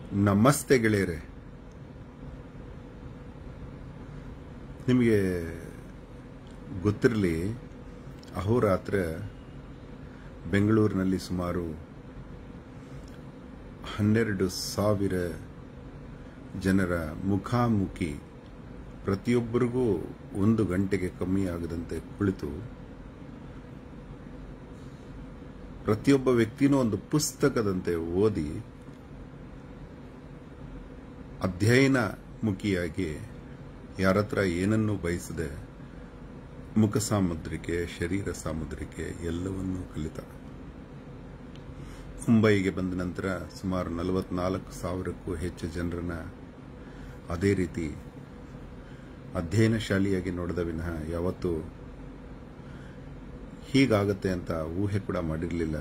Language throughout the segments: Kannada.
ನಮಸ್ತೆ ಗೆಳೆಯರೆ. ನಿಮಗೆ ಗೊತ್ತಿರಲಿ, ಅಹೋರಾತ್ರ ಬೆಂಗಳೂರಿನಲ್ಲಿ ಸುಮಾರು 12,000 ಜನರ ಮುಖಾಮುಖಿ ಪ್ರತಿಯೊಬ್ಬರಿಗೂ 1 ಗಂಟೆಗೆ ಕಮ್ಮಿ ಆಗದಂತೆ ಕುಳಿತು ಪ್ರತಿಯೊಬ್ಬ ವ್ಯಕ್ತಿನೂ ಒಂದು ಪುಸ್ತಕದಂತೆ ಓದಿ ಅಧ್ಯಯನ ಮುಖಿಯಾಗಿ ಯಾರತ್ರ ಏನನ್ನೂ ಬಯಸದೆ ಮುಖ ಸಾಮುದ್ರಿಕೆ, ಶರೀರ ಸಾಮುದ್ರಿಕೆ ಎಲ್ಲವನ್ನೂ ಕಲಿತ. ಮುಂಬೈಗೆ ಬಂದ ನಂತರ ಸುಮಾರು 44,000ಕ್ಕೂ ಹೆಚ್ಚು ಜನರನ್ನ ಅದೇ ರೀತಿ ಅಧ್ಯಯನ ಶಾಲೆಯಾಗಿ ನೋಡಿದ ವಿನಃ ಯಾವತ್ತೂ ಹೀಗಾಗತ್ತೆ ಅಂತ ಊಹೆ ಕೂಡ ಮಾಡಿರಲಿಲ್ಲ.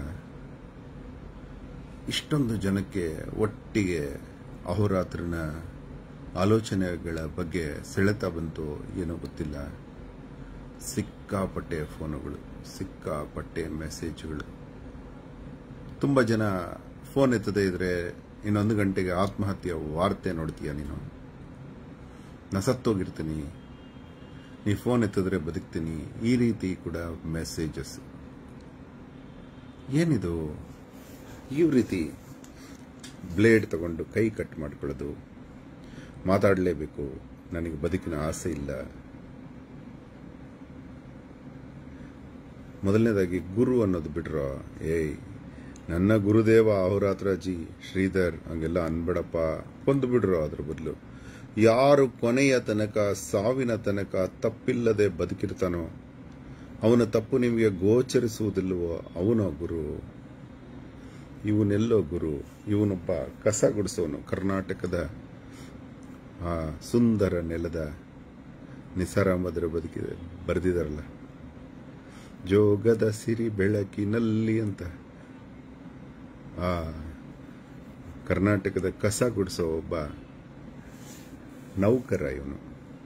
ಇಷ್ಟೊಂದು ಜನಕ್ಕೆ ಒಟ್ಟಿಗೆ ಅಹೋರಾತ್ರನ ಆಲೋಚನೆಗಳ ಬಗ್ಗೆ ಸೆಳೆತ ಬಂತು, ಏನೋ ಗೊತ್ತಿಲ್ಲ. ಸಿಕ್ಕಾಪಟ್ಟೆ ಫೋನುಗಳು, ಸಿಕ್ಕಾಪಟ್ಟೆ ಮೆಸೇಜ್ಗಳು. ತುಂಬ ಜನ ಫೋನ್ ಎತ್ತದೇ ಇದ್ರೆ ಇನ್ನೊಂದು ಗಂಟೆಗೆ ಆತ್ಮಹತ್ಯೆ ವಾರ್ತೆ ನೋಡ್ತೀಯ, ನೀನು ನಾ ಸತ್ತೋಗಿರ್ತೀನಿ, ನೀ ಫೋನ್ ಎತ್ತಿದ್ರೆ ಬದುಕ್ತೀನಿ, ಈ ರೀತಿ ಕೂಡ ಮೆಸೇಜಸ್. ಏನಿದು ಈ ರೀತಿ ಬ್ಲೇಡ್ ತಗೊಂಡು ಕೈ ಕಟ್ ಮಾಡ್ಕೊಳ್ಳೋದು? ಮಾತಾಡಲೇಬೇಕು, ನನಗೆ ಬದುಕಿನ ಆಸೆ ಇಲ್ಲ. ಮೊದಲನೇದಾಗಿ ಗುರು ಅನ್ನೋದು ಬಿಡ್ರೋ. ನನ್ನ ಗುರುದೇವ ಅಹೋರಾತ್ರಜಿ ಶ್ರೀಧರ್ ಹಂಗೆಲ್ಲ ಅನ್ಬೇಡಪ್ಪ, ಕೊಂದು ಬಿಡ್ರೋ. ಅದ್ರ ಬದಲು ಯಾರು ಕೊನೆಯ ತನಕ, ಸಾವಿನ ತನಕ ತಪ್ಪಿಲ್ಲದೆ ಬದುಕಿರ್ತಾನೋ, ಅವನ ತಪ್ಪು ನಿಮಗೆ ಗೋಚರಿಸುವುದಿಲ್ಲವೋ ಅವನೋ ಗುರು. ಇವನೆಲ್ಲೋ ಗುರು. ಇವನೊಬ್ಬ ಕಸ ಗುಡಿಸೋನು. ಕರ್ನಾಟಕದ ಆ ಸುಂದರ ನೆಲದ ನಿಸಾರ್ ಅಹಮದ್ ಬರೆದಿದಾರಲ್ಲ, ಜೋಗದ ಸಿರಿ ಬೆಳಕಿನಲ್ಲಿ ಅಂತ. ಆ ಕರ್ನಾಟಕದ ಕಸ ಗುಡಿಸೋ ಒಬ್ಬ ನೌಕರ ಇವನು.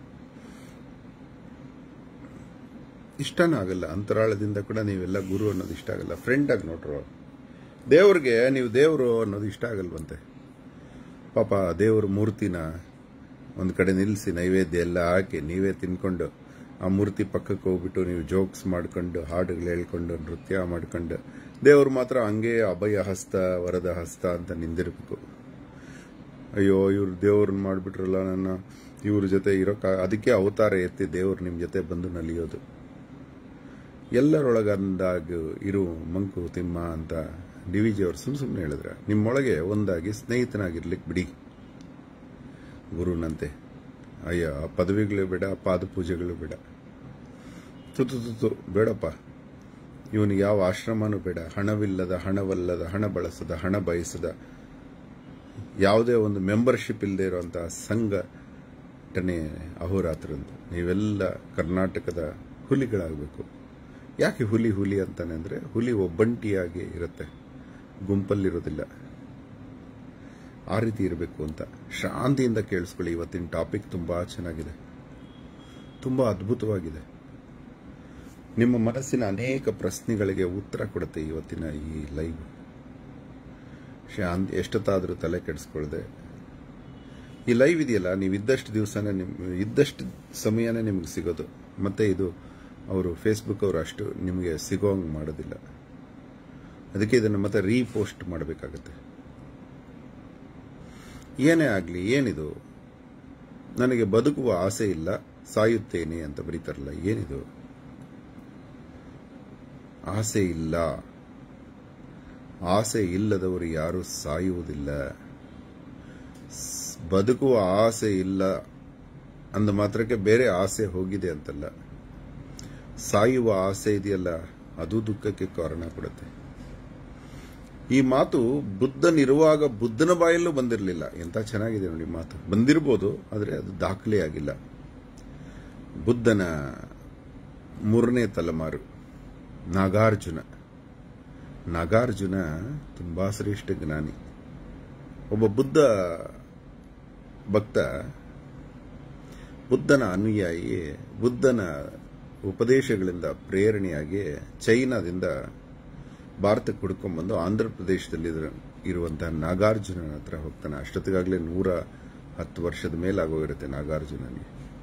ಇಷ್ಟನೂ ಆಗಲ್ಲ, ಅಂತರಾಳದಿಂದ ಕೂಡ ನೀವೆಲ್ಲ ಗುರು ಅನ್ನೋದು ಇಷ್ಟ ಆಗಲ್ಲ. ಫ್ರೆಂಡ್ ಆಗಿ ನೋಡ್ರು. ದೇವ್ರಿಗೆ ನೀವು ದೇವರು ಅನ್ನೋದು ಇಷ್ಟ ಆಗಲ್ವಂತೆ. ಪಾಪ ದೇವ್ರ ಮೂರ್ತಿನ ಒಂದು ಕಡೆ ನಿಲ್ಲಿಸಿ ನೈವೇದ್ಯ ಎಲ್ಲ ಹಾಕಿ ನೀವೇ ತಿನ್ಕೊಂಡು ಆ ಮೂರ್ತಿ ಪಕ್ಕಕ್ಕೆ ಹೋಗ್ಬಿಟ್ಟು ನೀವು ಜೋಕ್ಸ್ ಮಾಡ್ಕೊಂಡು, ಹಾಡುಗಳು ಹೇಳ್ಕೊಂಡು, ನೃತ್ಯ ಮಾಡ್ಕೊಂಡು, ದೇವ್ರು ಮಾತ್ರ ಹಂಗೆ ಅಭಯ ಹಸ್ತ, ವರದ ಹಸ್ತ ಅಂತ ನಿಂದಿರ್ಬೇಕು. ಅಯ್ಯೋ ಇವ್ರು ದೇವ್ರನ್ನ ಮಾಡಿಬಿಟ್ರಲ್ಲ, ನನ್ನ ಇವ್ರ ಜೊತೆ ಅದಕ್ಕೆ ಅವತಾರ ಎತ್ತಿ ದೇವ್ರು ನಿಮ್ಮ ಜೊತೆ ಬಂದು ನಲಿಯೋದು. ಎಲ್ಲರೊಳಗಂದಾಗ ಇರು ಮಂಕು ತಿಮ್ಮ ಅಂತ ಡಿ.ವಿ.ಜಿ. ಅವರು ಸುಮ್ಮನೆ ಹೇಳಿದ್ರೆ, ನಿಮ್ಮೊಳಗೆ ಒಂದಾಗಿ ಸ್ನೇಹಿತನಾಗಿರ್ಲಿಕ್ಕೆ ಬಿಡಿ ಗುರುನಂತೆ. ಅಯ್ಯ ಪದವಿಗಳು ಬೇಡ, ಪಾದ ಪೂಜೆಗಳು ಬೇಡ, ತುತು ಬೇಡಪ್ಪ. ಇವನಿಗೆ ಯಾವ ಆಶ್ರಮನೂ ಬೇಡ. ಹಣವಿಲ್ಲದ, ಹಣವಲ್ಲದ, ಹಣ ಬಳಸದ, ಹಣ ಬಯಸದ, ಯಾವುದೇ ಒಂದು ಮೆಂಬರ್ಶಿಪ್ ಇಲ್ಲದೆ ಇರುವಂತಹ ಸಂಘಟನೆ ಅಹೋರಾತ್ರ ಅಂತ. ನೀವೆಲ್ಲ ಕರ್ನಾಟಕದ ಹುಲಿಗಳಾಗಬೇಕು. ಯಾಕೆ ಹುಲಿ ಹುಲಿ ಅಂತಾನೆ ಅಂದ್ರೆ, ಹುಲಿ ಒಬ್ಬಂಟಿಯಾಗಿ ಇರುತ್ತೆ, ಗುಂಪಲ್ಲಿರೋದಿಲ್ಲ. ಆ ರೀತಿ ಇರಬೇಕು ಅಂತ. ಶಾಂತಿಯಿಂದ ಕೇಳಿಸ್ಕೊಳ್ಳಿ. ಇವತ್ತಿನ ಟಾಪಿಕ್ ತುಂಬಾ ಚೆನ್ನಾಗಿದೆ, ತುಂಬಾ ಅದ್ಭುತವಾಗಿದೆ. ನಿಮ್ಮ ಮನಸ್ಸಿನ ಅನೇಕ ಪ್ರಶ್ನೆಗಳಿಗೆ ಉತ್ತರ ಕೊಡುತ್ತೆ ಇವತ್ತಿನ ಈ ಲೈವ್. ಶಾಂತಿ ಎಷ್ಟೊತ್ತಾದರೂ ತಲೆ ಕೆಡಿಸ್ಕೊಳ್ಳದೆ ಈ ಲೈವ್ ಇದೆಯಲ್ಲ, ನೀವು ಇದ್ದಷ್ಟು ದಿವಸನೇ ಇದ್ದಷ್ಟು ಸಮಯನೇ ನಿಮ್ಗೆ ಸಿಗೋದು. ಮತ್ತೆ ಇದು ಅವರು ಫೇಸ್ಬುಕ್ ಅವರು ಅಷ್ಟು ನಿಮಗೆ ಸಿಗೋಂಗ್ ಮಾಡೋದಿಲ್ಲ. ಅದಕ್ಕೆ ಇದನ್ನು ಮತ್ತೆ ರೀಪೋಸ್ಟ್ ಮಾಡಬೇಕಾಗತ್ತೆ. ಏನೇ ಆಗಲಿ, ಏನಿದು ನನಗೆ ಬದುಕುವ ಆಸೆ ಇಲ್ಲ, ಸಾಯುತ್ತೇನೆ ಅಂತ ಬರೀತಾರಲ್ಲ, ಏನಿದು? ಆಸೆ ಇಲ್ಲ. ಆಸೆ ಇಲ್ಲದವರು ಯಾರು ಸಾಯುವುದಿಲ್ಲ. ಬದುಕುವ ಆಸೆ ಇಲ್ಲ ಅಂದ ಮಾತ್ರಕ್ಕೆ ಬೇರೆ ಆಸೆ ಹೋಗಿದೆ ಅಂತಲ್ಲ. ಸಾಯುವ ಆಸೆ ಇದೆಯಲ್ಲ, ಅದು ದುಃಖಕ್ಕೆ ಕಾರಣ ಕೊಡುತ್ತೆ. ಈ ಮಾತು ಬುದ್ಧನಿರುವಾಗ ಬುದ್ಧನ ಬಾಯಲ್ಲೂ ಬಂದಿರಲಿಲ್ಲ. ಎಂತ ಚೆನ್ನಾಗಿದೆ ನೋಡಿ ಮಾತು. ಬಂದಿರಬಹುದು, ಆದರೆ ಅದು ದಾಖಲೆ ಆಗಿಲ್ಲ. ಬುದ್ಧನ 3ನೇ ತಲೆಮಾರು ನಾಗಾರ್ಜುನ. ನಾಗಾರ್ಜುನ ತುಂಬಾ ಶ್ರೇಷ್ಠ ಜ್ಞಾನಿ, ಒಬ್ಬ ಬುದ್ಧ ಭಕ್ತ, ಬುದ್ಧನ ಅನುಯಾಯಿ. ಬುದ್ಧನ ಉಪದೇಶಗಳಿಂದ ಪ್ರೇರಣೆಯಾಗಿ ಚೈನಾದಿಂದ ಭಾರತಕ್ಕೆ ಹುಡ್ಕೊಂಡ್ಬಂದು ಆಂಧ್ರ ಪ್ರದೇಶದಲ್ಲಿ ಇರುವಂತಹ ನಾಗಾರ್ಜುನನ ಹತ್ರ ಹೋಗ್ತಾನೆ. ಅಷ್ಟೊತ್ತಿಗಾಗಲೇ 110 ವರ್ಷದ ಮೇಲಾಗೋಗಿರುತ್ತೆ ನಾಗಾರ್ಜುನನಿಗೆ.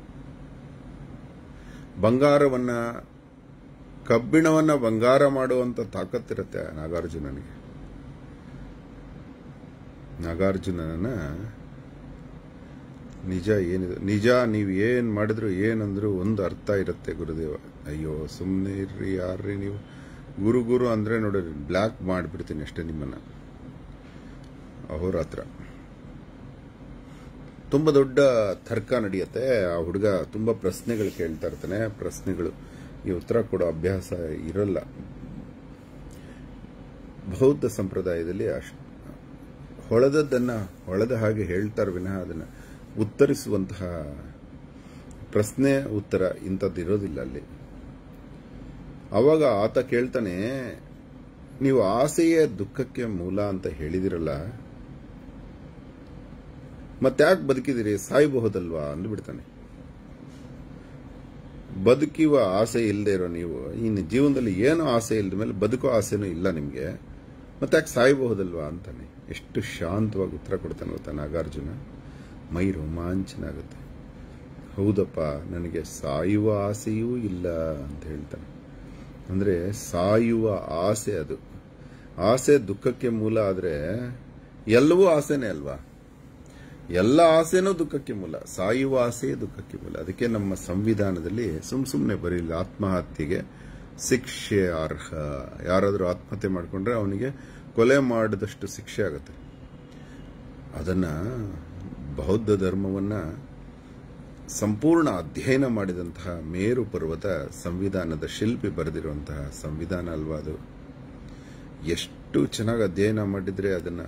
ಕಬ್ಬಿಣವನ್ನ ಬಂಗಾರ ಮಾಡುವಂತ ತಾಕತ್ತಿರುತ್ತೆ ನಾಗಾರ್ಜುನನಿಗೆ. ನಾಗಾರ್ಜುನನ ನಿಜ ಏನಿದೆ, ನಿಜ ನೀವು ಏನ್ ಮಾಡಿದ್ರು ಏನಂದ್ರು ಒಂದು ಅರ್ಥ ಇರುತ್ತೆ ಗುರುದೇವ. ಅಯ್ಯೋ ಸುಮ್ಮನೆ ಇರ್ರಿ, ಯಾರ್ರಿ ನೀವು ಗುರು ಅಂದ್ರೆ ನೋಡ್ರಿ ಬ್ಲಾಕ್ ಮಾಡಿಬಿಡ್ತೀನಿ ಅಷ್ಟೇ ನಿಮ್ಮನ್ನ. ಅಹೋರಾತ್ರ ತುಂಬಾ ದೊಡ್ಡ ತರ್ಕ ನಡೆಯುತ್ತೆ. ಆ ಹುಡುಗ ತುಂಬಾ ಪ್ರಶ್ನೆಗಳು ಕೇಳ್ತಾ ಇರ್ತಾನೆ. ಪ್ರಶ್ನೆಗಳು ಈ ಉತ್ತರ ಕೊಡೋ ಅಭ್ಯಾಸ ಇರಲ್ಲ. ಬೌದ್ಧ ಸಂಪ್ರದಾಯದಲ್ಲಿ ಹೊಳೆದದ್ದನ್ನ ಹೊಳೆದ ಹಾಗೆ ಹೇಳ್ತಾರೆ ವಿನಃ ಅದನ್ನ ಉತ್ತರಿಸುವಂತಹ ಪ್ರಶ್ನೆ ಉತ್ತರ ಇಂಥದ್ದು ಇರೋದಿಲ್ಲ ಅಲ್ಲಿ. ಅವಾಗ ಆತ ಕೇಳ್ತಾನೆ, ನೀವು ಆಸೆಯೇ ದುಃಖಕ್ಕೆ ಮೂಲ ಅಂತ ಹೇಳಿದಿರಲ್ಲ, ಮತ್ತ್ಯಾಕೆ ಬದುಕಿದಿರಿ, ಸಾಯಬಹುದಲ್ವಾ ಅಂದ್ಬಿಡ್ತಾನೆ. ಬದುಕುವ ಆಸೆ ಇಲ್ಲದೆ ಇರೋ ನೀವು ಇನ್ನು ಜೀವನದಲ್ಲಿ ಏನೋ ಆಸೆ ಇಲ್ಲದ ಮೇಲೆ ಬದುಕೋ ಆಸೆನೂ ಇಲ್ಲ ನಿಮ್ಗೆ, ಮತ್ತ್ಯಾಕೆ ಸಾಯಬಹುದಲ್ವಾ ಅಂತಾನೆ. ಎಷ್ಟು ಶಾಂತವಾಗಿ ಉತ್ತರ ಕೊಡ್ತಾನೆ ಗೊತ್ತಾ ನಾಗಾರ್ಜುನ. ಮೈ ರೋಮಾಂಚನ ಆಗುತ್ತೆ. ಹೌದಪ್ಪ, ನನಗೆ ಸಾಯುವ ಆಸೆಯೂ ಇಲ್ಲ ಅಂತ ಹೇಳ್ತಾನೆ. ಅಂದ್ರೆ ಸಾಯುವ ಆಸೆ, ಅದು ಆಸೆ ದುಃಖಕ್ಕೆ ಮೂಲ ಆದ್ರೆ ಎಲ್ಲವೂ ಆಸೆನೇ ಅಲ್ವಾ. ಎಲ್ಲ ಆಸೆನೂ ದುಃಖಕ್ಕೆ ಮೂಲ, ಸಾಯುವ ಆಸೆ ದುಃಖಕ್ಕೆ ಮೂಲ. ಅದಕ್ಕೆ ನಮ್ಮ ಸಂವಿಧಾನದಲ್ಲಿ ಸುಮ್ಮನೆ ಬರೀಲ್ಲ, ಆತ್ಮಹತ್ಯೆಗೆ ಶಿಕ್ಷೆ ಅರ್ಹ. ಯಾರಾದರೂ ಆತ್ಮಹತ್ಯೆ ಮಾಡಿಕೊಂಡ್ರೆ ಅವನಿಗೆ ಕೊಲೆ ಮಾಡಿದಷ್ಟು ಶಿಕ್ಷೆ ಆಗುತ್ತೆ. ಅದನ್ನ ಬೌದ್ಧ ಧರ್ಮವನ್ನ ಸಂಪೂರ್ಣ ಅಧ್ಯಯನ ಮಾಡಿದಂತಹ ಮೇರು ಪರ್ವತ ಸಂವಿಧಾನದ ಶಿಲ್ಪಿ ಬರೆದಿರುವಂತಹ ಸಂವಿಧಾನ ಅಲ್ವಾ ಅದು. ಎಷ್ಟು ಚೆನ್ನಾಗಿ ಅಧ್ಯಯನ ಮಾಡಿದ್ರೆ ಅದನ್ನ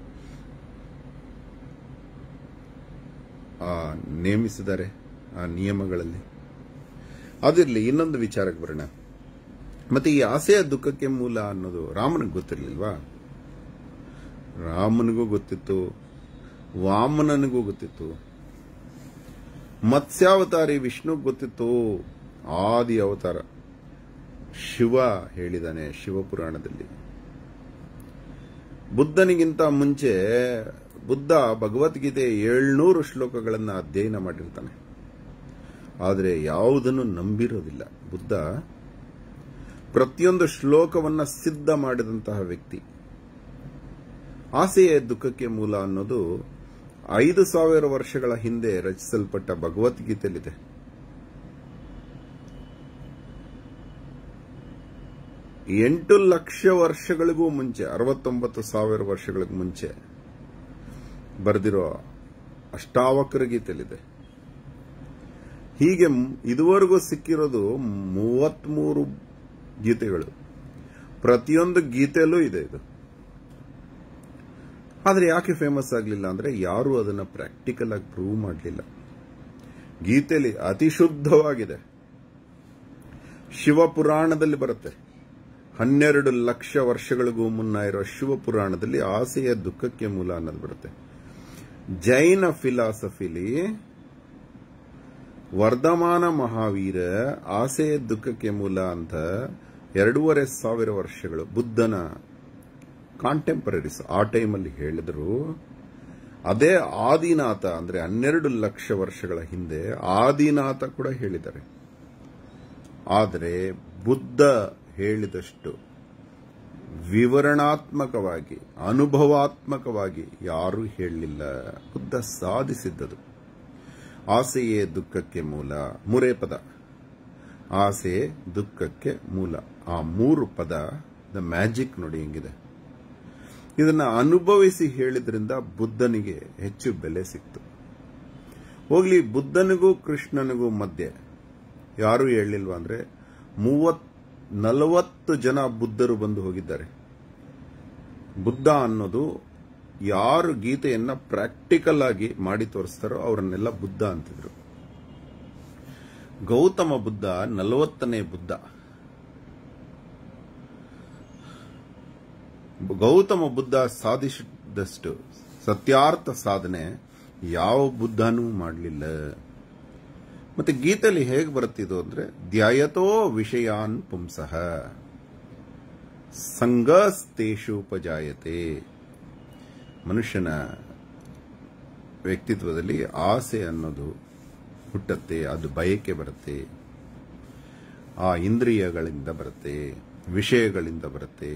ನೇಮಿಸಿದ್ದಾರೆ ಆ ನಿಯಮಗಳಲ್ಲಿ. ಅದಿರಲಿ, ಇನ್ನೊಂದು ವಿಚಾರಕ್ಕೆ ಬರೋಣ. ಮತ್ತೆ ಈ ಆಸೆಯ ದುಃಖಕ್ಕೆ ಮೂಲ ಅನ್ನೋದು ರಾಮನಿಗೆ ಗೊತ್ತಿರಲಿಲ್ವಾ? ರಾಮನಿಗೂ ಗೊತ್ತಿತ್ತು, ವಾಮನನಿಗೂ ಗೊತ್ತಿತ್ತು, ಮತ್ಸ್ಯಾವತಾರಿ ವಿಷ್ಣುಗೆ ಗೊತ್ತಿತ್ತು. ಆದಿ ಅವತಾರ ಶಿವ ಹೇಳಿದಾನೆ ಶಿವಪುರಾಣದಲ್ಲಿ. ಬುದ್ಧನಿಗಿಂತ ಮುಂಚೆ ಬುದ್ಧ ಭಗವದ್ಗೀತೆ 700 ಶ್ಲೋಕಗಳನ್ನು ಅಧ್ಯಯನ ಮಾಡಿರ್ತಾನೆ. ಆದರೆ ಯಾವುದನ್ನು ನಂಬಿರೋದಿಲ್ಲ. ಬುದ್ಧ ಪ್ರತಿಯೊಂದು ಶ್ಲೋಕವನ್ನ ಸಿದ್ಧ ಮಾಡಿದಂತಹ ವ್ಯಕ್ತಿ. ಆಸೆಯೇ ದುಃಖಕ್ಕೆ ಮೂಲ ಅನ್ನೋದು 5000 ವರ್ಷಗಳ ಹಿಂದೆ ರಚಿಸಲ್ಪಟ್ಟ ಭಗವದ್ಗೀತೆಯಲ್ಲಿದೆ. ಎಂಟು ಲಕ್ಷ ವರ್ಷಗಳಿಗೂ ಮುಂಚೆ, 69,000 ವರ್ಷಗಳಿಗೂ ಮುಂಚೆ ಬರೆದಿರೋ ಅಷ್ಟಾವಕ್ರ ಗೀತೆಯಲ್ಲಿದೆ. ಹೀಗೆ ಇದುವರೆಗೂ ಸಿಕ್ಕಿರೋದು 33 ಗೀತೆಗಳು. ಪ್ರತಿಯೊಂದು ಗೀತೆಯಲ್ಲೂ ಇದೆ ಇದು. ಆದರೆ ಯಾಕೆ ಫೇಮಸ್ ಆಗಲಿಲ್ಲ ಅಂದ್ರೆ ಯಾರು ಅದನ್ನ ಪ್ರಾಕ್ಟಿಕಲ್ ಆಗಿ ಪ್ರೂವ್ ಮಾಡಲಿಲ್ಲ. ಗೀತೆಯಲ್ಲಿ ಅತಿ ಶುದ್ಧವಾಗಿದೆ. ಶಿವಪುರಾಣದಲ್ಲಿ ಬರುತ್ತೆ. 12 ಲಕ್ಷ ವರ್ಷಗಳಿಗೂ ಮುನ್ನ ಇರೋ ಶಿವಪುರಾಣದಲ್ಲಿ ಆಸೆಯ ದುಃಖಕ್ಕೆ ಮೂಲ ಅನ್ನೋದು ಬರುತ್ತೆ. ಜೈನ ಫಿಲಾಸಫಿಲಿ ವರ್ಧಮಾನ ಮಹಾವೀರ ಆಸೆಯ ದುಃಖಕ್ಕೆ ಮೂಲ ಅಂತ 2500 ವರ್ಷಗಳು ಬುದ್ಧನ ಕಾಂಟೆಂಪರರೀಸ್ ಆ ಟೈಮಲ್ಲಿ ಹೇಳಿದ್ರು. ಅದೇ ಆದಿನಾಥ ಅಂದ್ರೆ 12 ಲಕ್ಷ ವರ್ಷಗಳ ಹಿಂದೆ ಆದಿನಾಥ ಕೂಡ ಹೇಳಿದ್ದಾರೆ. ಆದರೆ ಬುದ್ಧ ಹೇಳಿದಷ್ಟು ವಿವರಣಾತ್ಮಕವಾಗಿ ಅನುಭವಾತ್ಮಕವಾಗಿ ಯಾರೂ ಹೇಳಲಿಲ್ಲ. ಬುದ್ಧ ಸಾಧಿಸಿದ್ದದು ಆಸೆಯೇ ದುಃಖಕ್ಕೆ ಮೂಲ. 3 ಪದ, ಆಸೆ ದುಃಖಕ್ಕೆ ಮೂಲ. ಆ 3 ಪದ ದ ಮ್ಯಾಜಿಕ್ ನೋಡಿ ಹೆಂಗಿದೆ. ಇದನ್ನ ಅನುಭವಿಸಿ ಹೇಳಿದ್ರಿಂದ ಬುದ್ಧನಿಗೆ ಹೆಚ್ಚು ಬೆಲೆ ಸಿಕ್ತು. ಹೋಗ್ಲಿ, ಬುದ್ಧನಿಗೂ ಕೃಷ್ಣನಿಗೂ ಮಧ್ಯೆ ಯಾರು ಹೇಳಿಲ್ವಾ ಅಂದ್ರೆ 40 ಜನ ಬುದ್ಧರು ಬಂದು ಹೋಗಿದ್ದಾರೆ. ಬುದ್ಧ ಅನ್ನೋದು ಯಾರು ಗೀತೆಯನ್ನ ಪ್ರಾಕ್ಟಿಕಲ್ ಆಗಿ ಮಾಡಿ ತೋರಿಸ್ತಾರೋ ಅವರನ್ನೆಲ್ಲ ಬುದ್ಧ ಅಂತಿದ್ರು. ಗೌತಮ ಬುದ್ಧ 40ನೇ ಬುದ್ಧ. ಗೌತಮ ಬುದ್ಧ ಸಾಧಿಸಿದಷ್ಟು ಸತ್ಯಾರ್ಥ ಸಾಧನೆ ಯಾವ ಬುದ್ಧನೂ ಮಾಡಲಿಲ್ಲ. ಮತ್ತೆ ಗೀತೆಯಲ್ಲಿ ಹೇಗೆ ಬರುತ್ತಿದ್ದು ಅಂದ್ರೆ ಧ್ಯಾಯತೋ ವಿಷಯಾನ್ ಪುಂಸಃ ಸಂಗಸ್ತೇಷು ಉಪಜಾಯತೆ. ಮನುಷ್ಯನ ವ್ಯಕ್ತಿತ್ವದಲ್ಲಿ ಆಸೆ ಅನ್ನೋದು ಹುಟ್ಟತ್ತೆ, ಅದು ಬಯಕೆ ಬರುತ್ತೆ, ಆ ಇಂದ್ರಿಯಗಳಿಂದ ಬರುತ್ತೆ, ವಿಷಯಗಳಿಂದ ಬರುತ್ತೆ.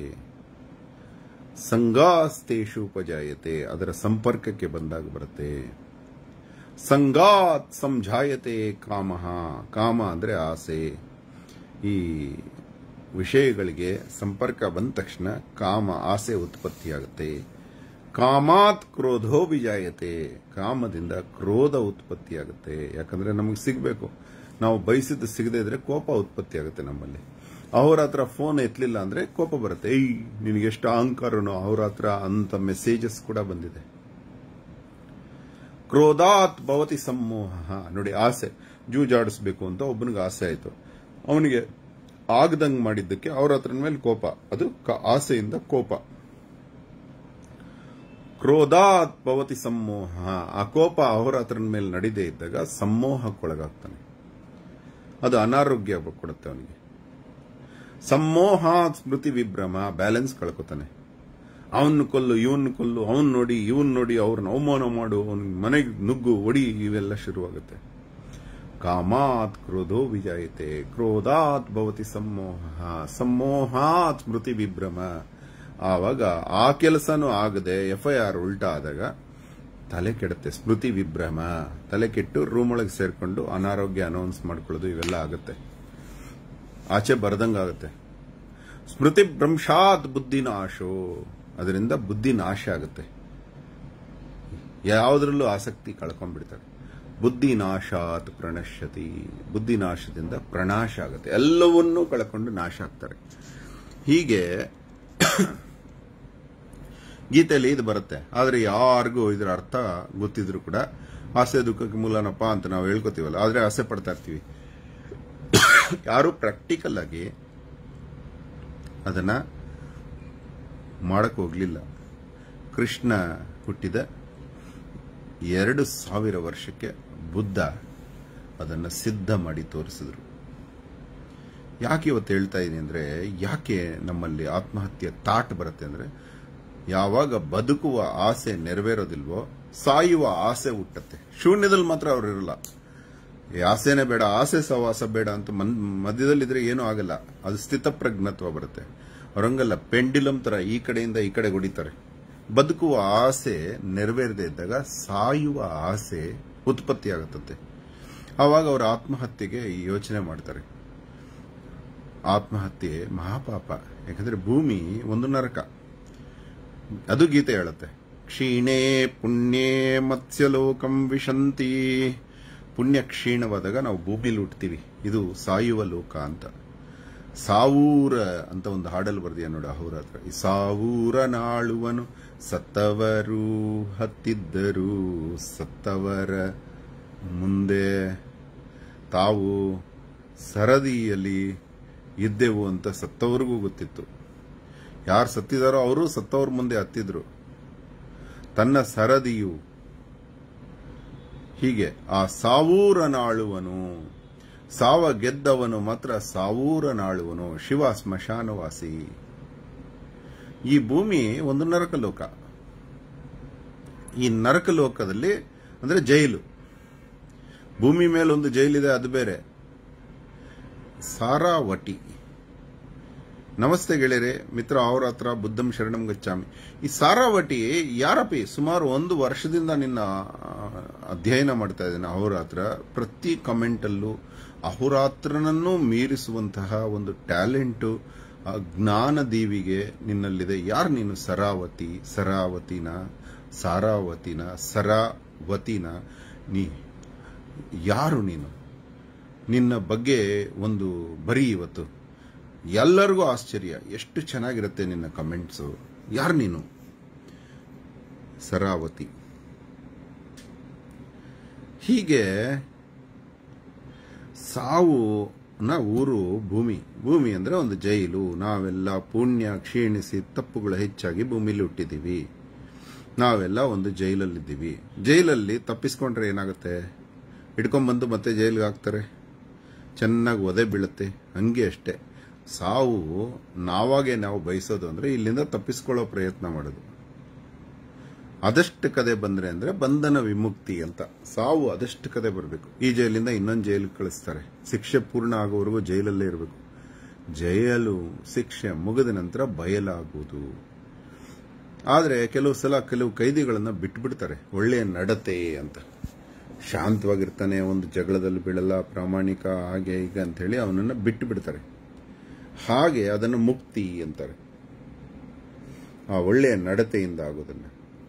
ಸಂಗಾಸ್ತೇಷು ಉಪಜಾಯತೆ, ಅದರ ಸಂಪರ್ಕಕ್ಕೆ ಬಂದಾಗ ಬರುತ್ತೆ. ಸಂಗಾತ್ ಸಂಜಾಯತೆ ಕಾಮಃ, ಕಾಮ ಅಂದ್ರೆ ಆಸೆ. ಈ ವಿಷಯಗಳಿಗೆ ಸಂಪರ್ಕ ಬಂದ ತಕ್ಷಣ ಕಾಮ ಆಸೆ ಉತ್ಪತ್ತಿಯಾಗುತ್ತೆ. ಕಾಮಾತ್ ಕ್ರೋಧೋ ವಿಜಾಯತೆ, ಕಾಮದಿಂದ ಕ್ರೋಧ ಉತ್ಪತ್ತಿಯಾಗುತ್ತೆ. ಯಾಕಂದ್ರೆ ನಮಗೆ ಸಿಗಬೇಕು, ನಾವು ಬಯಸಿದ್ದು ಸಿಗದೇ ಇದ್ರೆ ಕೋಪ ಉತ್ಪತ್ತಿಯಾಗುತ್ತೆ ನಮ್ಮಲ್ಲಿ. ಅವ್ರ ಹತ್ರ ಫೋನ್ ಎತ್ತಲಿಲ್ಲ ಅಂದ್ರೆ ಕೋಪ ಬರುತ್ತೆ. ನಿನಗೆ ಎಷ್ಟು ಅಹಂಕಾರನೋ, ಅವ್ರ ಹತ್ರ ಅಂತ ಮೆಸೇಜಸ್ ಕೂಡ ಬಂದಿದೆ. ಕ್ರೋಧಾತ್ ಭವತಿ ಸಮೋಹ, ನೋಡಿ ಆಸೆ, ಜೂಜಾಡಿಸ್ಬೇಕು ಅಂತ ಒಬ್ಬನಿಗೆ ಆಸೆ ಆಯ್ತು, ಅವನಿಗೆ ಆಗದಂಗ್ ಮಾಡಿದ್ದಕ್ಕೆ ಅವ್ರ ಹತ್ರ ಮೇಲೆ ಕೋಪ, ಅದು ಆಸೆಯಿಂದ ಕೋಪ. ಕ್ರೋಧಾತ್ ಭವತಿ ಸಮೋಹ, ಆ ಕೋಪ ಅವರ ಹತ್ರ ಮೇಲೆ ನಡೀದೇ ಇದ್ದಾಗ ಸಮೋಹಕ್ಕೊಳಗಾಗ್ತಾನೆ, ಅದು ಅನಾರೋಗ್ಯ ಕೊಡುತ್ತೆ ಅವನಿಗೆ. ಸಮೋಹಾತ್ ಸ್ಮೃತಿ ವಿಭ್ರಮ, ಬ್ಯಾಲೆನ್ಸ್ ಕಳ್ಕೊತಾನೆ. ಅವನ್ನ ಕೊಲ್ಲು, ಇವನ್ ಕೊಲ್ಲು, ಅವನ್ ನೋಡಿ ಇವನ್ ನೋಡಿ, ಅವ್ರನ್ನ ಅವಮಾನ ಮಾಡು, ಅವನ ಮನೆಗೆ ನುಗ್ಗು, ಒಡಿ, ಇವೆಲ್ಲ ಶುರುವಾಗುತ್ತೆ. ಕಾಮಾತ್ ಕ್ರೋಧೋ ವಿಜಾಯತೆ, ಕ್ರೋಧಾತ್ ಭವತಿ ಸಮೋಹ, ಸಮೋಹಾತ್ ಸ್ಮೃತಿ ವಿಭ್ರಮ. ಆವಾಗ ಆ ಕೆಲಸನೂ ಆಗದೆ FIR ಉಲ್ಟಾ ಆದಾಗ ತಲೆ ಕೆಡುತ್ತೆ, ಸ್ಮೃತಿ ವಿಭ್ರಮ. ತಲೆ ಕೆಟ್ಟು ರೂಮ್ ಒಳಗೆ ಸೇರ್ಕೊಂಡು ಅನಾರೋಗ್ಯ ಅನೌನ್ಸ್ ಮಾಡ್ಕೊಳ್ಳೋದು, ಇವೆಲ್ಲ ಆಗುತ್ತೆ, ಆಚೆ ಬರದಂಗಾಗುತ್ತೆ. ಸ್ಮೃತಿ ಭ್ರಂಶಾತ್ ಬುದ್ಧಿನಾಶೋ, ಅದರಿಂದ ಬುದ್ಧಿ ನಾಶ ಆಗುತ್ತೆ, ಯಾವುದ್ರಲ್ಲೂ ಆಸಕ್ತಿ ಕಳ್ಕೊಂಡ್ಬಿಡ್ತಾರೆ. ಬುದ್ಧಿನಾಶಾತ್ ಪ್ರಣಶ್ಯತಿ, ಬುದ್ಧಿನಾಶದಿಂದ ಪ್ರಣಾಶ ಆಗುತ್ತೆ, ಎಲ್ಲವನ್ನೂ ಕಳ್ಕೊಂಡು ನಾಶ ಆಗ್ತಾರೆ. ಹೀಗೆ ಗೀತೆಯಲ್ಲಿ ಇದು ಬರುತ್ತೆ. ಆದ್ರೆ ಯಾರಿಗೂ ಇದರ ಅರ್ಥ ಗೊತ್ತಿದ್ರು ಕೂಡ ಆಸೆ ದುಃಖಕ್ಕೆ ಮೂಲನಪ್ಪ ಅಂತ ನಾವು ಹೇಳ್ಕೊತೀವಲ್ಲ, ಆದ್ರೆ ಆಸೆ ಪಡ್ತಾ ಇರ್ತೀವಿ. ಯಾರು ಪ್ರಾಕ್ಟಿಕಲ್ ಆಗಿ ಅದನ್ನ ಮಾಡಕ್ ಹೋಗ್ಲಿಲ್ಲ. ಕೃಷ್ಣ ಹುಟ್ಟಿದ 2000 ವರ್ಷಕ್ಕೆ ಬುದ್ಧ ಅದನ್ನ ಸಿದ್ಧ ಮಾಡಿ ತೋರಿಸಿದ್ರು. ಯಾಕೆ ಇವತ್ತು ಹೇಳ್ತಾ ಇದೀನಿ ಅಂದ್ರೆ, ಯಾಕೆ ನಮ್ಮಲ್ಲಿ ಆತ್ಮಹತ್ಯೆ ತಾಟ್ ಬರುತ್ತೆ ಅಂದ್ರೆ, ಯಾವಾಗ ಬದುಕುವ ಆಸೆ ನೆರವೇರೋದಿಲ್ವೋ ಸಾಯುವ ಆಸೆ ಹುಟ್ಟತ್ತೆ. ಶೂನ್ಯದಲ್ಲಿ ಮಾತ್ರ ಅವ್ರು ಇರಲ್ಲ. ಆಸೆನೇ ಬೇಡ, ಆಸೆ ಸವಾಸ ಬೇಡ ಅಂತ ಮಧ್ಯದಲ್ಲಿದ್ರೆ ಏನೂ ಆಗಲ್ಲ, ಅದು ಸ್ಥಿತಪ್ರಜ್ಞತ್ವ ಬರುತ್ತೆ. ಅವರಂಗಲ್ಲ, ಪೆಂಡಿಲಂ ತರ ಈ ಕಡೆಯಿಂದ ಈ ಕಡೆ ಹೊಡಿತಾರೆ. ಬದುಕುವ ಆಸೆ ನೆರವೇರದೇ ಇದ್ದಾಗ ಸಾಯುವ ಆಸೆ ಉತ್ಪತ್ತಿಯಾಗುತ್ತದೆ. ಆವಾಗ ಅವರು ಆತ್ಮಹತ್ಯೆಗೆ ಯೋಚನೆ ಮಾಡ್ತಾರೆ. ಆತ್ಮಹತ್ಯೆ ಮಹಾಪಾಪ, ಯಾಕಂದ್ರೆ ಭೂಮಿ ಒಂದು ನರಕ. ಅದು ಗೀತೆ ಹೇಳುತ್ತೆ, ಕ್ಷೀಣೇ ಪುಣ್ಯೇ ಮತ್ಸ್ಯಲೋಕಂ ವಿಶಂತಿ. ಪುಣ್ಯ ಕ್ಷೀಣವಾದಾಗ ನಾವು ಭೂಮಿಲಿ ಹುಟ್ತೀವಿ, ಇದು ಸಾಯುವ ಲೋಕ ಅಂತ. ಸಾವೂರ ಅಂತ ಒಂದು ಹಾಡಲ್ ಬರ್ದಿಯ ನೋಡಿ ಅವ್ರ ಹತ್ರ. ಈ ಸಾವೂರ ನಾಳುವನು ಸತ್ತವರು ಹತ್ತಿದ್ದರು, ಸತ್ತವರ ಮುಂದೆ ತಾವು ಸರದಿಯಲ್ಲಿ ಇದ್ದೆವು ಅಂತ ಸತ್ತವರಿಗೂ ಗೊತ್ತಿತ್ತು. ಯಾರು ಸತ್ತಿದಾರೋ ಅವರು ಸತ್ತವ್ರ ಮುಂದೆ ಹತ್ತಿದ್ರು. ತನ್ನ ಸರದಿಯು ಹೀಗೆ ಆ ಸಾವೂರನಾಳುವನು, ಸಾವ ಗೆದ್ದವನು ಮಾತ್ರ ಸಾವೂರನಾಳುವನು, ಶಿವ ಸ್ಮಶಾನವಾಸಿ. ಈ ಭೂಮಿ ಒಂದು ನರಕಲೋಕ. ಈ ನರಕಲೋಕದಲ್ಲಿ ಅಂದ್ರೆ ಜೈಲು, ಭೂಮಿ ಮೇಲೆ ಒಂದು ಜೈಲಿದೆ, ಅದು ಬೇರೆ. ಸಾರಾವಟಿ. ನಮಸ್ತೆ ಗೆಳೆಯರೆ, ಮಿತ್ರ ಅವ್ರ ಹತ್ರ ಬುದ್ಧಂ ಶರಣಂ ಗಚ್ಚಾಮಿ. ಈ ಸಾರಾವಟಿ ಯಾರಪ್ಪಿ? ಸುಮಾರು 1 ವರ್ಷದಿಂದ ನಿನ್ನ ಅಧ್ಯಯನ ಮಾಡ್ತಾ ಇದ್ದೇನೆ ಅಹೋರಾತ್ರ. ಪ್ರತಿ ಕಮೆಂಟ್ ಅಲ್ಲೂ ಅಹೋರಾತ್ರನನ್ನು ಮೀರಿಸುವಂತಹ ಒಂದು ಟ್ಯಾಲೆಂಟು, ಜ್ಞಾನ ದೀವಿಗೆ ನಿನ್ನಲ್ಲಿದೆ. ಯಾರು ನೀನು? ಸರಾವತಿ, ಸರಾವತಿನ, ಸಾರಾವತಿನ, ಸರಾವತಿನ, ನೀ ಯಾರು ನೀನು? ನಿನ್ನ ಬಗ್ಗೆ ಒಂದು ಬರೀ ಇವತ್ತು ಎಲ್ಲರಿಗೂ ಆಶ್ಚರ್ಯ, ಎಷ್ಟು ಚೆನ್ನಾಗಿರುತ್ತೆ ನಿನ್ನ ಕಮೆಂಟ್ಸು. ಯಾರು ನೀನು? ಸರಾವತಿ. ಹೀಗೆ ಸಾವುನ ಊರು ಭೂಮಿ. ಭೂಮಿ ಅಂದ್ರೆ ಒಂದು ಜೈಲು. ನಾವೆಲ್ಲ ಪುಣ್ಯ ಕ್ಷೀಣಿಸಿ ತಪ್ಪುಗಳು ಹೆಚ್ಚಾಗಿ ಭೂಮಿಲಿ ಹುಟ್ಟಿದ್ದೀವಿ. ನಾವೆಲ್ಲ ಒಂದು ಜೈಲಲ್ಲಿದ್ದೀವಿ. ಜೈಲಲ್ಲಿ ತಪ್ಪಿಸ್ಕೊಂಡ್ರೆ ಏನಾಗುತ್ತೆ? ಹಿಡ್ಕೊಂಡ್ಬಂದು ಮತ್ತೆ ಜೈಲಿಗೆ ಹಾಕ್ತಾರೆ, ಚೆನ್ನಾಗಿ ಒದೆ ಬೀಳುತ್ತೆ. ಹಂಗೆ ಅಷ್ಟೇ ಸಾವು. ನಾವಾಗೆ ನಾವು ಬಯಸೋದು ಅಂದ್ರೆ ಇಲ್ಲಿಂದ ತಪ್ಪಿಸ್ಕೊಳ್ಳೋ ಪ್ರಯತ್ನ ಮಾಡೋದು. ಅದಷ್ಟು ಕದೆ ಬಂದ್ರೆ ಅಂದ್ರೆ ಬಂಧನ ವಿಮುಕ್ತಿ ಅಂತ. ಸಾವು ಅದಷ್ಟು ಕದೆ ಬರಬೇಕು. ಈ ಜೈಲಿಂದ ಇನ್ನೊಂದು ಜೈಲಿಗೆ ಕಳಿಸ್ತಾರೆ. ಶಿಕ್ಷೆ ಪೂರ್ಣ ಆಗೋವರೆಗೂ ಜೈಲಲ್ಲೇ ಇರಬೇಕು. ಜೈಲು ಶಿಕ್ಷೆ ಮುಗಿದ ನಂತರ ಬಯಲಾಗುವುದು. ಆದರೆ ಕೆಲವು ಸಲ ಕೆಲವು ಕೈದಿಗಳನ್ನ ಬಿಟ್ಬಿಡ್ತಾರೆ, ಒಳ್ಳೆಯ ನಡತೆ ಅಂತ. ಶಾಂತವಾಗಿರ್ತಾನೆ, ಒಂದು ಜಗಳದಲ್ಲಿ ಬೀಳಲ್ಲ, ಪ್ರಾಮಾಣಿಕ, ಹಾಗೆ ಹೀಗೆ ಅಂತ ಹೇಳಿ ಅವನನ್ನ ಬಿಟ್ಟು ಬಿಡ್ತಾರೆ. ಹಾಗೆ ಅದನ್ನು ಮುಕ್ತಿ ಅಂತಾರೆ, ಆ ಒಳ್ಳೆಯ ನಡತೆಯಿಂದ ಆಗೋದನ್ನ.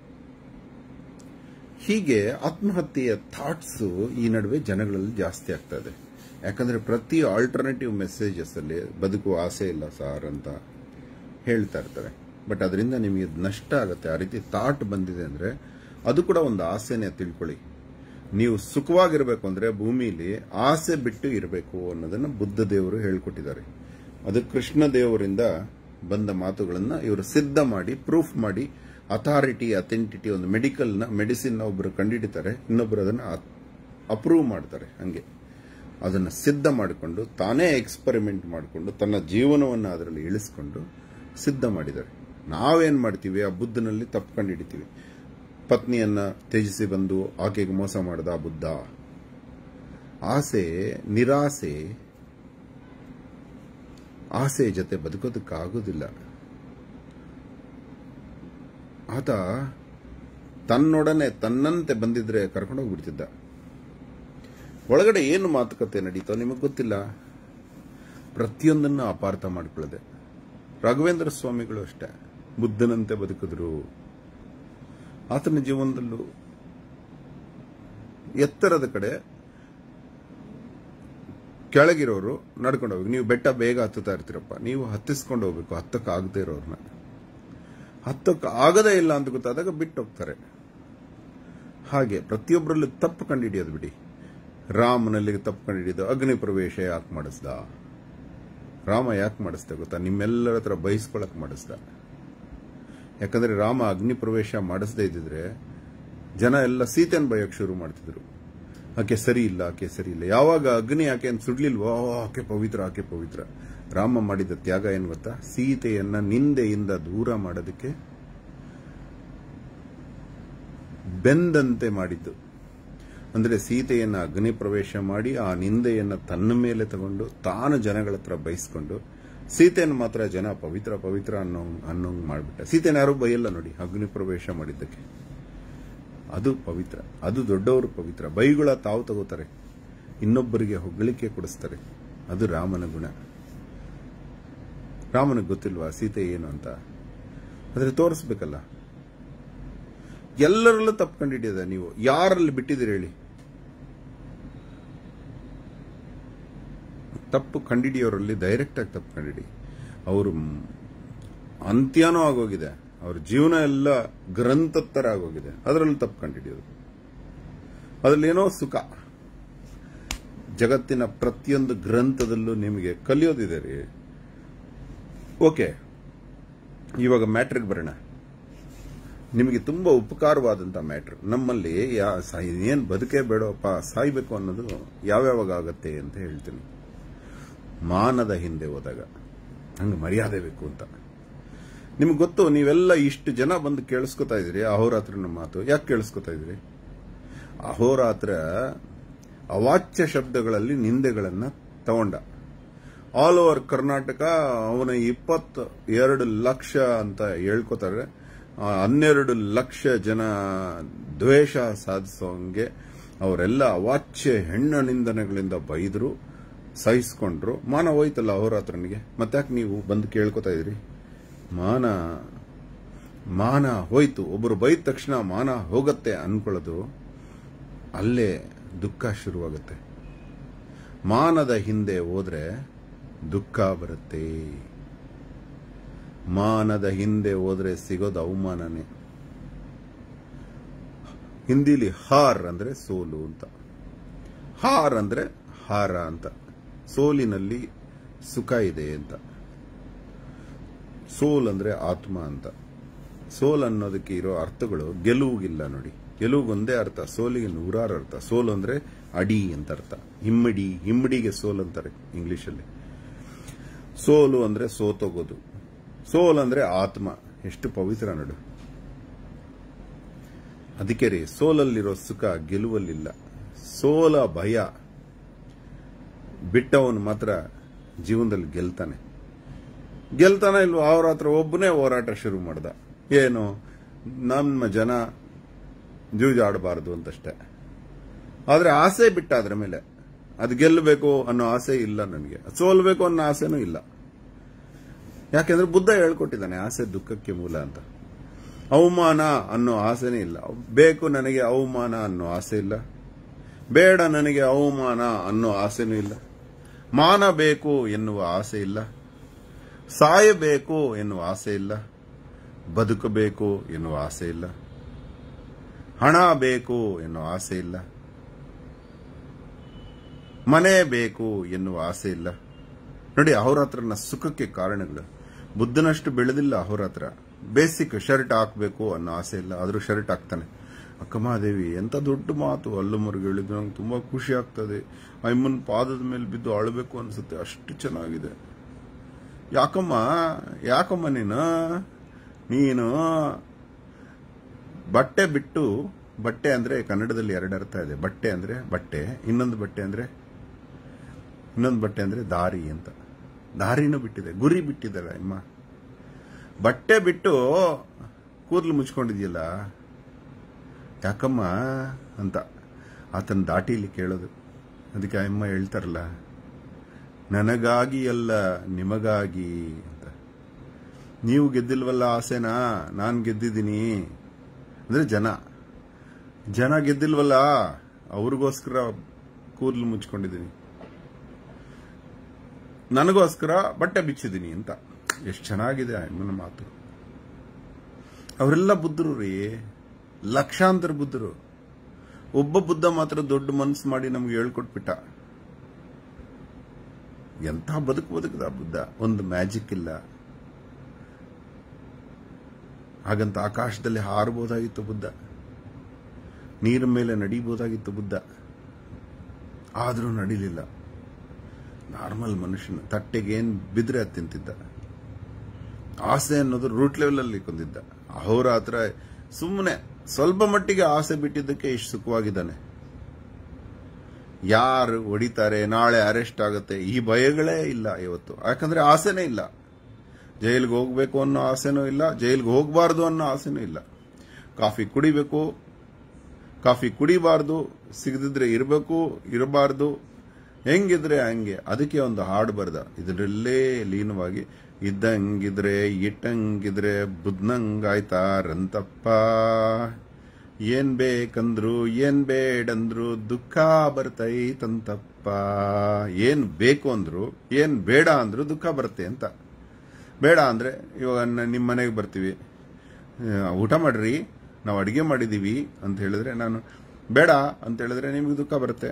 ಹೀಗೆ ಆತ್ಮಹತ್ಯೆಯ ಥಾಟ್ಸ್ ಈ ನಡುವೆ ಜನಗಳಲ್ಲಿ ಜಾಸ್ತಿ ಆಗ್ತಾ ಇದೆ. ಯಾಕಂದ್ರೆ ಪ್ರತಿ ಆಲ್ಟರ್ನೇಟಿವ್ ಮೆಸೇಜಸ್ ಅಲ್ಲಿ ಬದುಕುವ ಆಸೆ ಇಲ್ಲ ಸಾರ್ ಅಂತ ಹೇಳ್ತಾ ಇರ್ತಾರೆ. ಬಟ್ ಅದರಿಂದ ನಿಮಗೆ ನಷ್ಟ ಆಗುತ್ತೆ. ಆ ರೀತಿ ಥಾಟ್ ಬಂದಿದೆ ಅಂದ್ರೆ ಅದು ಕೂಡ ಒಂದು ಆಸೆನೇ, ತಿಳ್ಕೊಳ್ಳಿ. ನೀವು ಸುಖವಾಗಿರ್ಬೇಕು ಅಂದ್ರೆ ಭೂಮಿಲಿ ಆಸೆ ಬಿಟ್ಟು ಇರಬೇಕು ಅನ್ನೋದನ್ನ ಬುದ್ಧ ದೇವರು ಹೇಳ್ಕೊಟ್ಟಿದ್ದಾರೆ. ಅದು ಕೃಷ್ಣ ದೇವರಿಂದ ಬಂದ ಮಾತುಗಳನ್ನ ಇವರು ಸಿದ್ಧ ಮಾಡಿ, ಪ್ರೂಫ್ ಮಾಡಿ, ಅಥಾರಿಟಿ, ಅಥೆಂಟಿಟಿ, ಒಂದು ಮೆಡಿಸಿನ್ ಒಬ್ಬರು ಕಂಡುಹಿಡಿತಾರೆ, ಇನ್ನೊಬ್ಬರು ಅದನ್ನ ಅಪ್ರೂವ್ ಮಾಡ್ತಾರೆ. ಹಂಗೆ ಅದನ್ನು ಸಿದ್ಧ ಮಾಡಿಕೊಂಡು ತಾನೇ ಎಕ್ಸ್ಪರಿಮೆಂಟ್ ಮಾಡಿಕೊಂಡು ತನ್ನ ಜೀವನವನ್ನು ಅದರಲ್ಲಿ ಇಳಿಸ್ಕೊಂಡು ಸಿದ್ಧ ಮಾಡಿದ್ದಾರೆ. ನಾವೇನ್ ಮಾಡ್ತೀವಿ, ಆ ಬುದ್ಧನಲ್ಲಿ ತಪ್ಪು ಕಂಡುಹಿಡಿತೀವಿ. ಪತ್ನಿಯನ್ನ ತ್ಯಜಿಸಿ ಬಂದು ಆಕೆಗೆ ಮೋಸ ಮಾಡಿದ ಆ ಬುದ್ಧ. ಆಸೆ, ನಿರಾಸೆ, ಆಸೆ ಜೊತೆ ಬದುಕೋದಕ್ಕಾಗೋದಿಲ್ಲ. ಆತ ತನ್ನೊಡನೆ ತನ್ನಂತೆ ಬಂದಿದ್ರೆ ಕರ್ಕೊಂಡೋಗ್ಬಿಡ್ತಿದ್ದ. ಒಳಗಡೆ ಏನು ಮಾತುಕತೆ ನಡೀತೋ ನಿಮಗೆ ಗೊತ್ತಿಲ್ಲ. ಪ್ರತಿಯೊಂದನ್ನು ಅಪಾರ್ಥ ಮಾಡಿಕೊಳ್ಳದೆ. ರಾಘವೇಂದ್ರ ಸ್ವಾಮಿಗಳು ಅಷ್ಟೇ, ಬುದ್ಧನಂತೆ ಬದುಕಿದ್ರು. ಆತನ ಜೀವನದಲ್ಲೂ ಎತ್ತರದ ಕಡೆ ಕೆಳಗಿರೋರು ನಡ್ಕೊಂಡು ಹೋಗ್ಬೇಕು. ನೀವು ಬೆಟ್ಟ ಬೇಗ ಹತ್ತುತ್ತಾ ಇರ್ತೀರಪ್ಪ, ನೀವು ಹತ್ತಿಸ್ಕೊಂಡು ಹೋಗ್ಬೇಕು. ಹತ್ತಕ್ಕಾಗದೇ ಇರೋರ್ನ, ಹತ್ತಕ್ಕೆ ಆಗದೇ ಇಲ್ಲ ಅಂತ ಗೊತ್ತಾದಾಗ ಬಿಟ್ಟು ಹೋಗ್ತಾರೆ. ಹಾಗೆ ಪ್ರತಿಯೊಬ್ಬರಲ್ಲೂ ತಪ್ಪು ಕಂಡುಹಿಡಿಯೋದು ಬಿಡಿ. ರಾಮನಲ್ಲಿ ತಪ್ಪು ಕಂಡುಹಿಡಿದು ಅಗ್ನಿ ಪ್ರವೇಶ ಯಾಕೆ ಮಾಡಿಸ್ದ? ರಾಮ ಯಾಕೆ ಮಾಡಿಸ್ದ ಗೊತ್ತಾ? ನಿಮ್ಮೆಲ್ಲರ ಹತ್ರ ಬಯಸ್ಕೊಳಕ್ ಮಾಡಿಸ್ದ. ಯಾಕಂದ್ರೆ ರಾಮ ಅಗ್ನಿ ಪ್ರವೇಶ ಮಾಡಿಸದೇ ಇದ್ದಿದ್ರೆ ಜನ ಎಲ್ಲ ಸೀತೆಯನ್ನು ಬಯಕ್ ಶುರು ಮಾಡ್ತಿದ್ರು. ಆಕೆ ಸರಿ ಇಲ್ಲ, ಆಕೆ ಸರಿ ಇಲ್ಲ. ಯಾವಾಗ ಅಗ್ನಿ ಆಕೆ ಸುಡ್ಲಿಲ್ವೋ ಆಕೆ ಪವಿತ್ರ, ಆಕೆ ಪವಿತ್ರ. ರಾಮ ಮಾಡಿದ ತ್ಯಾಗ ಏನ್ ಗೊತ್ತಾ? ಸೀತೆಯನ್ನ ನಿಂದೆಯಿಂದ ದೂರ ಮಾಡೋದಕ್ಕೆ ಬೆಂದಂತೆ ಮಾಡಿದ್ದು. ಅಂದ್ರೆ ಸೀತೆಯನ್ನ ಅಗ್ನಿ ಪ್ರವೇಶ ಮಾಡಿ ಆ ನಿಂದೆಯನ್ನ ತನ್ನ ಮೇಲೆ ತಗೊಂಡು ತಾನು ಜನಗಳ ಹತ್ರ ಬಯಸ್ಕೊಂಡು ಸೀತೆಯನ್ನು ಮಾತ್ರ ಜನ ಪವಿತ್ರ ಪವಿತ್ರ ಅನ್ನೋಂಗ್ ಮಾಡ್ಬಿಟ್ಟ. ಸೀತೆನ ಯಾರು ಬೈಯಲ್ಲ ನೋಡಿ ಅಗ್ನಿ ಪ್ರವೇಶ ಮಾಡಿದ್ದಕ್ಕೆ. ಅದು ಪವಿತ್ರ, ಅದು ದೊಡ್ಡವರು ಪವಿತ್ರ. ಬೈಗುಳ ತಾವು ತಗೋತಾರೆ, ಇನ್ನೊಬ್ಬರಿಗೆ ಹೊಗಳಿಕೆ ಕೊಡಿಸ್ತಾರೆ. ಅದು ರಾಮನ ಗುಣ. ರಾಮನಿಗೆ ಗೊತ್ತಿಲ್ವಾ ಸೀತೆ ಏನು ಅಂತ? ಆದ್ರೆ ತೋರಿಸ್ಬೇಕಲ್ಲ. ಎಲ್ಲರಲ್ಲೂ ತಪ್ಪು ಕಂಡಿಡಿಯದ. ನೀವು ಯಾರಲ್ಲಿ ಬಿಟ್ಟಿದ್ದೀರಿ ಹೇಳಿ? ತಪ್ಪು ಕಂಡಿಡಿಯೋರಲ್ಲಿ ಡೈರೆಕ್ಟ್ ಆಗಿ ತಪ್ಪು ಕಂಡಿಡಿ. ಅವರು ಅಂತ್ಯನೂ ಆಗೋಗಿದೆ, ಅವ್ರ ಜೀವನ ಎಲ್ಲ ಗ್ರಂಥತ್ತರ ಆಗೋಗಿದೆ. ಅದರಲ್ಲಿ ತಪ್ಪು ಕಂಡಿಡಿಯೋದು, ಅದರಲ್ಲಿ ಏನೋ ಸುಖ. ಜಗತ್ತಿನ ಪ್ರತಿಯೊಂದು ಗ್ರಂಥದಲ್ಲೂ ನಿಮಗೆ ಕಲಿಯೋದಿದೆ ರೀ. ಓಕೆ, ಇವಾಗ ಮ್ಯಾಟ್ರಿಗೆ ಬರೋಣ. ನಿಮಗೆ ತುಂಬಾ ಉಪಕಾರವಾದಂತಹ ಮ್ಯಾಟ್ರ್. ನಮ್ಮಲ್ಲಿ ಏನ್ ಬದುಕೇ ಬೇಡಪ್ಪ, ಸಾಯ್ಬೇಕು ಅನ್ನೋದು ಯಾವ್ಯಾವಾಗ ಆಗತ್ತೆ ಅಂತ ಹೇಳ್ತೀನಿ. ಮಾನದ ಹಿಂದೆ ಹೋದಾಗ ಹಂಗೆ ಮರ್ಯಾದೆ ಬೇಕು ಅಂತ. ನಿಮ್ಗೆ ಗೊತ್ತು, ನೀವೆಲ್ಲ ಇಷ್ಟು ಜನ ಬಂದು ಕೇಳಿಸ್ಕೊತಾ ಇದ್ರಿ ಅಹೋರಾತ್ರನ ಮಾತು. ಯಾಕೆ ಕೇಳಿಸ್ಕೊತಾ ಇದ್ರಿ? ಅಹೋರಾತ್ರ ಅವಾಚ್ಯ ಶಬ್ದಗಳಲ್ಲಿ ನಿಂದೆಗಳನ್ನ ತಗೊಂಡ. ಆಲ್ ಓವರ್ ಕರ್ನಾಟಕ ಅವನ 22 ಲಕ್ಷ ಅಂತ ಹೇಳ್ಕೊತಾರೆ. 12 ಲಕ್ಷ ಜನ ದ್ವೇಷ ಸಾಧಿಸೋಂಗೆ ಅವರೆಲ್ಲ ಅವಾಚ್ಯ ಹೆಣ್ಣು ನಿಂದನೆಗಳಿಂದ ಬೈದ್ರು, ಸಹಿಸ್ಕೊಂಡ್ರು. ಮಾನ ಹೋಯ್ತಲ್ಲ ಅಹೋರಾತ್ರನಿಗೆ. ಮತ್ತಾಕೆ ನೀವು ಬಂದು ಕೇಳ್ಕೊತಾ ಇದ್ರಿ? ಮಾನ ಹೋಯ್ತು. ಒಬ್ಬರು ಬೈದ ತಕ್ಷಣ ಮಾನ ಹೋಗತ್ತೆ ಅನ್ಕೊಳ್ಳೋದು, ಅಲ್ಲೇ ದುಃಖ ಶುರುವಾಗುತ್ತೆ. ಮಾನದ ಹಿಂದೆ ಹೋದ್ರೆ ದುಃಖ ಬರುತ್ತೆ. ಮಾನದ ಹಿಂದೆ ಹೋದ್ರೆ ಸಿಗೋದು ಅವಮಾನನೇ. ಹಿಂದಿಲಿ ಹಾರ್ ಅಂದ್ರೆ ಸೋಲು ಅಂತ, ಹಾರ್ ಅಂದ್ರೆ ಹಾರ ಅಂತ. ಸೋಲಿನಲ್ಲಿ ಸುಖ ಇದೆ ಅಂತ. ಸೋಲ್ ಅಂದ್ರೆ ಆತ್ಮ ಅಂತ. ಸೋಲ್ ಅನ್ನೋದಕ್ಕೆ ಇರೋ ಅರ್ಥಗಳು ಗೆಲುವಿಗಿಲ್ಲ ನೋಡಿ. ಗೆಲುವಿಗೊಂದೇ ಅರ್ಥ, ಸೋಲಿಗೆ 100 ಅರ್ಥ. ಸೋಲ್ ಅಂದ್ರೆ ಅಡಿ ಅಂತ ಅರ್ಥ. ಹಿಮ್ಮಡಿಗೆ ಸೋಲ್ ಅಂತಾರೆ ಇಂಗ್ಲಿಷಲ್ಲಿ. ಸೋಲು ಅಂದ್ರೆ ಸೋತೋಗೋದು. ಸೋಲ್ ಅಂದ್ರೆ ಆತ್ಮ. ಎಷ್ಟು ಪವಿತ್ರ ನೋಡು. ಅದಕ್ಕೆ ರೀ, ಸೋಲಲ್ಲಿರೋ ಸುಖ ಗೆಲುವಲ್ಲಿಲ್ಲ. ಸೋಲ ಭಯ ಬಿಟ್ಟವನು ಮಾತ್ರ ಜೀವನದಲ್ಲಿ ಗೆಲ್ತಾನೆ ಇಲ್ವೋ ಅವ್ರ ಹತ್ರ ಒಬ್ಬನೇ ಹೋರಾಟ ಶುರು ಮಾಡ್ದ. ಏನು, ನಮ್ಮ ಜನ ಜೂಜಾಡಬಾರದು ಅಂತಷ್ಟೇ. ಆದ್ರೆ ಆಸೆ ಬಿಟ್ಟ ಅದ್ರ ಮೇಲೆ. ಅದು ಗೆಲ್ಲಬೇಕು ಅನ್ನೋ ಆಸೆ ಇಲ್ಲ ನನಗೆ, ಸೋಲ್ಬೇಕು ಅನ್ನೋ ಆಸೆನೂ ಇಲ್ಲ. ಯಾಕೆಂದ್ರೆ ಬುದ್ಧ ಹೇಳ್ಕೊಟ್ಟಿದ್ದಾನೆ ಆಸೆ ದುಃಖಕ್ಕೆ ಮೂಲ ಅಂತ. ಅವಮಾನ ಅನ್ನೋ ಆಸೆನೇ ಇಲ್ಲ. ಬೇಕು ನನಗೆ ಅವಮಾನ ಅನ್ನೋ ಆಸೆ ಇಲ್ಲ, ಬೇಡ ನನಗೆ ಅವಮಾನ ಅನ್ನೋ ಆಸೆನೂ ಇಲ್ಲ. ಮಾನ ಬೇಕು ಎನ್ನುವ ಆಸೆ ಇಲ್ಲ, ಸಾಯಬೇಕು ಎನ್ನುವ ಆಸೆ ಇಲ್ಲ, ಬದುಕಬೇಕು ಎನ್ನುವ ಆಸೆ ಇಲ್ಲ, ಹಣ ಬೇಕು ಎನ್ನುವ ಆಸೆ ಇಲ್ಲ, ಮನೆ ಬೇಕು ಎನ್ನುವ ಆಸೆ ಇಲ್ಲ. ನೋಡಿ, ಅಹೋರಾತ್ರನ ಸುಖಕ್ಕೆ ಕಾರಣಗಳು. ಬುದ್ಧನಷ್ಟು ಬೆಳೆದಿಲ್ಲ ಅಹೋರಾತ್ರ. ಬೇಸಿಕ್ ಶರ್ಟ್ ಹಾಕಬೇಕು ಅನ್ನೋ ಆಸೆ ಇಲ್ಲ, ಆದ್ರೂ ಶರ್ಟ್ ಹಾಕ್ತಾನೆ. ಅಕ್ಕಮಹಾದೇವಿ ಎಂತ ದೊಡ್ಡ ಮಾತು ಅಲ್ಲುಮರಿಗೆ ಹೇಳಿದ್ರು. ನಂಗೆ ತುಂಬಾ ಖುಷಿ ಆಗ್ತದೆ. ಅಮ್ಮನ ಪಾದದ ಮೇಲೆ ಬಿದ್ದು ಅಳಬೇಕು ಅನ್ಸುತ್ತೆ, ಅಷ್ಟು ಚೆನ್ನಾಗಿದೆ. ಯಾಕಮ್ಮ ನೀನು ಬಟ್ಟೆ ಬಿಟ್ಟು, ಬಟ್ಟೆ ಅಂದ್ರೆ ಕನ್ನಡದಲ್ಲಿ ಎರಡು ಅರ್ಥ ಇದೆ. ಬಟ್ಟೆ ಅಂದ್ರೆ ಬಟ್ಟೆ, ಇನ್ನೊಂದು ಬಟ್ಟೆ ಅಂದ್ರೆ ದಾರಿ ಅಂತ. ದಾರಿನೂ ಬಿಟ್ಟಿದೆ, ಗುರಿ ಬಿಟ್ಟಿದ್ದಾಳೆ ಅಮ್ಮ. ಬಟ್ಟೆ ಬಿಟ್ಟು ಕೂದಲು ಮುಚ್ಕೊಂಡಿದ್ಯಲ್ಲ ಯಾಕಮ್ಮ ಅಂತ ಆತನ ದಾಟಿಲಿ ಕೇಳೋದು. ಅದಕ್ಕೆ ಅಮ್ಮ ಹೇಳ್ತಾರಲ್ಲ, ನನಗಾಗಿ ಅಲ್ಲ ನಿಮಗಾಗಿ ಅಂತ. ನೀವು ಗೆದ್ದಿಲ್ವಲ್ಲ ಆಸೆನಾ, ನಾನು ಗೆದ್ದಿದ್ದೀನಿ ಅಂದ್ರೆ ಜನ ಗೆದ್ದಿಲ್ವಲ್ಲ, ಅವ್ರಿಗೋಸ್ಕರ ಕೂದಲು ಮುಚ್ಕೊಂಡಿದ್ದೀನಿ, ನನಗೋಸ್ಕರ ಬಟ್ಟೆ ಬಿಚ್ಚಿದ್ದೀನಿ ಅಂತ. ಎಷ್ಟು ಚೆನ್ನಾಗಿದೆ ಅಮ್ಮನ ಮಾತು. ಅವರೆಲ್ಲ ಬುದ್ಧರು ರೀ, ಲಕ್ಷಾಂತರ ಬುದ್ಧರು. ಒಬ್ಬ ಬುದ್ಧ ಮಾತ್ರ ದೊಡ್ಡ ಮನಸ್ಸು ಮಾಡಿ ನಮ್ಗೆ ಹೇಳ್ಕೊಟ್ಬಿಟ್ಟ. ಎಂಥ ಬದುಕದ ಬುದ್ಧ. ಒಂದು ಮ್ಯಾಜಿಕ್ ಇಲ್ಲ. ಹಾಗಂತ ಆಕಾಶದಲ್ಲಿ ಹಾರಬಹುದಾಗಿತ್ತು ಬುದ್ಧ, ನೀರ ಮೇಲೆ ನಡೀಬಹುದಾಗಿತ್ತು ಬುದ್ಧ, ಆದ್ರೂ ನಡೀಲಿಲ್ಲ. ನಾರ್ಮಲ್ ಮನುಷ್ಯನ ತಟ್ಟೆಗೆ ಏನ್ ಬಿದ್ರೆ ಅದು ತಿಂತಿದ್ದ. ಆಸೆ ಅನ್ನೋದು ರೂಟ್ ಲೆವೆಲ್ ಅಲ್ಲಿ ಕೊಂದಿದ್ದ. ಅಹೋರಾತ್ರ ಸುಮ್ಮನೆ ಸ್ವಲ್ಪ ಮಟ್ಟಿಗೆ ಆಸೆ ಬಿಟ್ಟಿದ್ದಕ್ಕೆ ಇಷ್ಟು ಸುಖವಾಗಿದ್ದಾನೆ. ಯಾರು ಹೊಡಿತಾರೆ, ನಾಳೆ ಅರೆಸ್ಟ್ ಆಗುತ್ತೆ, ಈ ಭಯಗಳೇ ಇಲ್ಲ ಇವತ್ತು. ಯಾಕಂದ್ರೆ ಆಸೆನೇ ಇಲ್ಲ. ಜೈಲಿಗೆ ಹೋಗ್ಬೇಕು ಅನ್ನೋ ಆಸೆನೂ ಇಲ್ಲ, ಜೈಲಿಗೆ ಹೋಗಬಾರ್ದು ಅನ್ನೋ ಆಸೆನೂ ಇಲ್ಲ. ಕಾಫಿ ಕುಡಿಬೇಕು, ಕಾಫಿ ಕುಡಿಬಾರ್ದು, ಸಿಗದಿದ್ರೆ ಇರಬೇಕು, ಇರಬಾರ್ದು, ಹೆಂಗಿದ್ರೆ ಹಂಗೆ. ಅದಕ್ಕೆ ಒಂದು ಹಾಡು ಬರ್ದ, ಇದರಲ್ಲೇ ಲೀನವಾಗಿ. ಇದ್ದಂಗಿದ್ರೆ ಇಟ್ಟಂಗಿದ್ರೆ ಬುದ್ಧಂಗಾಯ್ತಾರಂತಪ್ಪ, ಏನ್ ಬೇಕಂದ್ರು ಏನ್ ಬೇಡಂದ್ರು ದುಃಖ ಬರ್ತೈತಂತಪ್ಪ. ಏನ್ ಬೇಕು ಅಂದ್ರು ಏನ್ ಬೇಡ ಅಂದ್ರು ದುಃಖ ಬರುತ್ತೆ ಅಂತ. ಬೇಡ ಅಂದ್ರೆ ಇವಾಗ ನಿಮ್ಮ ಮನೆಗೆ ಬರ್ತೀವಿ, ಊಟ ಮಾಡ್ರಿ, ನಾವು ಅಡಿಗೆ ಮಾಡಿದೀವಿ ಅಂತ ಹೇಳಿದ್ರೆ, ನಾನು ಬೇಡ ಅಂತ ಹೇಳಿದ್ರೆ ನಿಮ್ಗೆ ದುಃಖ ಬರುತ್ತೆ.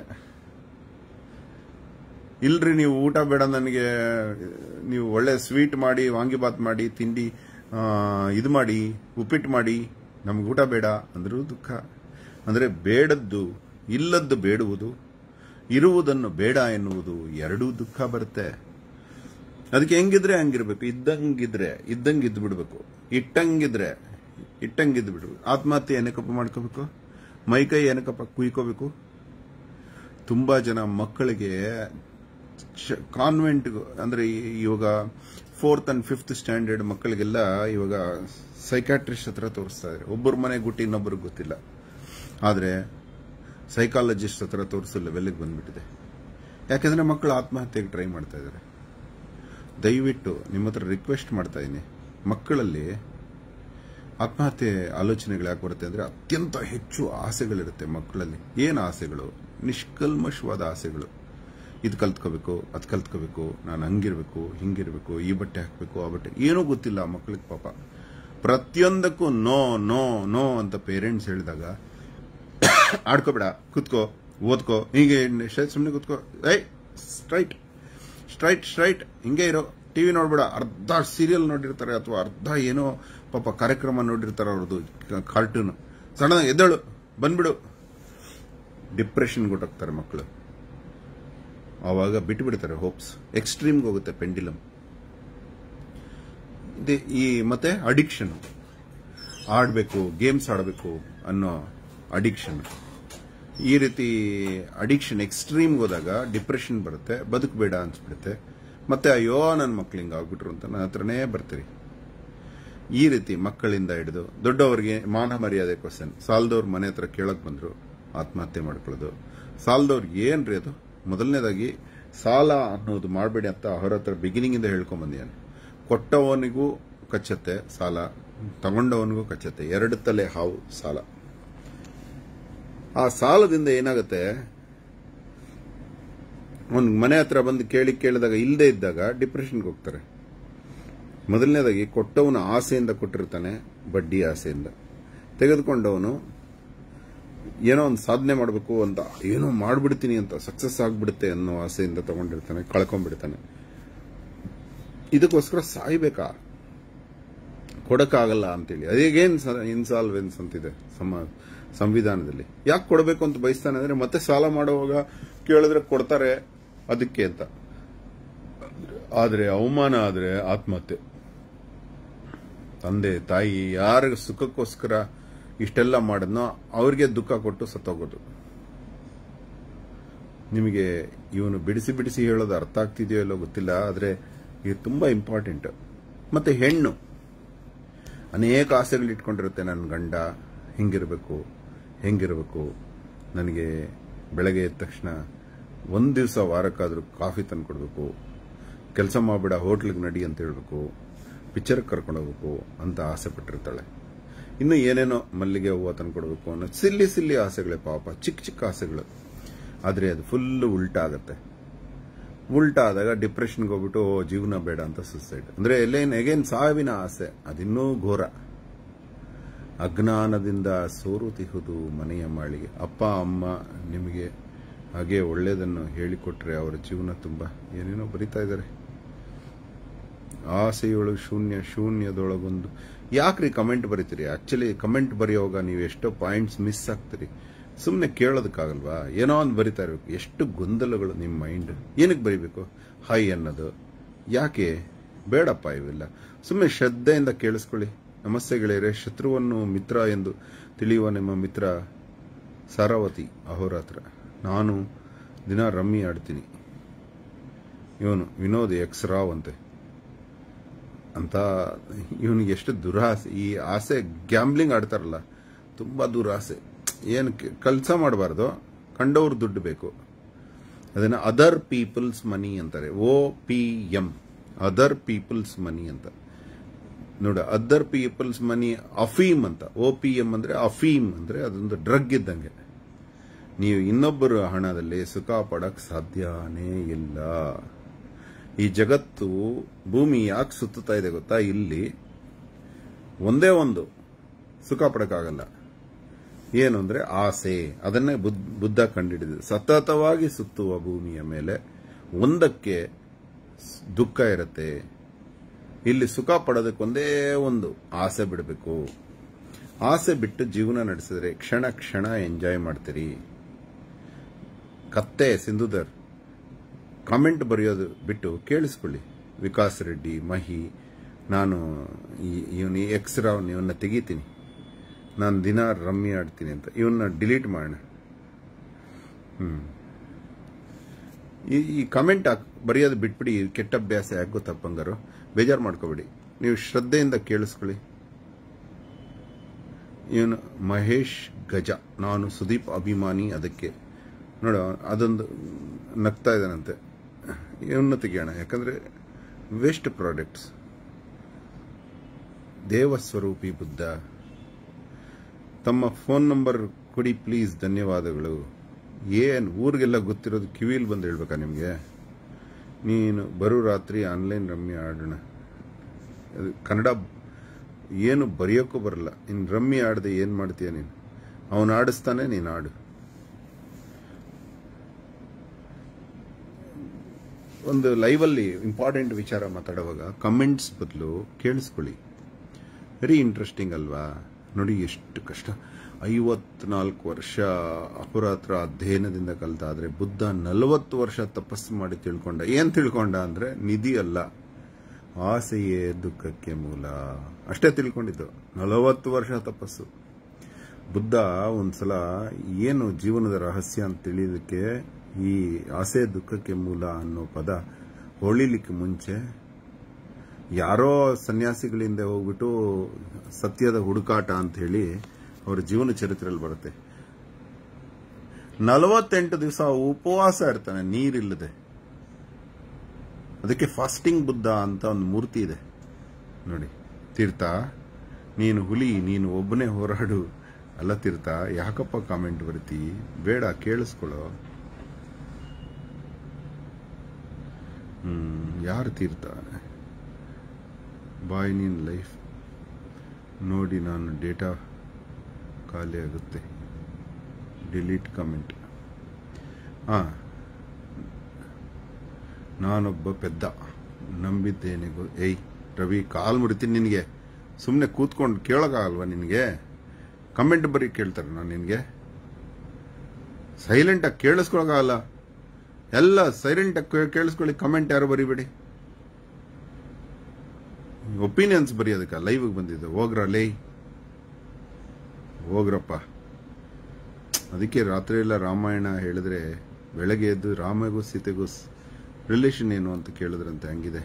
ಇಲ್ರಿ ನೀವು ಊಟ ಬೇಡ, ನನಗೆ ನೀವು ಒಳ್ಳೆ ಸ್ವೀಟ್ ಮಾಡಿ, ವಾಂಗಿಬಾತ್ ಮಾಡಿ, ತಿಂಡಿ ಇದು ಮಾಡಿ, ಉಪ್ಪಿಟ್ಟು ಮಾಡಿ, ನಮ್ಗೆ ಊಟ ಬೇಡ ಅಂದ್ರೂ ದುಃಖ. ಅಂದ್ರೆ ಬೇಡದ್ದು ಇಲ್ಲದ್ದು ಬೇಡುವುದು, ಇರುವುದನ್ನು ಬೇಡ ಎನ್ನುವುದು ಎರಡೂ ದುಃಖ ಬರುತ್ತೆ. ಅದಕ್ಕೆ ಹೆಂಗಿದ್ರೆ ಹಂಗಿರ್ಬೇಕು. ಇದ್ದಂಗಿದ್ರೆ ಇದ್ದಂಗಿದ್ದು ಬಿಡ್ಬೇಕು, ಇಟ್ಟಂಗಿದ್ರೆ ಇಟ್ಟಂಗಿದ್ದು ಬಿಡ್ಬೇಕು. ಆತ್ಮಹತ್ಯೆ ಏನಕ್ಕಪ್ಪ ಮಾಡ್ಕೋಬೇಕು, ಮೈಕೈ ಏನಕ್ಕಪ್ಪ ಕುಯ್ಕೋಬೇಕು. ತುಂಬಾ ಜನ ಮಕ್ಕಳಿಗೆ ಕಾನ್ವೆಂಟ್ ಅಂದ್ರೆ ಇವಾಗ 4th and 5th ಸ್ಟ್ಯಾಂಡರ್ಡ್ ಮಕ್ಕಳಿಗೆಲ್ಲ ಇವಾಗ ಸೈಕಾಟ್ರಿಸ್ಟ್ ಹತ್ರ ತೋರಿಸ್ತಾ ಇದ್ದಾರೆ. ಒಬ್ಬರ ಮನೆ ಗುಟ್ಟಿ ಇನ್ನೊಬ್ಬರಿಗೆ ಗೊತ್ತಿಲ್ಲ, ಆದ್ರೆ ಸೈಕಾಲಜಿಸ್ಟ್ ಹತ್ರ ತೋರಿಸೋ ಲೆವೆಲ್ಗೆ ಬಂದ್ಬಿಟ್ಟಿದೆ. ಯಾಕೆಂದ್ರೆ ಮಕ್ಕಳು ಆತ್ಮಹತ್ಯೆಗೆ ಟ್ರೈ ಮಾಡ್ತಾ ಇದ್ದಾರೆ. ದಯವಿಟ್ಟು ನಿಮ್ಮ ಹತ್ರ ರಿಕ್ವೆಸ್ಟ್ ಮಾಡ್ತಾ ಇದ್ದೀನಿ, ಮಕ್ಕಳಲ್ಲಿ ಆತ್ಮಹತ್ಯೆ ಆಲೋಚನೆಗಳು ಯಾಕೆ ಬರುತ್ತೆ ಅಂದ್ರೆ ಅತ್ಯಂತ ಹೆಚ್ಚು ಆಸೆಗಳಿರುತ್ತೆ ಮಕ್ಕಳಲ್ಲಿ. ಏನು ಆಸೆಗಳು? ನಿಷ್ಕಲ್ಮಶವಾದ ಆಸೆಗಳು. ಇದು ಕಲ್ತ್ಕೋಬೇಕು, ಅದು ಕಲ್ತ್ಕೋಬೇಕು, ನಾನು ಹಂಗಿರ್ಬೇಕು, ಹಿಂಗಿರ್ಬೇಕು, ಈ ಬಟ್ಟೆ ಹಾಕಬೇಕು, ಆ ಬಟ್ಟೆ, ಏನೂ ಗೊತ್ತಿಲ್ಲ ಮಕ್ಕಳಿಗೆ ಪಾಪ. ಪ್ರತಿಯೊಂದಕ್ಕೂ ನೋ ನೋ ನೋ ಅಂತ ಪೇರೆಂಟ್ಸ್ ಹೇಳಿದಾಗ, ಆಡ್ಕೋಬೇಡ, ಕುತ್ಕೋ, ಓದ್ಕೋ, ಹೀಗೆ ಸುಮ್ಮನೆ ಕುತ್ಕೋ, ಸ್ಟ್ರೈಟ್ ಸ್ಟ್ರೈಟ್ ಸ್ಟ್ರೈಟ್ ಹಿಂಗೆ ಇರೋ, ಟಿವಿ ನೋಡ್ಬೇಡ, ಅರ್ಧ ಸೀರಿಯಲ್ ನೋಡಿರ್ತಾರೆ ಅಥವಾ ಅರ್ಧ ಏನೋ ಪಾಪ ಕಾರ್ಯಕ್ರಮ ನೋಡಿರ್ತಾರೆ ಅವ್ರದ್ದು, ಕಾರ್ಟೂನ್. ಸಡನ್ ಎದ್ದೇಳು, ಬಂದ್ಬಿಡು, ಡಿಪ್ರೆಷನ್ ಕೊಟ್ಟೋಗ್ತಾರೆ ಮಕ್ಕಳು. ಆವಾಗ ಬಿಟ್ಟು ಬಿಡ್ತಾರೆ ಹೋಪ್ಸ್. ಎಕ್ಸ್ಟ್ರೀಮ್ಗೆ ಹೋಗುತ್ತೆ ಪೆಂಡಿಲಮ್. ಈ ಮತ್ತೆ ಅಡಿಕ್ಷನ್. ಆಡಬೇಕು, ಗೇಮ್ಸ್ ಆಡಬೇಕು ಅನ್ನೋ ಅಡಿಕ್ಷನ್. ಈ ರೀತಿ ಅಡಿಕ್ಷನ್ ಎಕ್ಸ್ಟ್ರೀಮ್ಗೆ ಹೋದಾಗ ಡಿಪ್ರೆಷನ್ ಬರುತ್ತೆ, ಬದುಕಬೇಡ ಅನ್ಸ್ಬಿಡುತ್ತೆ. ಮತ್ತೆ ಅಯ್ಯೋ ನನ್ನ ಮಕ್ಳು ಹಿಂಗೆ ಆಗ್ಬಿಟ್ರು ಅಂತ ನನ್ನ ಹತ್ರನೇ ಬರ್ತೀರಿ. ಈ ರೀತಿ ಮಕ್ಕಳಿಂದ ಹಿಡಿದು ದೊಡ್ಡವರಿಗೆ ಮಾನ ಮರ್ಯಾದೆ ಕ್ವಶನ್. ಸಾಲದವ್ರ ಮನೆ ಹತ್ರ ಕೇಳಕ್ ಬಂದ್ರು, ಆತ್ಮಹತ್ಯೆ ಮಾಡ್ಕೊಳ್ಳೋದು. ಸಾಲದವ್ರಿಗೆ ಏನ್ರಿ ಅದು? ಮೊದಲನೇದಾಗಿ ಸಾಲ ಅನ್ನೋದು ಮಾಡಬೇಡಿ ಅಂತ ಅವ್ರ ಹತ್ರ ಬಿಗಿನಿಂಗ್ ಇಂದ ಹೇಳ್ಕೊಂಡ್ಬಂದಿಯಾನೆ. ಕೊಟ್ಟವನಿಗೂ ಕಚ್ಚತ್ತೆ ಸಾಲ, ತಗೊಂಡವನಿಗೂ ಕಚ್ಚತ್ತೆ. ಎರಡು ತಲೆ ಹಾವು ಸಾಲ. ಆ ಸಾಲದಿಂದ ಏನಾಗುತ್ತೆ, ಒಂದು ಮನೆ ಹತ್ರ ಬಂದು ಕೇಳಿದಾಗ ಇಲ್ಲದೆ ಇದ್ದಾಗ ಡಿಪ್ರೆಷನ್ಗೆ ಹೋಗ್ತಾರೆ. ಮೊದಲನೇದಾಗಿ ಕೊಟ್ಟವನ ಆಸೆಯಿಂದ ಕೊಟ್ಟಿರ್ತಾನೆ, ಬಡ್ಡಿ ಆಸೆಯಿಂದ. ತೆಗೆದುಕೊಂಡವನು ಏನೋ ಒಂದು ಸಾಧನೆ ಮಾಡಬೇಕು ಅಂತ, ಏನೋ ಮಾಡ್ಬಿಡ್ತೀನಿ ಅಂತ, ಸಕ್ಸಸ್ ಆಗ್ಬಿಡುತ್ತೆ ಅನ್ನೋ ಆಸೆಯಿಂದ ತಗೊಂಡಿರ್ತಾನೆ, ಕಳ್ಕೊಂಡ್ಬಿಡ್ತಾನೆ. ಇದಕ್ಕೋಸ್ಕರ ಸಾಯ್ಬೇಕಾ? ಕೊಡಕ್ಕಾಗಲ್ಲ ಅಂತೇಳಿ ಅದೇಗೇನ್ ಇನ್ಸಾಲ್ವೆನ್ಸ್ ಅಂತಿದೆ ಸಂವಿಧಾನದಲ್ಲಿ. ಯಾಕೆ ಕೊಡಬೇಕು ಅಂತ ಬಯಸ್ತಾನೆ ಅಂದ್ರೆ, ಮತ್ತೆ ಸಾಲ ಮಾಡುವಾಗ ಕೇಳಿದ್ರೆ ಕೊಡ್ತಾರೆ ಅದಕ್ಕೆ ಅಂತ. ಆದ್ರೆ ಅವಮಾನ ಆದ್ರೆ ಆತ್ಮಹತ್ಯೆ. ತಂದೆ ತಾಯಿ ಯಾರ ಸುಖಕ್ಕೋಸ್ಕರ ಇಷ್ಟೆಲ್ಲ ಮಾಡದ್ನೋ ಅವ್ರಿಗೆ ದುಃಖ ಕೊಟ್ಟು ಸತ್ತೋಗೋದು. ನಿಮಗೆ ಇವನು ಬಿಡಿಸಿ ಹೇಳೋದು ಅರ್ಥ ಆಗ್ತಿದೆಯೋ ಇಲ್ಲೋ ಗೊತ್ತಿಲ್ಲ, ಆದ್ರೆ ಇದು ತುಂಬಾ ಇಂಪಾರ್ಟೆಂಟ್. ಮತ್ತೆ ಹೆಣ್ಣು ಅನೇಕ ಆಸೆಗಳು ಇಟ್ಕೊಂಡಿರುತ್ತೆ. ನನ್ನ ಗಂಡ ಹೆಂಗಿರಬೇಕು, ನನಗೆ ಬೆಳಗ್ಗೆ ಎದ್ದ ತಕ್ಷಣ ಒಂದು ದಿವಸ ವಾರಕ್ಕಾದ್ರೂ ಕಾಫಿ ತಂದು ಕೊಡಬೇಕು, ಕೆಲಸ ಮಾಡಬೇಡ ಹೋಟ್ಲಿಗೆ ನಡಿ ಅಂತ ಹೇಳ್ಬೇಕು, ಪಿಕ್ಚರ್ಗೆ ಕರ್ಕೊಂಡು ಹೋಗ್ಬೇಕು ಅಂತ ಆಸೆ ಪಟ್ಟಿರ್ತಾಳೆ. ಇನ್ನು ಏನೇನೋ ಮಲ್ಲಿಗೆ ಹೂವು ತಂದು ಕೊಡಬೇಕು ಅನ್ನೋ ಸಿಲ್ಲಿ ಆಸೆಗಳೇ ಪಾಪ, ಚಿಕ್ಕ ಆಸೆಗಳು. ಆದರೆ ಅದು ಫುಲ್ ಉಲ್ಟಾ ಆಗತ್ತೆ. ಉಲ್ಟಾ ಆದಾಗ ಡಿಪ್ರೆಷನ್ಗೆ ಹೋಗ್ಬಿಟ್ಟು ಜೀವನ ಬೇಡ ಅಂತ ಸುಸೈಡ್. ಅಂದ್ರೆ ಎಗೇನ್ ಸಾವಿನ ಆಸೆ. ಅದಿನ್ನೂ ಘೋರ. ಅಜ್ಞಾನದಿಂದ ಸೋರುತಿಹುದು ಮನೆಯ ಮಾಳಿಗೆ. ಅಪ್ಪ ಅಮ್ಮ ನಿಮಗೆ ಹಾಗೆ ಒಳ್ಳೆಯದನ್ನು ಹೇಳಿಕೊಟ್ರೆ ಅವರ ಜೀವನ ತುಂಬಾ ಏನೇನೋ ಬರಿತಾ ಇದ್ದಾರೆ. ಆಸೆಯೊಳಗೆ ಶೂನ್ಯದೊಳಗೊಂದು. ಯಾಕ್ರಿ ಕಮೆಂಟ್ ಬರೀತೀರಿ? ಆಕ್ಚುಲಿ ಕಮೆಂಟ್ ಬರೆಯುವಾಗ ನೀವು ಎಷ್ಟೋ ಪಾಯಿಂಟ್ಸ್ ಮಿಸ್ ಆಗ್ತೀರಿ. ಸುಮ್ಮನೆ ಕೇಳೋದಕ್ಕಾಗಲ್ವಾ? ಏನೋ ಒಂದು ಬರಿತಾ ಇರಬೇಕು. ಎಷ್ಟು ಗೊಂದಲಗಳು ನಿಮ್ಮ ಮೈಂಡ್. ಏನಕ್ಕೆ ಬರೀಬೇಕು? ಹಾಯ್ ಅನ್ನೋದು ಯಾಕೆ? ಬೇಡಪ್ಪ ಇವೆಲ್ಲ. ಸುಮ್ಮನೆ ಶ್ರದ್ಧೆಯಿಂದ ಕೇಳಿಸ್ಕೊಳ್ಳಿ. ನಮಸ್ತೆ ಗೆಳೆಯರೆ. ಶತ್ರುವನ್ನು ಮಿತ್ರ ಎಂದು ತಿಳಿಯುವ ನಿಮ್ಮ ಮಿತ್ರ ಸಾರಾವತಿ ಅಹೋರಾತ್ರ. ನಾನು ದಿನ ರಮ್ಮಿ ಆಡ್ತೀನಿ. ಇವನು ವಿನೋದ್ ಎಕ್ಸ್ ರಾವ್ ಅಂತೆ ಅಂತ. ಇವನಿಗೆ ಎಷ್ಟು ದುರಾಸೆ. ಈ ಆಸೆ ಗ್ಯಾಂಬ್ಲಿಂಗ್ ಆಡ್ತಾರಲ್ಲ, ತುಂಬಾ ದುರಾಸೆ. ಏನು ಕೆಲಸ ಮಾಡಬಾರ್ದು, ಕಂಡವ್ರ ದುಡ್ಡು ಬೇಕು. ಅದನ್ನ ಅದರ್ ಪೀಪಲ್ಸ್ ಮನಿ ಅಂತಾರೆ. OPM, ಅದರ್ ಪೀಪಲ್ಸ್ ಮನಿ ಅಂತ. ನೋಡ, ಅದರ್ ಪೀಪಲ್ಸ್ ಮನಿ ಅಫೀಮ್ ಅಂತ. OPM ಅಂದ್ರೆ ಅಫೀಮ್ ಅಂದ್ರೆ ಅದೊಂದು ಡ್ರಗ್ ಇದ್ದಂಗೆ. ನೀವು ಇನ್ನೊಬ್ಬರ ಹಣದಲ್ಲಿ ಸುಖ ಪಡಕ್ ಸಾಧ್ಯನೇ ಇಲ್ಲ. ಈ ಜಗತ್ತು, ಭೂಮಿ ಯಾಕೆ ಸುತ್ತುತ್ತಾ ಇದೆ ಗೊತ್ತಾ? ಇಲ್ಲಿ ಒಂದೇ ಒಂದು ಸುಖ ಪಡಕ್ಕಾಗಲ್ಲ. ಏನು ಅಂದ್ರೆ ಆಸೆ. ಅದನ್ನೇ ಬುದ್ಧ ಕಂಡುಹಿಡಿದ. ಸತತವಾಗಿ ಸುತ್ತುವ ಭೂಮಿಯ ಮೇಲೆ ಒಂದಕ್ಕೆ ದುಃಖ ಇರುತ್ತೆ. ಇಲ್ಲಿ ಸುಖ ಪಡೋದಕ್ಕೊಂದೇ ಒಂದು ಆಸೆ ಬಿಡಬೇಕು. ಆಸೆ ಬಿಟ್ಟು ಜೀವನ ನಡೆಸಿದ್ರೆ ಕ್ಷಣ ಎಂಜಾಯ್ ಮಾಡ್ತೀರಿ. ಕತ್ತೆ ಸಿಂಧುದರ್ ಕಾಮೆಂಟ್ ಬರೆಯೋದು ಬಿಟ್ಟು ಕೇಳಿಸ್ಕೊಳ್ಳಿ. ವಿಕಾಸ್ ರೆಡ್ಡಿ, ಮಹಿ, ನಾನು ಇವನು ಎಕ್ಸ್ ರಾವ್, ಇವನ್ನ ತೆಗಿತೀನಿ, ನಾನು ದಿನ ರಮ್ಮಿ ಆಡ್ತೀನಿ ಅಂತ. ಇವನ್ನ ಡಿಲೀಟ್ ಮಾಡೋಣ. ಈ ಕಮೆಂಟ್ ಬರೆಯೋದು ಬಿಟ್ಬಿಡಿ. ಕೆಟ್ಟ ಅಭ್ಯಾಸ. ಯಾಕೆ ಗೊತ್ತಪ್ಪಂಗಾರು? ಬೇಜಾರು ಮಾಡ್ಕೋಬೇಡಿ. ನೀವು ಶ್ರದ್ಧೆಯಿಂದ ಕೇಳಿಸ್ಕೊಳ್ಳಿ. ಇವನು ಮಹೇಶ್ ಗಜ, ನಾನು ಸುದೀಪ್ ಅಭಿಮಾನಿ. ಅದಕ್ಕೆ ನೋಡ, ಅದೊಂದು ನಗ್ತಾ ಇದ್ದಾನಂತೆ. ಇವನ್ನ ತೆಗಿಯೋಣ, ಯಾಕಂದ್ರೆ ವೇಸ್ಟ್ ಪ್ರಾಡಕ್ಟ್ಸ್. ದೇವಸ್ವರೂಪಿ ಬುದ್ಧ, ತಮ್ಮ ಫೋನ್ ನಂಬರ್ ಕೊಡಿ ಪ್ಲೀಸ್, ಧನ್ಯವಾದಗಳು. ಏನ್ ಊರಿಗೆಲ್ಲ ಗೊತ್ತಿರೋದು ಕಿವಿಲ್ ಬಂದು ಹೇಳ್ಬೇಕಾ ನಿಮ್ಗೆ? ನೀನು ಬರೋ ರಾತ್ರಿ ಆನ್ಲೈನ್ ರಮ್ಮಿ ಆಡೋಣ. ಕನ್ನಡ ಏನು ಬರೆಯೋಕ್ಕೂ ಬರಲ್ಲ. ಇನ್ನು ರಮ್ಮಿ ಆಡದೆ ಏನ್ ಮಾಡ್ತೀಯ ನೀನು? ಅವನು ಆಡಿಸ್ತಾನೆ, ನೀನು ಆಡು. ಒಂದು ಲೈವಲ್ಲಿ ಇಂಪಾರ್ಟೆಂಟ್ ವಿಚಾರ ಮಾತಾಡುವಾಗ ಕಮೆಂಟ್ಸ್ ಬದಲು ಕೇಳಿಸ್ಕೊಳ್ಳಿ. ವೆರಿ ಇಂಟ್ರೆಸ್ಟಿಂಗ್ ಅಲ್ವಾ? ನೋಡಿ ಎಷ್ಟು ಕಷ್ಟ. 54 ವರ್ಷ ಅಹೋರಾತ್ರ ಅಧ್ಯಯನದಿಂದ ಕಲಿತಾದ್ರೆ ಬುದ್ಧ 40 ವರ್ಷ ತಪಸ್ಸು ಮಾಡಿ ತಿಳ್ಕೊಂಡ. ಏನ್ ತಿಳ್ಕೊಂಡ ಅಂದ್ರೆ ನಿಧಿ ಅಲ್ಲ, ಆಸೆಯೇ ದುಃಖಕ್ಕೆ ಮೂಲ. ಅಷ್ಟೇ ತಿಳ್ಕೊಂಡಿದ್ದು. 40 ವರ್ಷ ತಪಸ್ಸು. ಬುದ್ಧ ಒಂದ್ಸಲ ಏನು ಜೀವನದ ರಹಸ್ಯ ಅಂತ ತಿಳಿಯೋದಕ್ಕೆ ಈ ಆಸೆ ದುಃಖಕ್ಕೆ ಮೂಲ ಅನ್ನೋ ಪದ ಹೊಳಿಲಿಕ್ಕೆ ಮುಂಚೆ ಯಾರೋ ಸನ್ಯಾಸಿಗಳಿಂದ ಹೋಗ್ಬಿಟ್ಟು ಸತ್ಯದ ಹುಡುಕಾಟ ಅಂತ ಹೇಳಿ ಅವರ ಜೀವನ ಚರಿತ್ರೆಯಲ್ಲಿ ಬರುತ್ತೆ. 48 ದಿವಸ ಉಪವಾಸ ಇರ್ತಾನೆ ನೀರಿಲ್ಲದೆ. ಅದಕ್ಕೆ ಫಾಸ್ಟಿಂಗ್ ಬುದ್ಧ ಅಂತ ಒಂದು ಮೂರ್ತಿ ಇದೆ ನೋಡಿ. ತೀರ್ಥ, ನೀನು ಹುಲಿ, ನೀನು ಒಬ್ಬನೇ ಹೋರಾಡು. ಅಲ್ಲ ತೀರ್ಥ, ಯಾಕಪ್ಪ ಕಾಮೆಂಟ್ ಬರ್ತಿ? ಬೇಡ, ಕೇಳಿಸ್ಕೊಳ್ಳೋ. ಯಾರು ತೀರ್ಥ? ಬಾಯ್ ನೀನ್ ಲೈಫ್ ನೋಡಿ ನಾನು ಡೇಟಾ ಖಾಲಿ ಆಗುತ್ತೆ. Delete comment. ನಾನೊಬ್ಬ ಪೆದ್ದ ನಂಬಿದ್ದೇನೆ. ಏಯ್ ರವಿ, ಕಾಲ್ ಮುರಿತೀನಿ ನಿನಗೆ. ಸುಮ್ಮನೆ ಕೂತ್ಕೊಂಡು ಕೇಳೋಕ್ಕಾಗಲ್ವಾ ನಿನಗೆ? ಕಮೆಂಟ್ ಬರೀ ಕೇಳ್ತಾರೆ. ನಾನು ನಿನಗೆ ಸೈಲೆಂಟಾಗಿ ಕೇಳಿಸ್ಕೊಳಕ್ಕಾಗಲ್ಲ. ಎಲ್ಲ ಸೈಲೆಂಟಾಗಿ ಕೇಳಿಸ್ಕೊಳ್ಳಿ. ಕಮೆಂಟ್ ಯಾರು ಬರೀಬೇಡಿ. ಒಪಿನಿಯನ್ಸ್ ಬರೀ. ಅದಕ್ಕೆ ಲೈವ್ಗೆ ಬಂದಿದ್ದೆ. ಹೋಗ್ರ ಲೈ, ಹೋಗ್ರಪ್ಪ. ಅದಕ್ಕೆ ರಾತ್ರಿ ಎಲ್ಲ ರಾಮಾಯಣ ಹೇಳಿದ್ರೆ ಬೆಳಗ್ಗೆ ಎದ್ದು ರಾಮಗೂ ಸೀತೆಗೂ ರಿಲೇಷನ್ ಏನು ಅಂತ ಕೇಳಿದ್ರಂತೆ. ಹಂಗಿದೆ.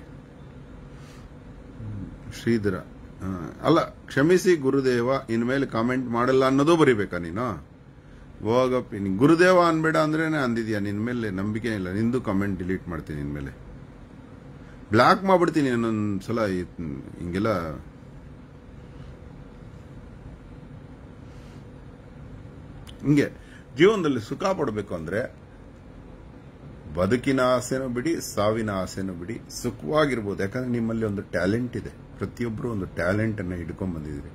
ಶ್ರೀಧರ, ಅಲ್ಲ ಕ್ಷಮಿಸಿ ಗುರುದೇವ, ಇನ್ಮೇಲೆ ಕಾಮೆಂಟ್ ಮಾಡಲ್ಲ ಅನ್ನೋದು ಬರಿಬೇಕಾ ನೀನು? ಹೋಗಪ್ಪ, ನೀನು ಗುರುದೇವ ಅನ್ಬೇಡ ಅಂದ್ರೇನೆ ಅಂದಿದ್ಯಾ. ನಿನ್ ಮೇಲೆ ನಂಬಿಕೆ ಇಲ್ಲ. ನಿಂದು ಕಮೆಂಟ್ ಡಿಲೀಟ್ ಮಾಡ್ತೀನಿ. ನಿನ್ಮೇಲೆ ಬ್ಲಾಕ್ ಮಾಡ್ಬಿಡ್ತೀನಿ ಇನ್ನೊಂದ್ಸಲ. ಹಿಂಗೆಲ್ಲ ಹಿಂಗೆ ಜೀವನದಲ್ಲಿ ಸುಖ ಪಡಬೇಕು ಅಂದ್ರೆ ಬದುಕಿನ ಆಸೆನೂ ಬಿಡಿ, ಸಾವಿನ ಆಸೆನೂ ಬಿಡಿ, ಸುಖವಾಗಿರ್ಬೋದು. ಯಾಕಂದ್ರೆ ನಿಮ್ಮಲ್ಲಿ ಒಂದು ಟ್ಯಾಲೆಂಟ್ ಇದೆ. ಪ್ರತಿಯೊಬ್ಬರು ಒಂದು ಟ್ಯಾಲೆಂಟ್ ಅನ್ನ ಹಿಡ್ಕೊಂಡ್ ಬಂದಿದ್ರಿ.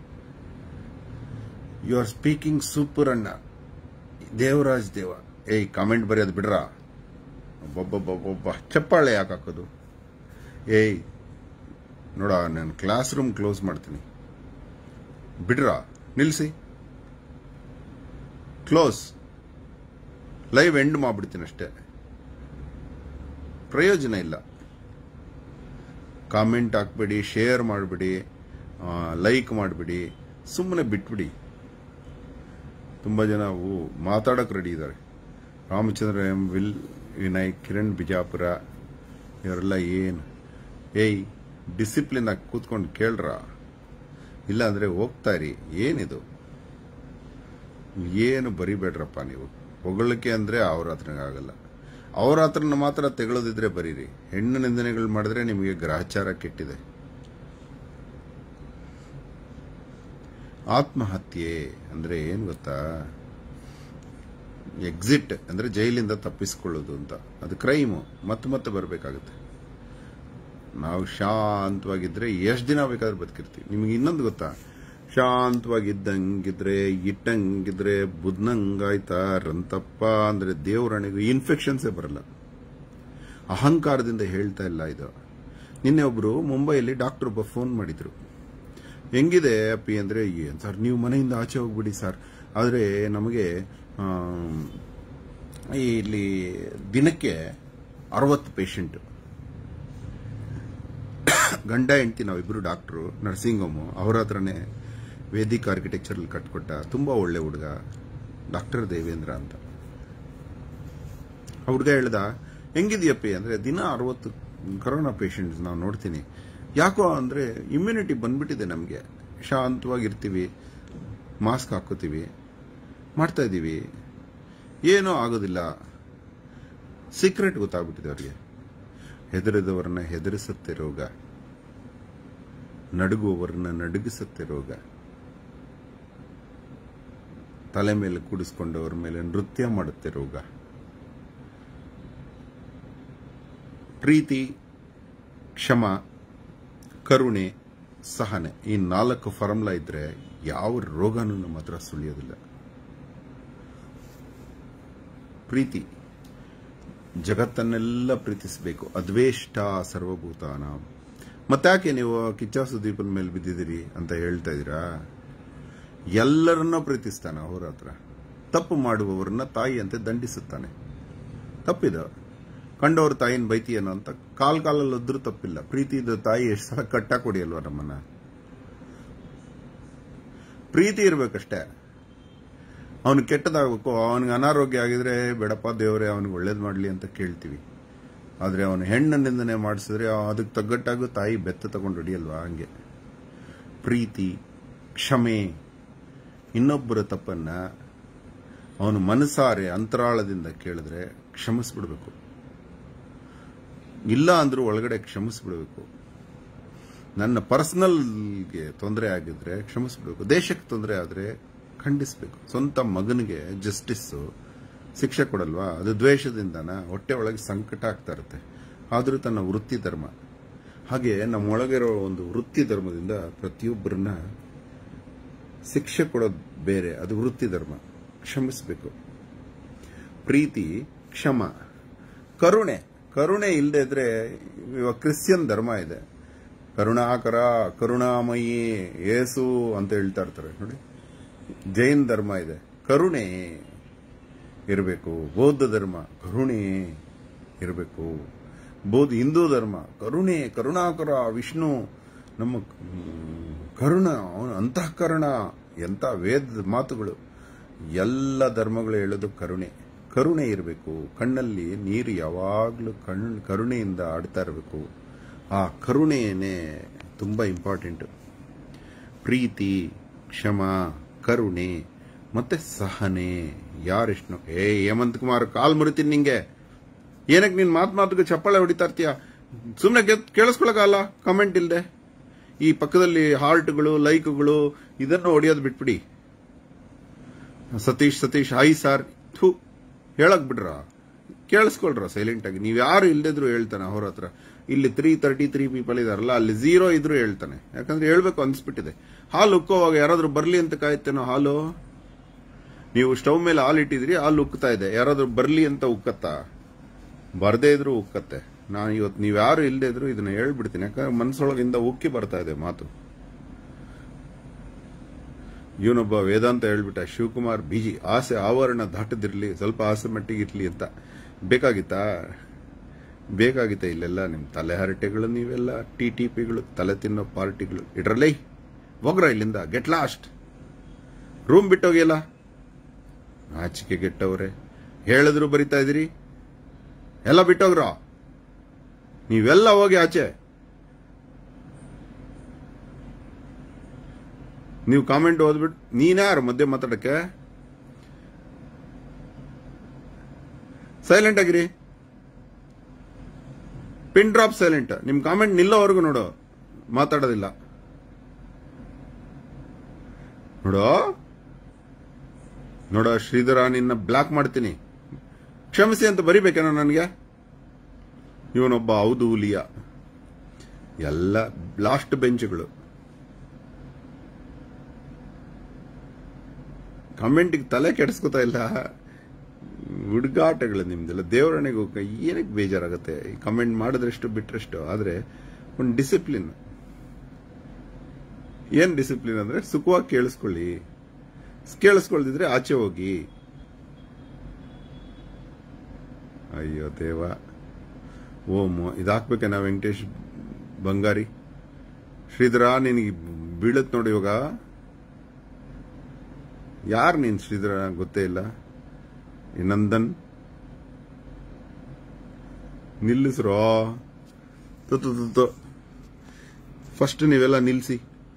ಯು ಆರ್ ಸ್ಪೀಕಿಂಗ್ ಸೂಪರ್ ಅಣ್ಣ. ದೇವರಾಜ್ ದೇವ. ಏಯ್ ಕಾಮೆಂಟ್ ಬರೆಯೋದು ಬಿಡ್ರ. ಒಬ್ಬೊಬ್ಬೊಬ್ಬೊಬ್ಬ ಚಪ್ಪಾಳೆ ಯಾಕೆ ಹಾಕೋದು? ಏಯ್ ನೋಡ, ನಾನು ಕ್ಲಾಸ್ ರೂಮ್ ಕ್ಲೋಸ್ ಮಾಡ್ತೀನಿ. ಬಿಡ್ರ, ನಿಲ್ಸಿ. ಕ್ಲೋಸ್. ಲೈವ್ ಎಂಡ್ ಮಾಡ್ಬಿಡ್ತೀನಿ ಅಷ್ಟೇ. ಪ್ರಯೋಜನ ಇಲ್ಲ. ಕಾಮೆಂಟ್ ಹಾಕ್ಬೇಡಿ, ಶೇರ್ ಮಾಡಬೇಡಿ, ಲೈಕ್ ಮಾಡಬೇಡಿ, ಸುಮ್ಮನೆ ಬಿಟ್ಬಿಡಿ. ತುಂಬಾ ಜನ ಮಾತಾಡಕ್ ರೆಡಿ ಇದ್ದಾರೆ. ರಾಮಚಂದ್ರ ಎಂ, ವಿಲ್ ವಿನಯ್, ಕಿರಣ್ ಬಿಜಾಪುರ, ಇವರೆಲ್ಲ ಏನು? ಏಯ್ ಡಿಸಿಪ್ಲಿನ್ ಆಗಿ ಕೂತ್ಕೊಂಡು ಕೇಳ್ರ. ಇಲ್ಲ ಅಂದ್ರೆ ಹೋಗ್ತಾ ಇರಿ. ಏನಿದು? ಏನು ಬರಿಬೇಡ್ರಪ್ಪ ನೀವು. ಹೊಗಳಿಕೆ ಅಂದ್ರೆ ಅವ್ರ ಹತ್ರನೇ ಆಗಲ್ಲ. ಅವ್ರ ಹತ್ರನ ಮಾತ್ರ ತೆಗಳೋದಿದ್ರೆ ಬರೀರಿ. ಹೆಣ್ಣು ನಿಂದನೆಗಳು ಮಾಡಿದ್ರೆ ನಿಮಗೆ ಗ್ರಹಚಾರ ಕೆಟ್ಟಿದೆ. ಆತ್ಮಹತ್ಯೆ ಅಂದ್ರೆ ಏನ್ ಗೊತ್ತಾ? ಎಕ್ಸಿಟ್ ಅಂದ್ರೆ ಜೈಲಿಂದ ತಪ್ಪಿಸಿಕೊಳ್ಳೋದು ಅಂತ. ಅದು ಕ್ರೈಮು. ಮತ್ತೆ ಬರಬೇಕಾಗುತ್ತೆ. ನಾವು ಶಾಂತವಾಗಿದ್ರೆ ಎಷ್ಟು ದಿನ ಬೇಕಾದ್ರೂ ಬದುಕಿರ್ತೀವಿ. ನಿಮ್ಗೆ ಇನ್ನೊಂದು ಗೊತ್ತಾ? ಶಾಂತವಾಗಿದ್ದಂಗಿದ್ರೆ, ಇಟ್ಟಂಗಿದ್ರೆ ಬುದ್ನಂಗಾಯ್ತಾರಂತಪ್ಪ ಅಂದ್ರೆ ದೇವರಣಿಗೂ ಇನ್ಫೆಕ್ಷನ್ಸೇ ಬರಲ್ಲ. ಅಹಂಕಾರದಿಂದ ಹೇಳ್ತಾ ಇಲ್ಲ ಇದು. ನಿನ್ನೆ ಒಬ್ರು ಮುಂಬೈಯಲ್ಲಿ ಡಾಕ್ಟರ್ ಒಬ್ಬ ಫೋನ್ ಮಾಡಿದ್ರು. ಹೆಂಗಿದೆ ಅಪ್ಪಿ ಅಂದ್ರೆ, ಏನ್ ಸರ್ ನೀವು ಮನೆಯಿಂದ ಆಚೆ ಹೋಗ್ಬಿಡಿ ಸರ್, ಆದ್ರೆ ನಮಗೆ ಇಲ್ಲಿ ದಿನಕ್ಕೆ 60 ಪೇಷಂಟ್. ಗಂಡ ಹೆಂಡತಿ ನಾವಿಬ್ರು ಡಾಕ್ಟ್ರು, ನರ್ಸಿಂಗ್ ಹೋಮು. ಅವ್ರ ಹತ್ರನೇ ವೇದಿಕ್ ಆರ್ಕಿಟೆಕ್ಚರ್ ಕಟ್ಕೊಟ್ಟ ತುಂಬಾ ಒಳ್ಳೆ ಹುಡುಗ, ಡಾಕ್ಟರ್ ದೇವೇಂದ್ರ ಅಂತ. ಆ ಹುಡುಗ ಹೇಳ್ದ, ಹೆಂಗಿದ್ಯಪ್ಪಿ ಅಂದ್ರೆ, ದಿನ 60 ಕರೋನಾ ಪೇಷಂಟ್ಸ್ ನಾವು ನೋಡ್ತೀನಿ. ಯಾಕೋ ಅಂದ್ರೆ ಇಮ್ಯುನಿಟಿ ಬಂದ್ಬಿಟ್ಟಿದೆ ನಮಗೆ. ಶಾಂತವಾಗಿರ್ತೀವಿ, ಮಾಸ್ಕ್ ಹಾಕೋತೀವಿ, ಮಾಡ್ತಾ ಇದೀವಿ, ಏನೂ ಆಗೋದಿಲ್ಲ. ಸೀಕ್ರೆಟ್ ಗೊತ್ತಾಗ್ಬಿಟ್ಟಿದೆ ಅವ್ರಿಗೆ. ಹೆದರಿದವರನ್ನ ಹೆದರಿಸುತ್ತೆ ರೋಗ, ನಡುಗುವವರನ್ನ ನಡುಗಿಸುತ್ತೆ ರೋಗ, ತಲೆ ಮೇಲೆ ಕೂಡಿಸ್ಕೊಂಡವರ ಮೇಲೆ ನೃತ್ಯ ಮಾಡುತ್ತೆ ರೋಗ. ಪ್ರೀತಿ, ಕ್ಷಮ, ಕರುಣೆ, ಸಹನೆ, ಈ 4 ಫಾರ್ಮುಲಾ ಇದ್ರೆ ಯಾವ ರೋಗನೂ ನಮ್ಮ ಹತ್ರ ಸುಳಿಯೋದಿಲ್ಲ. ಪ್ರೀತಿ, ಜಗತ್ತನ್ನೆಲ್ಲ ಪ್ರೀತಿಸಬೇಕು. ಅದ್ವೇಷ್ಟ ಸರ್ವಭೂತಾನ. ಮತ್ತಾಕೆ ನೀವು ಕಿಚ್ಚ ಸುದೀಪನ ಮೇಲೆ ಬಿದ್ದಿದ್ದೀರಿ ಅಂತ ಹೇಳ್ತಾ ಇದ್ದೀರಾ? ಎಲ್ಲರನ್ನ ಪ್ರೀತಿಸ್ತಾನೆ ಅವ್ರ ಹತ್ರ. ತಪ್ಪು ಮಾಡುವವರನ್ನ ತಾಯಿಯಂತೆ ದಂಡಿಸುತ್ತಾನೆ. ತಪ್ಪಿದ ಕಂಡವ್ರ ತಾಯಿನ ಬೈತೀಯನೋ ಅಂತ ಕಾಲಲ್ಲಿ ಒದ್ರೂ ತಪ್ಪಿಲ್ಲ. ಪ್ರೀತಿ ಇದ್ದ ತಾಯಿ ಎಷ್ಟು ಸಲ ಕಟ್ಟಾಕ್ ಹೊಡಿಯಲ್ವ ನಮ್ಮನ್ನ. ಪ್ರೀತಿ ಇರ್ಬೇಕಷ್ಟೇ. ಅವನು ಕೆಟ್ಟದಾಗಬೇಕು, ಅವನಿಗೆ ಅನಾರೋಗ್ಯ ಆಗಿದ್ರೆ ಬೇಡಪ್ಪ ದೇವರೇ ಅವನಿಗೆ ಒಳ್ಳೇದು ಮಾಡಲಿ ಅಂತ ಕೇಳ್ತೀವಿ. ಆದ್ರೆ ಅವನು ಹೆಣ್ಣು ನಿಂದನೆ ಮಾಡಿಸಿದ್ರೆ ಅದಕ್ಕೆ ತಗ್ಗಟ್ಟಾಗೂ ತಾಯಿ ಬೆತ್ತ ತಗೊಂಡು ಹೊಡಿಯಲ್ವಾ? ಹಂಗೆ ಪ್ರೀತಿ, ಕ್ಷಮೆ, ಇನ್ನೊಬ್ಬರ ತಪ್ಪನ್ನ ಅವನು ಮನಸಾರೆ ಅಂತರಾಳದಿಂದ ಕೇಳಿದ್ರೆ ಕ್ಷಮಿಸ್ಬಿಡ್ಬೇಕು. ಇಲ್ಲ ಅಂದ್ರೂ ಒಳಗಡೆ ಕ್ಷಮಿಸ್ಬಿಡ್ಬೇಕು. ನನ್ನ ಪರ್ಸನಲ್ಗೆ ತೊಂದರೆ ಆಗಿದ್ರೆ ಕ್ಷಮಿಸ್ಬಿಡ್ಬೇಕು. ದೇಶಕ್ಕೆ ತೊಂದರೆ ಆದ್ರೆ ಖಂಡಿಸ್ಬೇಕು. ಸ್ವಂತ ಮಗನಿಗೆ ಜಸ್ಟಿಸ್ ಶಿಕ್ಷೆ ಕೊಡಲ್ವಾ? ಅದು ದ್ವೇಷದಿಂದನ ಹೊಟ್ಟೆ ಒಳಗೆ ಸಂಕಟ ಆಗ್ತಾ ಇರುತ್ತೆ. ಆದ್ರೂ ತನ್ನ ವೃತ್ತಿ ಧರ್ಮ. ಹಾಗೆ ನಮ್ಮೊಳಗಿರೋ ಒಂದು ವೃತ್ತಿ ಧರ್ಮದಿಂದ ಪ್ರತಿಯೊಬ್ಬರನ್ನ ಶಿಕ್ಷೆ ಕೊಡೋದು ಬೇರೆ, ಅದು ವೃತ್ತಿ ಧರ್ಮ. ಕ್ಷಮಿಸಬೇಕು. ಪ್ರೀತಿ, ಕ್ಷಮ, ಕರುಣೆ. ಕರುಣೆ ಇಲ್ಲದೆ ಇದ್ರೆ ಇವಾಗ ಕ್ರಿಶ್ಚಿಯನ್ ಧರ್ಮ ಇದೆ, ಕರುಣಾಕರ, ಕರುಣಾಮಯಿ, ಯೇಸು ಅಂತ ಹೇಳ್ತಾ ಇರ್ತಾರೆ ನೋಡಿ. ಜೈನ್ ಧರ್ಮ ಇದೆ, ಕರುಣೆ ಇರಬೇಕು. ಬೌದ್ಧ ಧರ್ಮ ಕರುಣೆ ಇರಬೇಕು. ಹಿಂದೂ ಧರ್ಮ ಕರುಣೆ, ಕರುಣಾಕರ, ವಿಷ್ಣು ನಮ್ಮ ಕರುಣ, ಅವನ ಅಂತಃಕರಣ. ಎಂತ ವೇದ ಮಾತುಗಳು. ಎಲ್ಲ ಧರ್ಮಗಳು ಹೇಳೋದು ಕರುಣೆ. ಕರುಣೆ ಇರಬೇಕು. ಕಣ್ಣಲ್ಲಿ ನೀರು ಯಾವಾಗಲೂ ಕರುಣೆಯಿಂದ ಆಡ್ತಾ ಇರಬೇಕು. ಆ ಕರುಣೆಯೇ ತುಂಬಾ ಇಂಪಾರ್ಟೆಂಟ್. ಪ್ರೀತಿ, ಕ್ಷಮ, ಕರುಣೆ ಮತ್ತೆ ಸಹನೆ. ಯಾರೆಷ್ಟು ಹೇಮಂತ್ ಕುಮಾರ್ ಕಾಲ್ ಮುರಿತೀನಿ ನಿಂಗೆ. ಏನಕ್ಕೆ ನೀನ್ ಮಾತಿಗೆ ಚಪ್ಪಾಳೆ ಹೊಡಿತಾ ಇರ್ತೀಯ? ಸುಮ್ನೆ ಕೇಳಿಸ್ಕೊಳಕಲ್ಲ ಕಮೆಂಟ್ ಇಲ್ದೆ. ಈ ಪಕ್ಕದಲ್ಲಿ ಹಾರ್ಟ್ಗಳು, ಲೈಕ್ಗಳು ಇದನ್ನು ಹೊಡಿಯೋದು ಬಿಟ್ಬಿಡಿ. ಸತೀಶ್ ಹಾಯ್ ಸಾರ್ ಥೂ ಹೇಳಕ್ ಬಿಡ್ರ, ಕೇಳಿಸ್ಕೊಳ್ರ ಸೈಲೆಂಟ್ ಆಗಿ. ನೀವ್ ಯಾರು ಇಲ್ದಿದ್ರು ಹೇಳ್ತಾನೆ ಅವ್ರ ಹತ್ರ. ಇಲ್ಲಿ 333 ಪೀಪಲ್ ಇದಾರಲ್ಲ, ಅಲ್ಲಿ 0 ಇದ್ರು ಹೇಳ್ತಾನೆ. ಯಾಕಂದ್ರೆ ಹೇಳ್ಬೇಕು ಅನ್ಸ್ಬಿಟ್ಟಿದೆ. ಹಾಲು ಉಕ್ಕೋವಾಗ ಯಾರಾದ್ರೂ ಬರ್ಲಿ ಅಂತ ಕಾಯುತ್ತೇನೋ ಹಾಲು? ನೀವು ಸ್ಟವ್ ಮೇಲೆ ಹಾಲು ಇಟ್ಟಿದ್ರಿ, ಹಾಲು ಉಕ್ತಾ ಇದೆ, ಯಾರಾದ್ರೂ ಬರ್ಲಿ ಅಂತ ಉಕ್ಕತ್ತಾ? ಬರ್ದೇ ಇದ್ರು ಉಕ್ಕತ್ತೆ. ನಾನು ಇವತ್ತು ನೀವ್ ಯಾರು ಇಲ್ದೇ ಇದ್ರು ಇದನ್ನ ಹೇಳ್ಬಿಡ್ತೀನಿ. ಯಾಕಂದ್ರೆ ಮನಸ್ಸೊಳಗಿಂದ ಉಕ್ಕಿ ಬರ್ತಾ ಇದೆ ಮಾತು. ಇವನೊಬ್ಬ ವೇದಾಂತ ಹೇಳ್ಬಿಟ್ಟ, ಶಿವಕುಮಾರ್ ಬಿಜಿ, ಆಸೆ ಆವರಣ ದಾಟದಿರ್ಲಿ, ಸ್ವಲ್ಪ ಆಸೆ ಮಟ್ಟಿಗೆ ಇರ್ಲಿ ಅಂತ. ಬೇಕಾಗಿತ್ತ ಇಲ್ಲೆಲ್ಲ ನಿಮ್ ತಲೆ ಹರಟೆಗಳು, ನೀವೆಲ್ಲ TTPಗಳು, ತಲೆ ತಿನ್ನೋ ಪಾರ್ಟಿಗಳು. ಇಡ್ರಲ್ಲೇ ಹೋಗ್ರ ಇಲ್ಲಿಂದ, ಗೆಟ್ ಲಾಸ್ಟ್. ರೂಮ್ ಬಿಟ್ಟೋಗಿಲ್ಲ, ಆಚಿಕೆ ಗೆಟ್ಟವ್ರೆ. ಹೇಳಿದ್ರು ಬರಿತಾ ಇದ್ದೀರಿ, ಎಲ್ಲ ಬಿಟ್ಟೋಗ್ರ. ನೀವೆಲ್ಲ ಹೋಗಿ ಆಚೆ. ನೀವು ಕಾಮೆಂಟ್ ಓದ್ಬಿಟ್ಟು ನೀನ್ಯಾರು ಮಧ್ಯೆ ಮಾತಾಡಕ್ಕೆ? ಸೈಲೆಂಟ್ ಆಗಿರಿ. Pin drop silent. ನಿಮ್ ಕಾಮೆಂಟ್ ನಿಲ್ಲೋವರೆಗೂ ಮಾತಾಡೋದಿಲ್ಲ. ನೋಡೋ ಶ್ರೀಧರ, ನಿನ್ನ ಬ್ಲಾಕ್ ಮಾಡ್ತೀನಿ, ಕ್ಷಮಿಸಿ ಅಂತ ಬರಿಬೇಕೇನೋ ನನಗೆ? ಇವನೊಬ್ಬ ಔದೂಲಿಯ. ಎಲ್ಲ ಲಾಸ್ಟ್ ಬೆಂಚ್ಗಳು. ಕಮೆಂಟ್ಗೆ ತಲೆ ಕೆಡಿಸ್ಕೊತಾ ಇಲ್ಲ. ಹುಡುಗಾಟಗಳು ನಿಮ್ದೆಲ್ಲ. ದೇವರನೆಗೂ ಏನಕ್ಕೆ ಬೇಜಾರಾಗುತ್ತೆ? ಕಮೆಂಟ್ ಮಾಡಿದ್ರಷ್ಟು ಬಿಟ್ರಷ್ಟು. ಆದ್ರೆ ಒಂದು ಡಿಸಿಪ್ಲಿನ್. ಏನ್ ಡಿಸಿಪ್ಲಿನ್ ಅಂದ್ರೆ ಸುಖವಾಗಿ ಕೇಳಿಸ್ಕೊಳ್ಳಿ. ಕೇಳಿಸ್ಕೊಳ್ದಿದ್ರೆ ಆಚೆ ಹೋಗಿ. ಅಯ್ಯೋ ದೇವ. ಓಂ ಇದಾಕ್ಬೇಕೇನಾ ವೆಂಕಟೇಶ್ ಬಂಗಾರಿ? ಶ್ರೀಧರ ನಿನಗೆ ಬೀಳತ್ ನೋಡಿ ಇವಾಗ. ಯಾರು ನೀನ್ ಶ್ರೀಧರ ಗೊತ್ತೇ ಇಲ್ಲ. ನಂದನ್ ನಿಲ್ಲಿಸ್ರೋ. ಫಸ್ಟ್ ನೀವೆಲ್ಲ ನಿಲ್ಸಿ.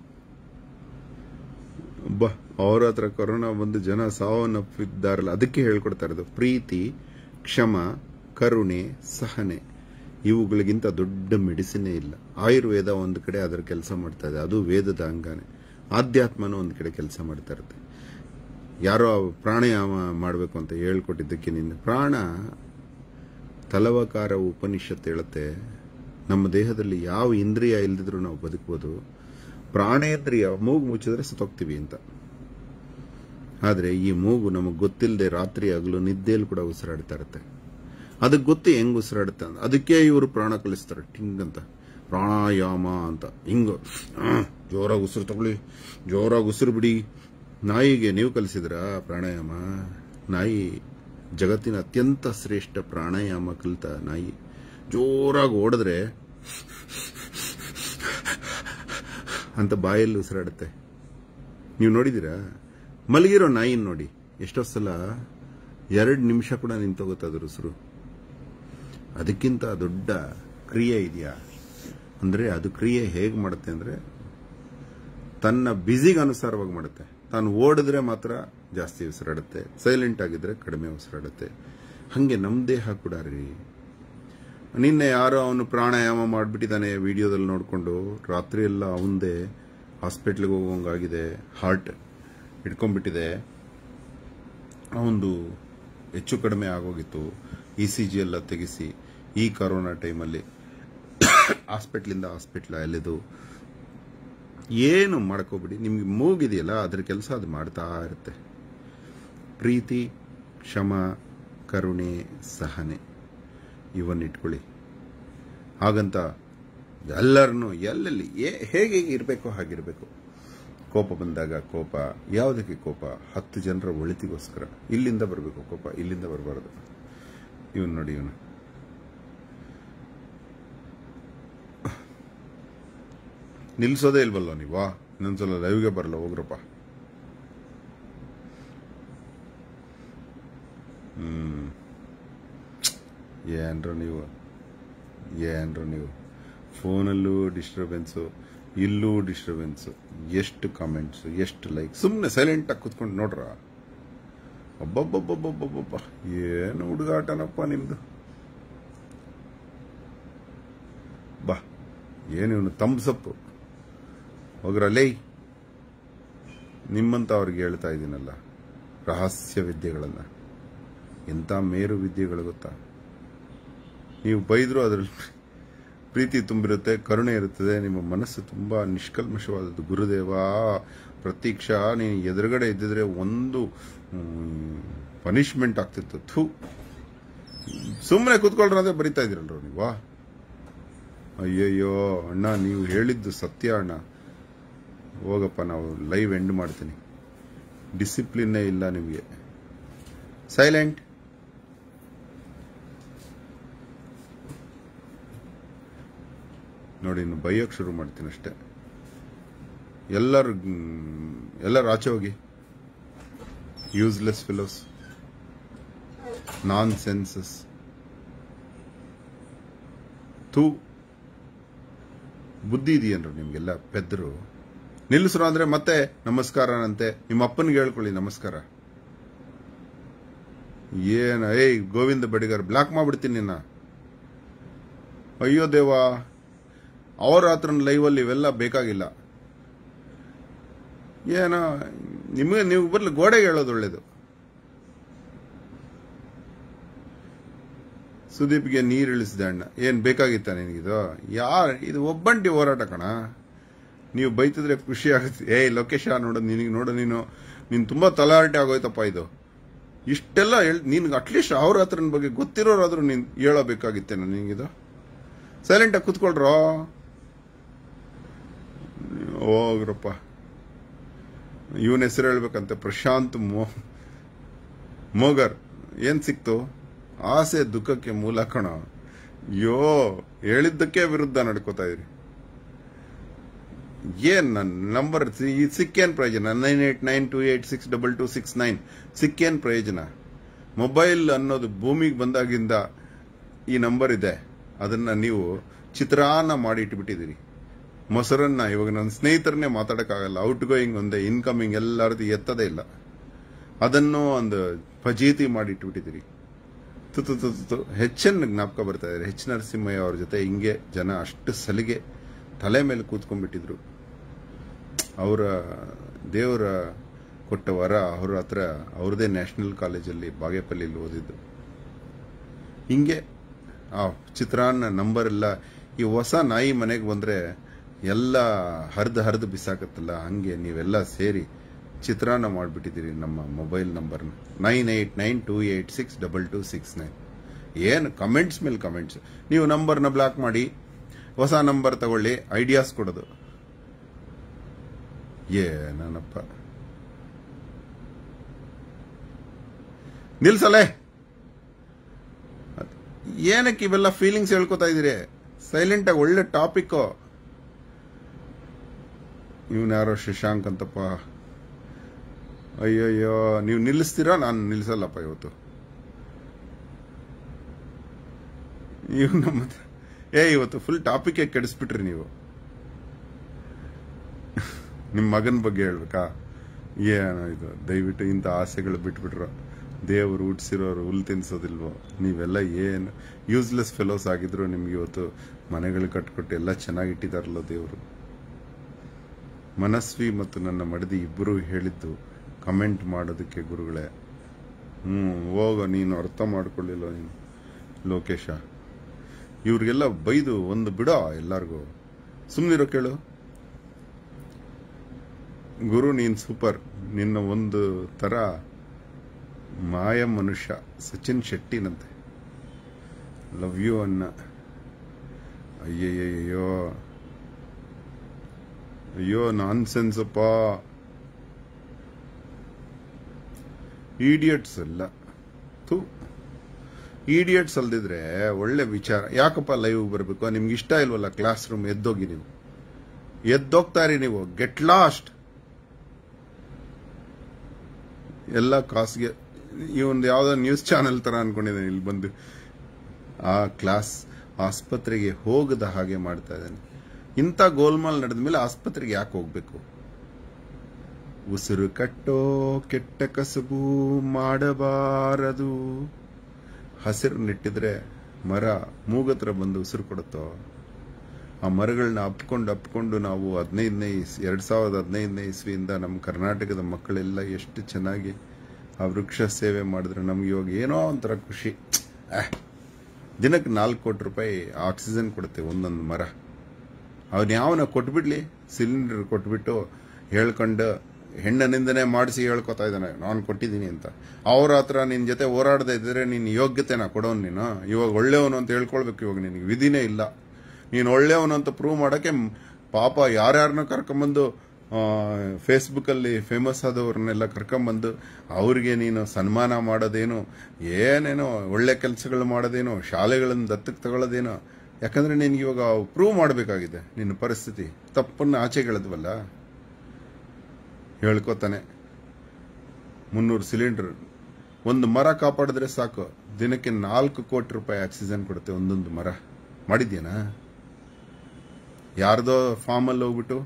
ಅವ್ರ ಹತ್ರ ಕೊರೋನಾ ಬಂದು ಜನ ಸಾವನ್ನಪ್ಪಿದ್ದಾರಲ್ಲ, ಅದಕ್ಕೆ ಹೇಳ್ಕೊಡ್ತಾ ಇರೋದು. ಪ್ರೀತಿ, ಕ್ಷಮ, ಕರುಣೆ, ಸಹನೆ ಇವುಗಳಿಗಿಂತ ದೊಡ್ಡ ಮೆಡಿಸಿನೇ ಇಲ್ಲ. ಆಯುರ್ವೇದ ಒಂದು ಕಡೆ ಅದರ ಕೆಲಸ ಮಾಡ್ತಾ ಇದೆ, ಅದು ವೇದದ ಅಂಗಾನೆ. ಆಧ್ಯಾತ್ಮನೂ ಒಂದು ಕಡೆ ಕೆಲಸ ಮಾಡ್ತಾ ಇರುತ್ತೆ. ಯಾರೋ ಪ್ರಾಣಾಯಾಮ ಮಾಡಬೇಕು ಅಂತ ಹೇಳ್ಕೊಟ್ಟಿದ್ದಕ್ಕೆ ಪ್ರಾಣ ತಲವಕಾರ ಉಪನಿಷತ್ ಹೇಳುತ್ತೆ, ನಮ್ಮ ದೇಹದಲ್ಲಿ ಯಾವ ಇಂದ್ರಿಯ ಇಲ್ದಿದ್ರು ನಾವು ಬದುಕಬಹುದು. ಪ್ರಾಣೇಂದ್ರಿಯ ಮೂಗು ಮುಚ್ಚಿದ್ರೆ ಸತ್ತೋಗ್ತೀವಿ ಅಂತ. ಆದ್ರೆ ಈ ಮೂಗು ನಮಗ್ ಗೊತ್ತಿಲ್ಲದೆ ರಾತ್ರಿ ಹಗಲು ನಿದ್ದೆಯಲ್ಲಿ ಕೂಡ ಉಸಿರಾಡ್ತಾ ಇರುತ್ತೆ. ಅದಕ್ಕೆ ಗೊತ್ತು ಹೆಂಗ್ ಉಸಿರಾಡುತ್ತೆ ಅಂತ. ಅದಕ್ಕೆ ಇವರು ಪ್ರಾಣ ಕಲಿಸ್ತಾರೆ ಟಿಂಗ್ ಅಂತ, ಪ್ರಾಣಾಯಾಮ ಅಂತ. ಹಿಂಗ ಜೋರಾಗಿ ಉಸಿರು ತಗೊಳ್ಳಿ, ಜೋರಾಗಿ ಉಸಿರು ಬಿಡಿ. ನಾಯಿಗೆ ನೀವು ಕಲಿಸಿದ್ರ ಪ್ರಾಣಾಯಾಮ? ನಾಯಿ ಜಗತ್ತಿನ ಅತ್ಯಂತ ಶ್ರೇಷ್ಠ ಪ್ರಾಣಾಯಾಮ ಕಲಿತ ನಾಯಿ. ಜೋರಾಗಿ ಓಡಿದ್ರೆ ಅಂತ ಬಾಯಲ್ಲಿ ಉಸಿರಾಡುತ್ತೆ. ನೀವು ನೋಡಿದೀರಾ? ಮಲಗಿರೋ ನಾಯಿನ ನೋಡಿ, ಎಷ್ಟೋ ಸಲ 2 ನಿಮಿಷ ಕೂಡ ನಿಂತೋಗುತ್ತೆ ಅದ್ರ ಉಸಿರು. ಅದಕ್ಕಿಂತ ದೊಡ್ಡ ಕ್ರಿಯೆ ಇದೆಯಾ ಅಂದ್ರೆ, ಅದು ಕ್ರಿಯೆ ಹೇಗೆ ಮಾಡುತ್ತೆ ಅಂದ್ರೆ ತನ್ನ ಬ್ಯುಸಿಗೆ ಅನುಸಾರವಾಗಿ ಮಾಡುತ್ತೆ. ತಾನು ಓಡಿದ್ರೆ ಮಾತ್ರ ಜಾಸ್ತಿ ಉಸಿರಾಡುತ್ತೆ, ಸೈಲೆಂಟ್ ಆಗಿದ್ರೆ ಕಡಿಮೆ ಉಸಿರಾಡುತ್ತೆ. ಹಂಗೆ ನಮ್ಮ ದೇಹ ಕೂಡ ರೀ. ನಿನ್ನೆ ಯಾರೋ ಅವನು ಪ್ರಾಣಾಯಾಮ ಮಾಡಿಬಿಟ್ಟಿದ್ದಾನೆ ವಿಡಿಯೋದಲ್ಲಿ ನೋಡಿಕೊಂಡು, ರಾತ್ರಿ ಎಲ್ಲ ಅವಂದೇ ಹಾಸ್ಪಿಟ್ಲಿಗೆ ಹೋಗೋಂಗಾಗಿದೆ, ಹಾರ್ಟ್ ಹಿಡ್ಕೊಂಡ್ಬಿಟ್ಟಿದೆ, ಅವಂದು ಹೆಚ್ಚು ಕಡಿಮೆ ಆಗೋಗಿತ್ತು. ECG ಎಲ್ಲ ತೆಗಿಸಿ ಈ ಕರೋನಾ ಟೈಮಲ್ಲಿ ಹಾಸ್ಪಿಟ್ಲಿಂದ ಎಲ್ಲಿದು ಏನು ಮಾಡ್ಕೋಬಿಡಿ. ನಿಮ್ಗೆ ಮೂಗಿದೆಯಲ್ಲ, ಅದ್ರ ಕೆಲಸ ಅದು ಮಾಡ್ತಾ ಇರುತ್ತೆ. ಪ್ರೀತಿ, ಕ್ಷಮ, ಕರುಣೆ, ಸಹನೆ ಇವನ್ನಿಟ್ಕೊಳ್ಳಿ. ಹಾಗಂತ ಎಲ್ಲರನ್ನೂ ಎಲ್ಲೆಲ್ಲಿ ಹೇಗೆ ಇರಬೇಕೋ ಹಾಗಿರಬೇಕು. ಕೋಪ ಬಂದಾಗ ಕೋಪ, ಯಾವುದಕ್ಕೆ ಕೋಪ? 10 ಜನರ ಒಳಿತಿಗೋಸ್ಕರ. ಇಲ್ಲಿಂದ ಬರಬೇಕು ಕೋಪ, ಇಲ್ಲಿಂದ ಬರಬಾರದು. ಇವನು ನೋಡಿ, ಇವನು ನಿಲ್ಸೋದೇ ಇಲ್ವಲ್ಲ ನೀವಾ? ಇನ್ನೊಂದ್ಸಲ ಲೈವ್ಗೆ ಬರಲ್ಲ, ಹೋಗ್ರಪ್ಪ. ಏನ್ರ ನೀವು ಫೋನಲ್ಲೂ ಡಿಸ್ಟರ್ಬೆನ್ಸು, ಇಲ್ಲೂ ಡಿಸ್ಟರ್ಬೆನ್ಸು. ಎಷ್ಟು ಕಾಮೆಂಟ್ಸ್, ಎಷ್ಟು ಲೈಕ್. ಸುಮ್ಮನೆ ಸೈಲೆಂಟ್ ಆಗಿ ಕುತ್ಕೊಂಡು ನೋಡ್ರ. ಅಬ್ಬಬ್ಬಬ್ಬಬ್ಬಬ್ಬಬ್ಬ, ಏನು ಹುಡುಗಾಟನಪ್ಪ ನಿಮ್ದು. ಬಾ, ಏನು ಇವನು ತಂಬ್ಸಪ್ಪು. ಹೋಗ್ರಲ್ಲೇ. ನಿಮ್ಮಂತ ಅವ್ರಿಗೆ ಹೇಳ್ತಾ ಇದ್ದೀನಲ್ಲ ರಹಸ್ಯ ವಿದ್ಯೆಗಳನ್ನ. ಎಂಥ ಮೇರು ವಿದ್ಯೆಗಳು ಗೊತ್ತಾ? ನೀವು ಬೈದ್ರು ಅದರಲ್ಲಿ ಪ್ರೀತಿ ತುಂಬಿರುತ್ತೆ, ಕರುಣೆ ಇರುತ್ತದೆ. ನಿಮ್ಮ ಮನಸ್ಸು ತುಂಬಾ ನಿಷ್ಕಲ್ಮಶವಾದದ್ದು. ಗುರುದೇವ, ಪ್ರತೀಕ್ಷ ನೀನು ಎದುರುಗಡೆ ಇದ್ದಿದ್ರೆ ಒಂದು ಪನಿಷ್ಮೆಂಟ್ ಆಗ್ತಿತ್ತು. ಥೂ, ಸುಮ್ಮನೆ ಕೂತ್ಕೊಳ್ರ ಅಂದ್ರೆ ಬರಿತಾ ಇದ್ದೀರಲ್ರ ನೀವು. ಅಯ್ಯಯ್ಯೋ ಅಣ್ಣ, ನೀವು ಹೇಳಿದ್ದು ಸತ್ಯ ಅಣ್ಣ. ಹೋಗಪ್ಪ, ನಾವು ಲೈವ್ ಎಂಡ್ ಮಾಡ್ತೀನಿ. ಡಿಸಿಪ್ಲಿನ್ನೇ ಇಲ್ಲ ನಿಮಗೆ. ಸೈಲೆಂಟ್. ನೋಡಿ, ಇನ್ನು ಬೈಯಕ್ಕೆ ಶುರು ಮಾಡ್ತೀನಿ ಅಷ್ಟೇ. ಎಲ್ಲರೂ ಆಚೆ ಹೋಗಿ. Useless fellows, nonsenses. ಥೂ, ಬುದ್ಧಿ ಇದೆಯನ್ರು ನಿಮ್ಗೆಲ್ಲ ಪೆದ್ರು. ನಿಲ್ಲಿಸ್ರು ಅಂದ್ರೆ ಮತ್ತೆ ನಮಸ್ಕಾರನಂತೆ. ನಿಮ್ಮ ಅಪ್ಪನಿಗೆ ಹೇಳ್ಕೊಳ್ಳಿ ನಮಸ್ಕಾರ. ಏಯ್ ಗೋವಿಂದ ಬಡಿಗಾರ್, ಬ್ಲಾಕ್ ಮಾಡ್ಬಿಡ್ತೀನಿ ನಿನ್ನ. ಅಯ್ಯೋ ದೇವಾ, ಅವರ ಹತ್ರ ಲೈವಲ್ಲಿ ಇವೆಲ್ಲ ಬೇಕಾಗಿಲ್ಲ. ಏನೋ ನೀವು ಬರ್ಲಿ, ಗೋಡೆಗೆ ಹೇಳೋದು ಒಳ್ಳೇದು. ಸುದೀಪ್ಗೆ ನೀರು ಇಳಿಸಿದೆ ಅಣ್ಣ. ಏನ್ ಬೇಕಾಗಿತ್ತ ನಿನಗಿದು? ಇದು ಒಬ್ಬಂಟಿ ಹೋರಾಟ ಕಣ. ನೀವು ಬೈತಿದ್ರೆ ಖುಷಿ ಆಗುತ್ತೆ. ಲೋಕೇಶ ನೋಡು, ನೀನು ತುಂಬಾ ತಲಾಟೆ ಆಗೋಯ್ತಪ್ಪ. ಇದು ಇಷ್ಟೆಲ್ಲ ನಿನ್ಗೆ ಅಟ್ಲೀಸ್ಟ್ ಅವ್ರ ಹತ್ರನ ಬಗ್ಗೆ ಗೊತ್ತಿರೋರಾದ್ರೂ ನೀನ್ ಹೇಳಬೇಕಾಗಿತ್ತೇನ ನಿನಗಿದು? ಸೈಲೆಂಟ್ ಆಗಿ ಕೂತ್ಕೊಳ್ರೋ. ಹೋಗ್ರಪ್ಪ. ಇವನ ಹೆಸರು ಹೇಳ್ಬೇಕಂತೆ, ಪ್ರಶಾಂತ್ ಮೋಗರ್. ಏನ್ ಸಿಕ್ತು? ಆಸೆ ದುಃಖಕ್ಕೆ ಮೂಲ ಕಣ. ಅಯ್ಯೋ, ಹೇಳಿದ್ದಕ್ಕೆ ವಿರುದ್ಧ ನಡ್ಕೋತಾ ಇದ್ರಿ. ಏನ್ ನನ್ನ ನಂಬರ್ ಸಿಕ್ಕೇನ್ ಪ್ರಯೋಜನ? 9892862269 ಸಿಕ್ಕೇನ್ ಪ್ರಯೋಜನ? ಮೊಬೈಲ್ ಅನ್ನೋದು ಭೂಮಿಗೆ ಬಂದಾಗಿಂದ ಈ ನಂಬರ್ ಇದೆ. ಅದನ್ನ ನೀವು ಚಿತ್ರಾನ್ನ ಮಾಡಿ ಇಟ್ಬಿಟ್ಟಿದ್ದೀರಿ. ಮೊಸರನ್ನ ಇವಾಗ ನನ್ನ ಸ್ನೇಹಿತರನ್ನೇ ಮಾತಾಡಕ್ಕಾಗಲ್ಲ. ಔಟ್ ಗೋಯಿಂಗ್ ಒಂದೇ, ಇನ್ಕಮಿಂಗ್ ಎಲ್ಲರದು ಎತ್ತದೇ ಇಲ್ಲ. ಅದನ್ನು ಒಂದು ಫಜೀತಿ ಮಾಡಿ ಇಟ್ಬಿಟ್ಟಿದ್ದೀರಿ. ಹೆಚ್ಚನ್ನು ಜ್ಞಾಪಕ ಬರ್ತಾ ಇದ್ದಾರೆ. ಎಚ್ ನರಸಿಂಹಯ್ಯ ಅವ್ರ ಜೊತೆ ಹಿಂಗೆ ಜನ ಅಷ್ಟು ಸಲಿಗೆ ತಲೆ ಮೇಲೆ ಕೂತ್ಕೊಂಡ್ಬಿಟ್ಟಿದ್ರು. ಅವರ ದೇವರ ಕೊಟ್ಟ ವರ. ಅವ್ರ ಹತ್ರ ಅವ್ರದೇ ನ್ಯಾಷನಲ್ ಕಾಲೇಜಲ್ಲಿ ಬಾಗೇಪಲ್ಲಿಯಲ್ಲಿ ಓದಿದ್ದು. ಹಿಂಗೆ ಆ ಚಿತ್ರಾನ್ನ ನಂಬರ್ ಎಲ್ಲ ಈ ಹೊಸ ನಾಯಿ ಮನೆಗೆ ಬಂದ್ರೆ ಎಲ್ಲ ಹರಿದು ಬಿಸಾಕತ್ತಲ್ಲ, ಹಂಗೆ ನೀವೆಲ್ಲ ಸೇರಿ ಚಿತ್ರಾನ್ನ ಮಾಡಿಬಿಟ್ಟಿದ್ದೀರಿ ನಮ್ಮ ಮೊಬೈಲ್ ನಂಬರ್ನ. 9892862269. ಏನು ಕಮೆಂಟ್ಸ್ ಮೇಲೆ ಕಮೆಂಟ್ಸ್. ನೀವು ನಂಬರ್ನ ಬ್ಲಾಕ್ ಮಾಡಿ ಹೊಸ ನಂಬರ್ ತಗೊಳ್ಳಿ. ಐಡಿಯಾಸ್ ಕೊಡೋದು ಏನಪ್ಪ. ನಿಲ್ಸಲೇ ಏನಕ್ಕೆ ಇವೆಲ್ಲ ಫೀಲಿಂಗ್ಸ್ ಹೇಳ್ಕೊತಾ ಇದೀರಿ? ಸೈಲೆಂಟ್ ಆಗಿ ಒಳ್ಳೆ ಟಾಪಿಕ್. ಇವನ್ಯಾರೋ ಶಶಾಂಕ್ ಅಂತಪ್ಪ. ಅಯ್ಯಯ್ಯೋ, ನೀವು ನಿಲ್ಲಿಸ್ತೀರಾ? ನಾನು ನಿಲ್ಲಿಸಲ್ಲಪ್ಪ ಇವತ್ತು. ಇವತ್ತು ಫುಲ್ ಟಾಪಿಕ್ ಕೆಡಿಸ್ಬಿಟ್ರಿ ನೀವು. ನಿಮ್ಮ ಮಗನ ಬಗ್ಗೆ ಹೇಳ್ಬೇಕಾ? ಏನೋ ಇದು, ದಯವಿಟ್ಟು ಇಂಥ ಆಸೆಗಳು ಬಿಟ್ಬಿಟ್ರು. ದೇವರು ಹುಟ್ಟಿಸಿರೋರು ಹುಲ್ ತಿನ್ಸೋದಿಲ್ವೋ? ನೀವೆಲ್ಲ ಏನು ಯೂಸ್ಲೆಸ್ ಫೆಲೋಸ್ ಆಗಿದ್ರು ನಿಮ್ಗೆ ಇವತ್ತು ಮನೆಗಳು ಕಟ್ಕೊಟ್ಟು ಎಲ್ಲ ಚೆನ್ನಾಗಿಟ್ಟಿದಾರಲ್ಲ ದೇವರು. ಮನಸ್ವಿ ಮತ್ತು ನನ್ನ ಮಡದಿ ಇಬ್ಬರು ಹೇಳಿದ್ದು ಕಮೆಂಟ್ ಮಾಡೋದಕ್ಕೆ ಗುರುಗಳೇ. ಹೋಗ, ನೀನು ಅರ್ಥ ಮಾಡ್ಕೊಳ್ಳಿಲ್ಲ ನೀನು ಲೋಕೇಶ. ಇವ್ರಿಗೆಲ್ಲ ಬೈದು ಒಂದು ಬಿಡೋ, ಎಲ್ಲರಿಗೂ ಸುಮ್ಮನಿರೋ ಕೇಳು. ಗುರು, ನೀನ್ ಸೂಪರ್. ನಿನ್ನ ಒಂದು ತರ ಮಾಯ ಮನುಷ್ಯ. ಸಚಿನ್ ಶೆಟ್ಟಿನಂತೆ. ಲವ್ ಯು ಅನ್ನ. ಅಯ್ಯಯ್ಯೋ, ಅಯ್ಯೋ ನಾನ್ ಸೆನ್ಸ್ ಅಪ್ಪ. ಈಡಿಯಟ್ಸ್ ಅಲ್ಲ, ಈಡಿಯಟ್ಸ್ ಅಲ್ದಿದ್ರೆ ಒಳ್ಳೆ ವಿಚಾರ. ಯಾಕಪ್ಪ ಲೈವ್ ಬರಬೇಕು? ನಿಮ್ಗೆ ಇಷ್ಟ ಇಲ್ವಲ್ಲ ಕ್ಲಾಸ್ ರೂಮ್? ಎದ್ದೋಗಿ, ನೀವು ಎದ್ದೋಗ್ತಾರಿ. ನೀವು ಗೆಟ್ ಲಾಸ್ಟ್. ಎಲ್ಲ ಕಾಸ್ಗೆ ಇವೊಂದು ಯಾವ್ದೋ ನ್ಯೂಸ್ ಚಾನೆಲ್ ತರ ಅನ್ಕೊಂಡಿದ್ದೇನೆ. ಇಲ್ಲಿ ಬಂದು ಆ ಕ್ಲಾಸ್ ಆಸ್ಪತ್ರೆಗೆ ಹೋಗದ ಹಾಗೆ ಮಾಡ್ತಾ ಇದ್ದಾನೆ. ಇಂಥ ಗೋಲ್ಮಾಲ್ ನಡೆದ ಮೇಲೆ ಆಸ್ಪತ್ರೆಗೆ ಯಾಕೆ ಹೋಗ್ಬೇಕು? ಉಸಿರು ಕಟ್ಟೋ ಕೆಟ್ಟ ಕಸಬು ಮಾಡಬಾರದು. ಹಸಿರು ನೆಟ್ಟಿದ್ರೆ ಮರ ಮೂಗತ್ರ ಬಂದು ಉಸಿರು ಕೊಡುತ್ತೋ? ಆ ಮರಗಳನ್ನ ಅಪ್ಕೊಂಡು ನಾವು 2015ನೇ ಇಸ್ವಿಯಿಂದ ನಮ್ಮ ಕರ್ನಾಟಕದ ಮಕ್ಕಳೆಲ್ಲ ಎಷ್ಟು ಚೆನ್ನಾಗಿ ಆ ವೃಕ್ಷ ಸೇವೆ ಮಾಡಿದ್ರೆ ನಮ್ಗೆ ಇವಾಗ ಏನೋ ಒಂಥರ ಖುಷಿ. ದಿನಕ್ಕೆ 4 ಕೋಟಿ ರೂಪಾಯಿ ಆಕ್ಸಿಜನ್ ಕೊಡುತ್ತೆ ಒಂದೊಂದು ಮರ. ಅವನ್ ಯಾವನ ಕೊಟ್ಬಿಡ್ಲಿ, ಸಿಲಿಂಡರ್ ಕೊಟ್ಬಿಟ್ಟು ಹೇಳ್ಕೊಂಡು ಹೆಣ್ಣನಿಂದನೇ ಮಾಡಿಸಿ ಹೇಳ್ಕೊತಾ ಇದ್ದಾನೆ ನಾನು ಕೊಟ್ಟಿದ್ದೀನಿ ಅಂತ. ಅವ್ರ ಹತ್ರ ನಿನ್ ಜೊತೆ ಹೋರಾಡದೆ ಇದ್ರೆ ನಿನ್ ಯೋಗ್ಯತೆನ ಕೊಡೋನ್ ನೀನು? ಇವಾಗ ಒಳ್ಳೆಯವನು ಅಂತ ಹೇಳ್ಕೊಳ್ಬೇಕು. ಇವಾಗ ನಿನಗೆ ವಿಧಿನೇ ಇಲ್ಲ. ನೀನು ಒಳ್ಳೆಯವನು ಅಂತ ಪ್ರೂವ್ ಮಾಡಕ್ಕೆ ಪಾಪ ಯಾರ್ಯಾರನ್ನ ಕರ್ಕೊಂಬಂದು ಫೇಸ್ಬುಕ್ ಅಲ್ಲಿ ಫೇಮಸ್ ಆದವ್ರನ್ನೆಲ್ಲ ಕರ್ಕೊಂಬಂದು ಅವ್ರಿಗೆ ನೀನು ಸನ್ಮಾನ ಮಾಡೋದೇನು, ಏನೇನೋ ಒಳ್ಳೆ ಕೆಲಸಗಳು ಮಾಡೋದೇನೋ, ಶಾಲೆಗಳನ್ನು ದತ್ತಕ್ಕೆ ತಗೊಳ್ಳೋದೇನೋ. ಯಾಕಂದ್ರೆ ನಿನ್ಗೆ ಇವಾಗ ಪ್ರೂವ್ ಮಾಡಬೇಕಾಗಿದೆ ನಿನ್ನ ಪರಿಸ್ಥಿತಿ. ತಪ್ಪನ್ನ ಆಚೆಗೆಳೆದ್ವಲ್ಲ. ಹೇಳ್ಕೊತಾನೆ 300 ಸಿಲಿಂಡರ್. ಒಂದು ಮರ ಕಾಪಾಡಿದ್ರೆ ಸಾಕು, ದಿನಕ್ಕೆ 4 ಕೋಟಿ ರೂಪಾಯಿ ಆಕ್ಸಿಜನ್ ಕೊಡುತ್ತೆ ಒಂದೊಂದು ಮರ. ಮಾಡಿದ್ಯಾನ? ಯಾರ್ದೋ ಫಾರ್ಮಲ್ಲಿ ಹೋಗ್ಬಿಟ್ಟು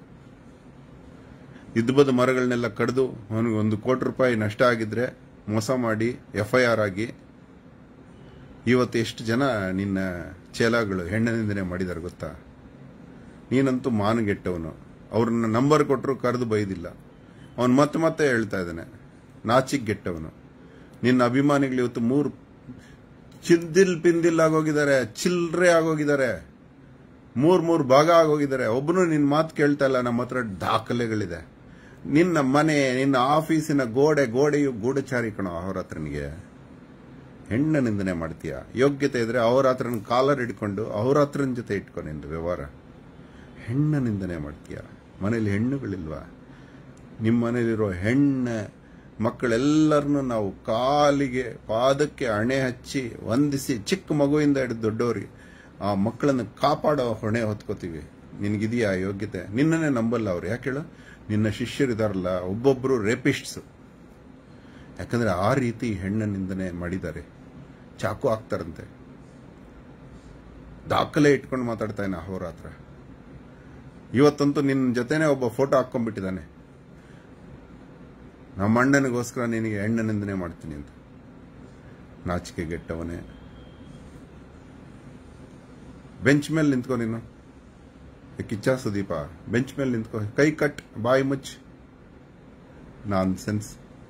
ಇದ್ಬದ ಮರಗಳನ್ನೆಲ್ಲ ಕಡಿದು ಅವನಿಗೆ 1 ಕೋಟಿ ರೂಪಾಯಿ ನಷ್ಟ ಆಗಿದ್ರೆ ಮೋಸ ಮಾಡಿ FIR ಆಗಿ ಇವತ್ತು ಎಷ್ಟು ಜನ ನಿನ್ನ ಚೇಲಾಗಳು ಹೆಣ್ಣನಿಂದನೇ ಮಾಡಿದಾರೆ ಗೊತ್ತಾ? ನೀನಂತೂ ಮಾನಗೆಟ್ಟವನು. ಅವ್ರನ್ನ ನಂಬರ್ ಕೊಟ್ಟರು ಕರೆದು ಬೈದಿಲ್ಲ. ಅವನು ಮತ್ತೆ ಹೇಳ್ತಾ ಇದ್ದಾನೆ, ನಾಚಿಗೆಟ್ಟವನು. ನಿನ್ನ ಅಭಿಮಾನಿಗಳು ಇವತ್ತು 3 ಪಿಂದಿಲ್ ಆಗೋಗಿದ್ದಾರೆ, ಚಿಲ್ರೆ ಆಗೋಗಿದ್ದಾರೆ, 3 ಭಾಗ ಆಗೋಗಿದ್ದಾರೆ. ಒಬ್ಬನು ನಿನ್ನ ಮಾತು ಕೇಳ್ತಾ ಇಲ್ಲ. ನಮ್ಮ ಹತ್ರ ದಾಖಲೆಗಳಿದೆ. ನಿನ್ನ ಮನೆ, ನಿನ್ನ ಆಫೀಸಿನ ಗೋಡೆಯು ಗೂಢಚಾರಿ ಕಣೋ. ಅವ್ರ ಹತ್ರನಿಗೆ ಹೆಣ್ಣ ನಿಂದನೆ ಮಾಡ್ತೀಯ. ಯೋಗ್ಯತೆ ಇದ್ರೆ ಅವ್ರ ಹತ್ರನ ಕಾಲರ್ ಹಿಡ್ಕೊಂಡು ಅವ್ರ ಹತ್ರನ ಜೊತೆ ಇಟ್ಕೊ ನಿಂದು ವ್ಯವಹಾರ. ಹೆಣ್ಣ ನಿಂದನೆ ಮಾಡ್ತೀಯ. ಮನೇಲಿ ಹೆಣ್ಣುಗಳಿಲ್ವಾ? ನಿಮ್ಮ ಮನೇಲಿರೋ ಹೆಣ್ಣು ಮಕ್ಕಳೆಲ್ಲರನ್ನು ನಾವು ಕಾಲಿಗೆ ಪಾದಕ್ಕೆ ಹಣೆ ಹಚ್ಚಿ ವಂದಿಸಿ, ಚಿಕ್ಕ ಮಗುವಿಂದ ಹಿಡಿದು ದೊಡ್ಡವರಿಗೆ ಆ ಮಕ್ಕಳನ್ನು ಕಾಪಾಡೋ ಹೊಣೆ ಹೊತ್ಕೋತೀವಿ. ನಿನ್ಗಿದೆಯಾ ಯೋಗ್ಯತೆ? ನಿನ್ನನ್ನೇ ನಂಬಲ್ಲ ಅವ್ರು. ಯಾಕೆ ಹೇಳು? ನಿನ್ನ ಶಿಷ್ಯರಿದಾರಲ್ಲ ಒಬ್ಬೊಬ್ರು ರೇಪಿಸ್ಟ್ಸ್. ಯಾಕಂದ್ರೆ ಆ ರೀತಿ ಹೆಣ್ಣನಿಂದನೆ ಮಾಡಿದ್ದಾರೆ. ಚಾಕು ಹಾಕ್ತಾರಂತೆ. ದಾಖಲೆ ಇಟ್ಕೊಂಡು ಮಾತಾಡ್ತಾ ಇದ್ದಾನೆ ಅಹೋರಾತ್ರ. ಇವತ್ತಂತೂ ನಿನ್ನ ಜೊತೆನೆ ಒಬ್ಬ ಫೋಟೋ ಹಾಕೊಂಡ್ಬಿಟ್ಟಿದ್ದಾನೆ. ನಮ್ಮ ಅಣ್ಣನಿಗೋಸ್ಕರ ನಿನಗೆ ಹೆಣ್ಣನಿಂದನೆ ಮಾಡ್ತೀನಿ ಅಂತ. ನಾಚಿಕೆಗೆಟ್ಟವನೇ. ಬೆಂಚ್ ಮೇಲೆ ನಿಂತ್ಕೊ ನೀನು. ಕಿಚ್ಚ ಸುದೀಪ, ಬೆಂಚ್ ಮೇಲೆ ನಿಂತ್ಕೊ. ಕೈ ಕಟ್, ಬಾಯಿ ಮುಚ್ಚ್. ನಾನ್ ಸೆನ್ಸ್.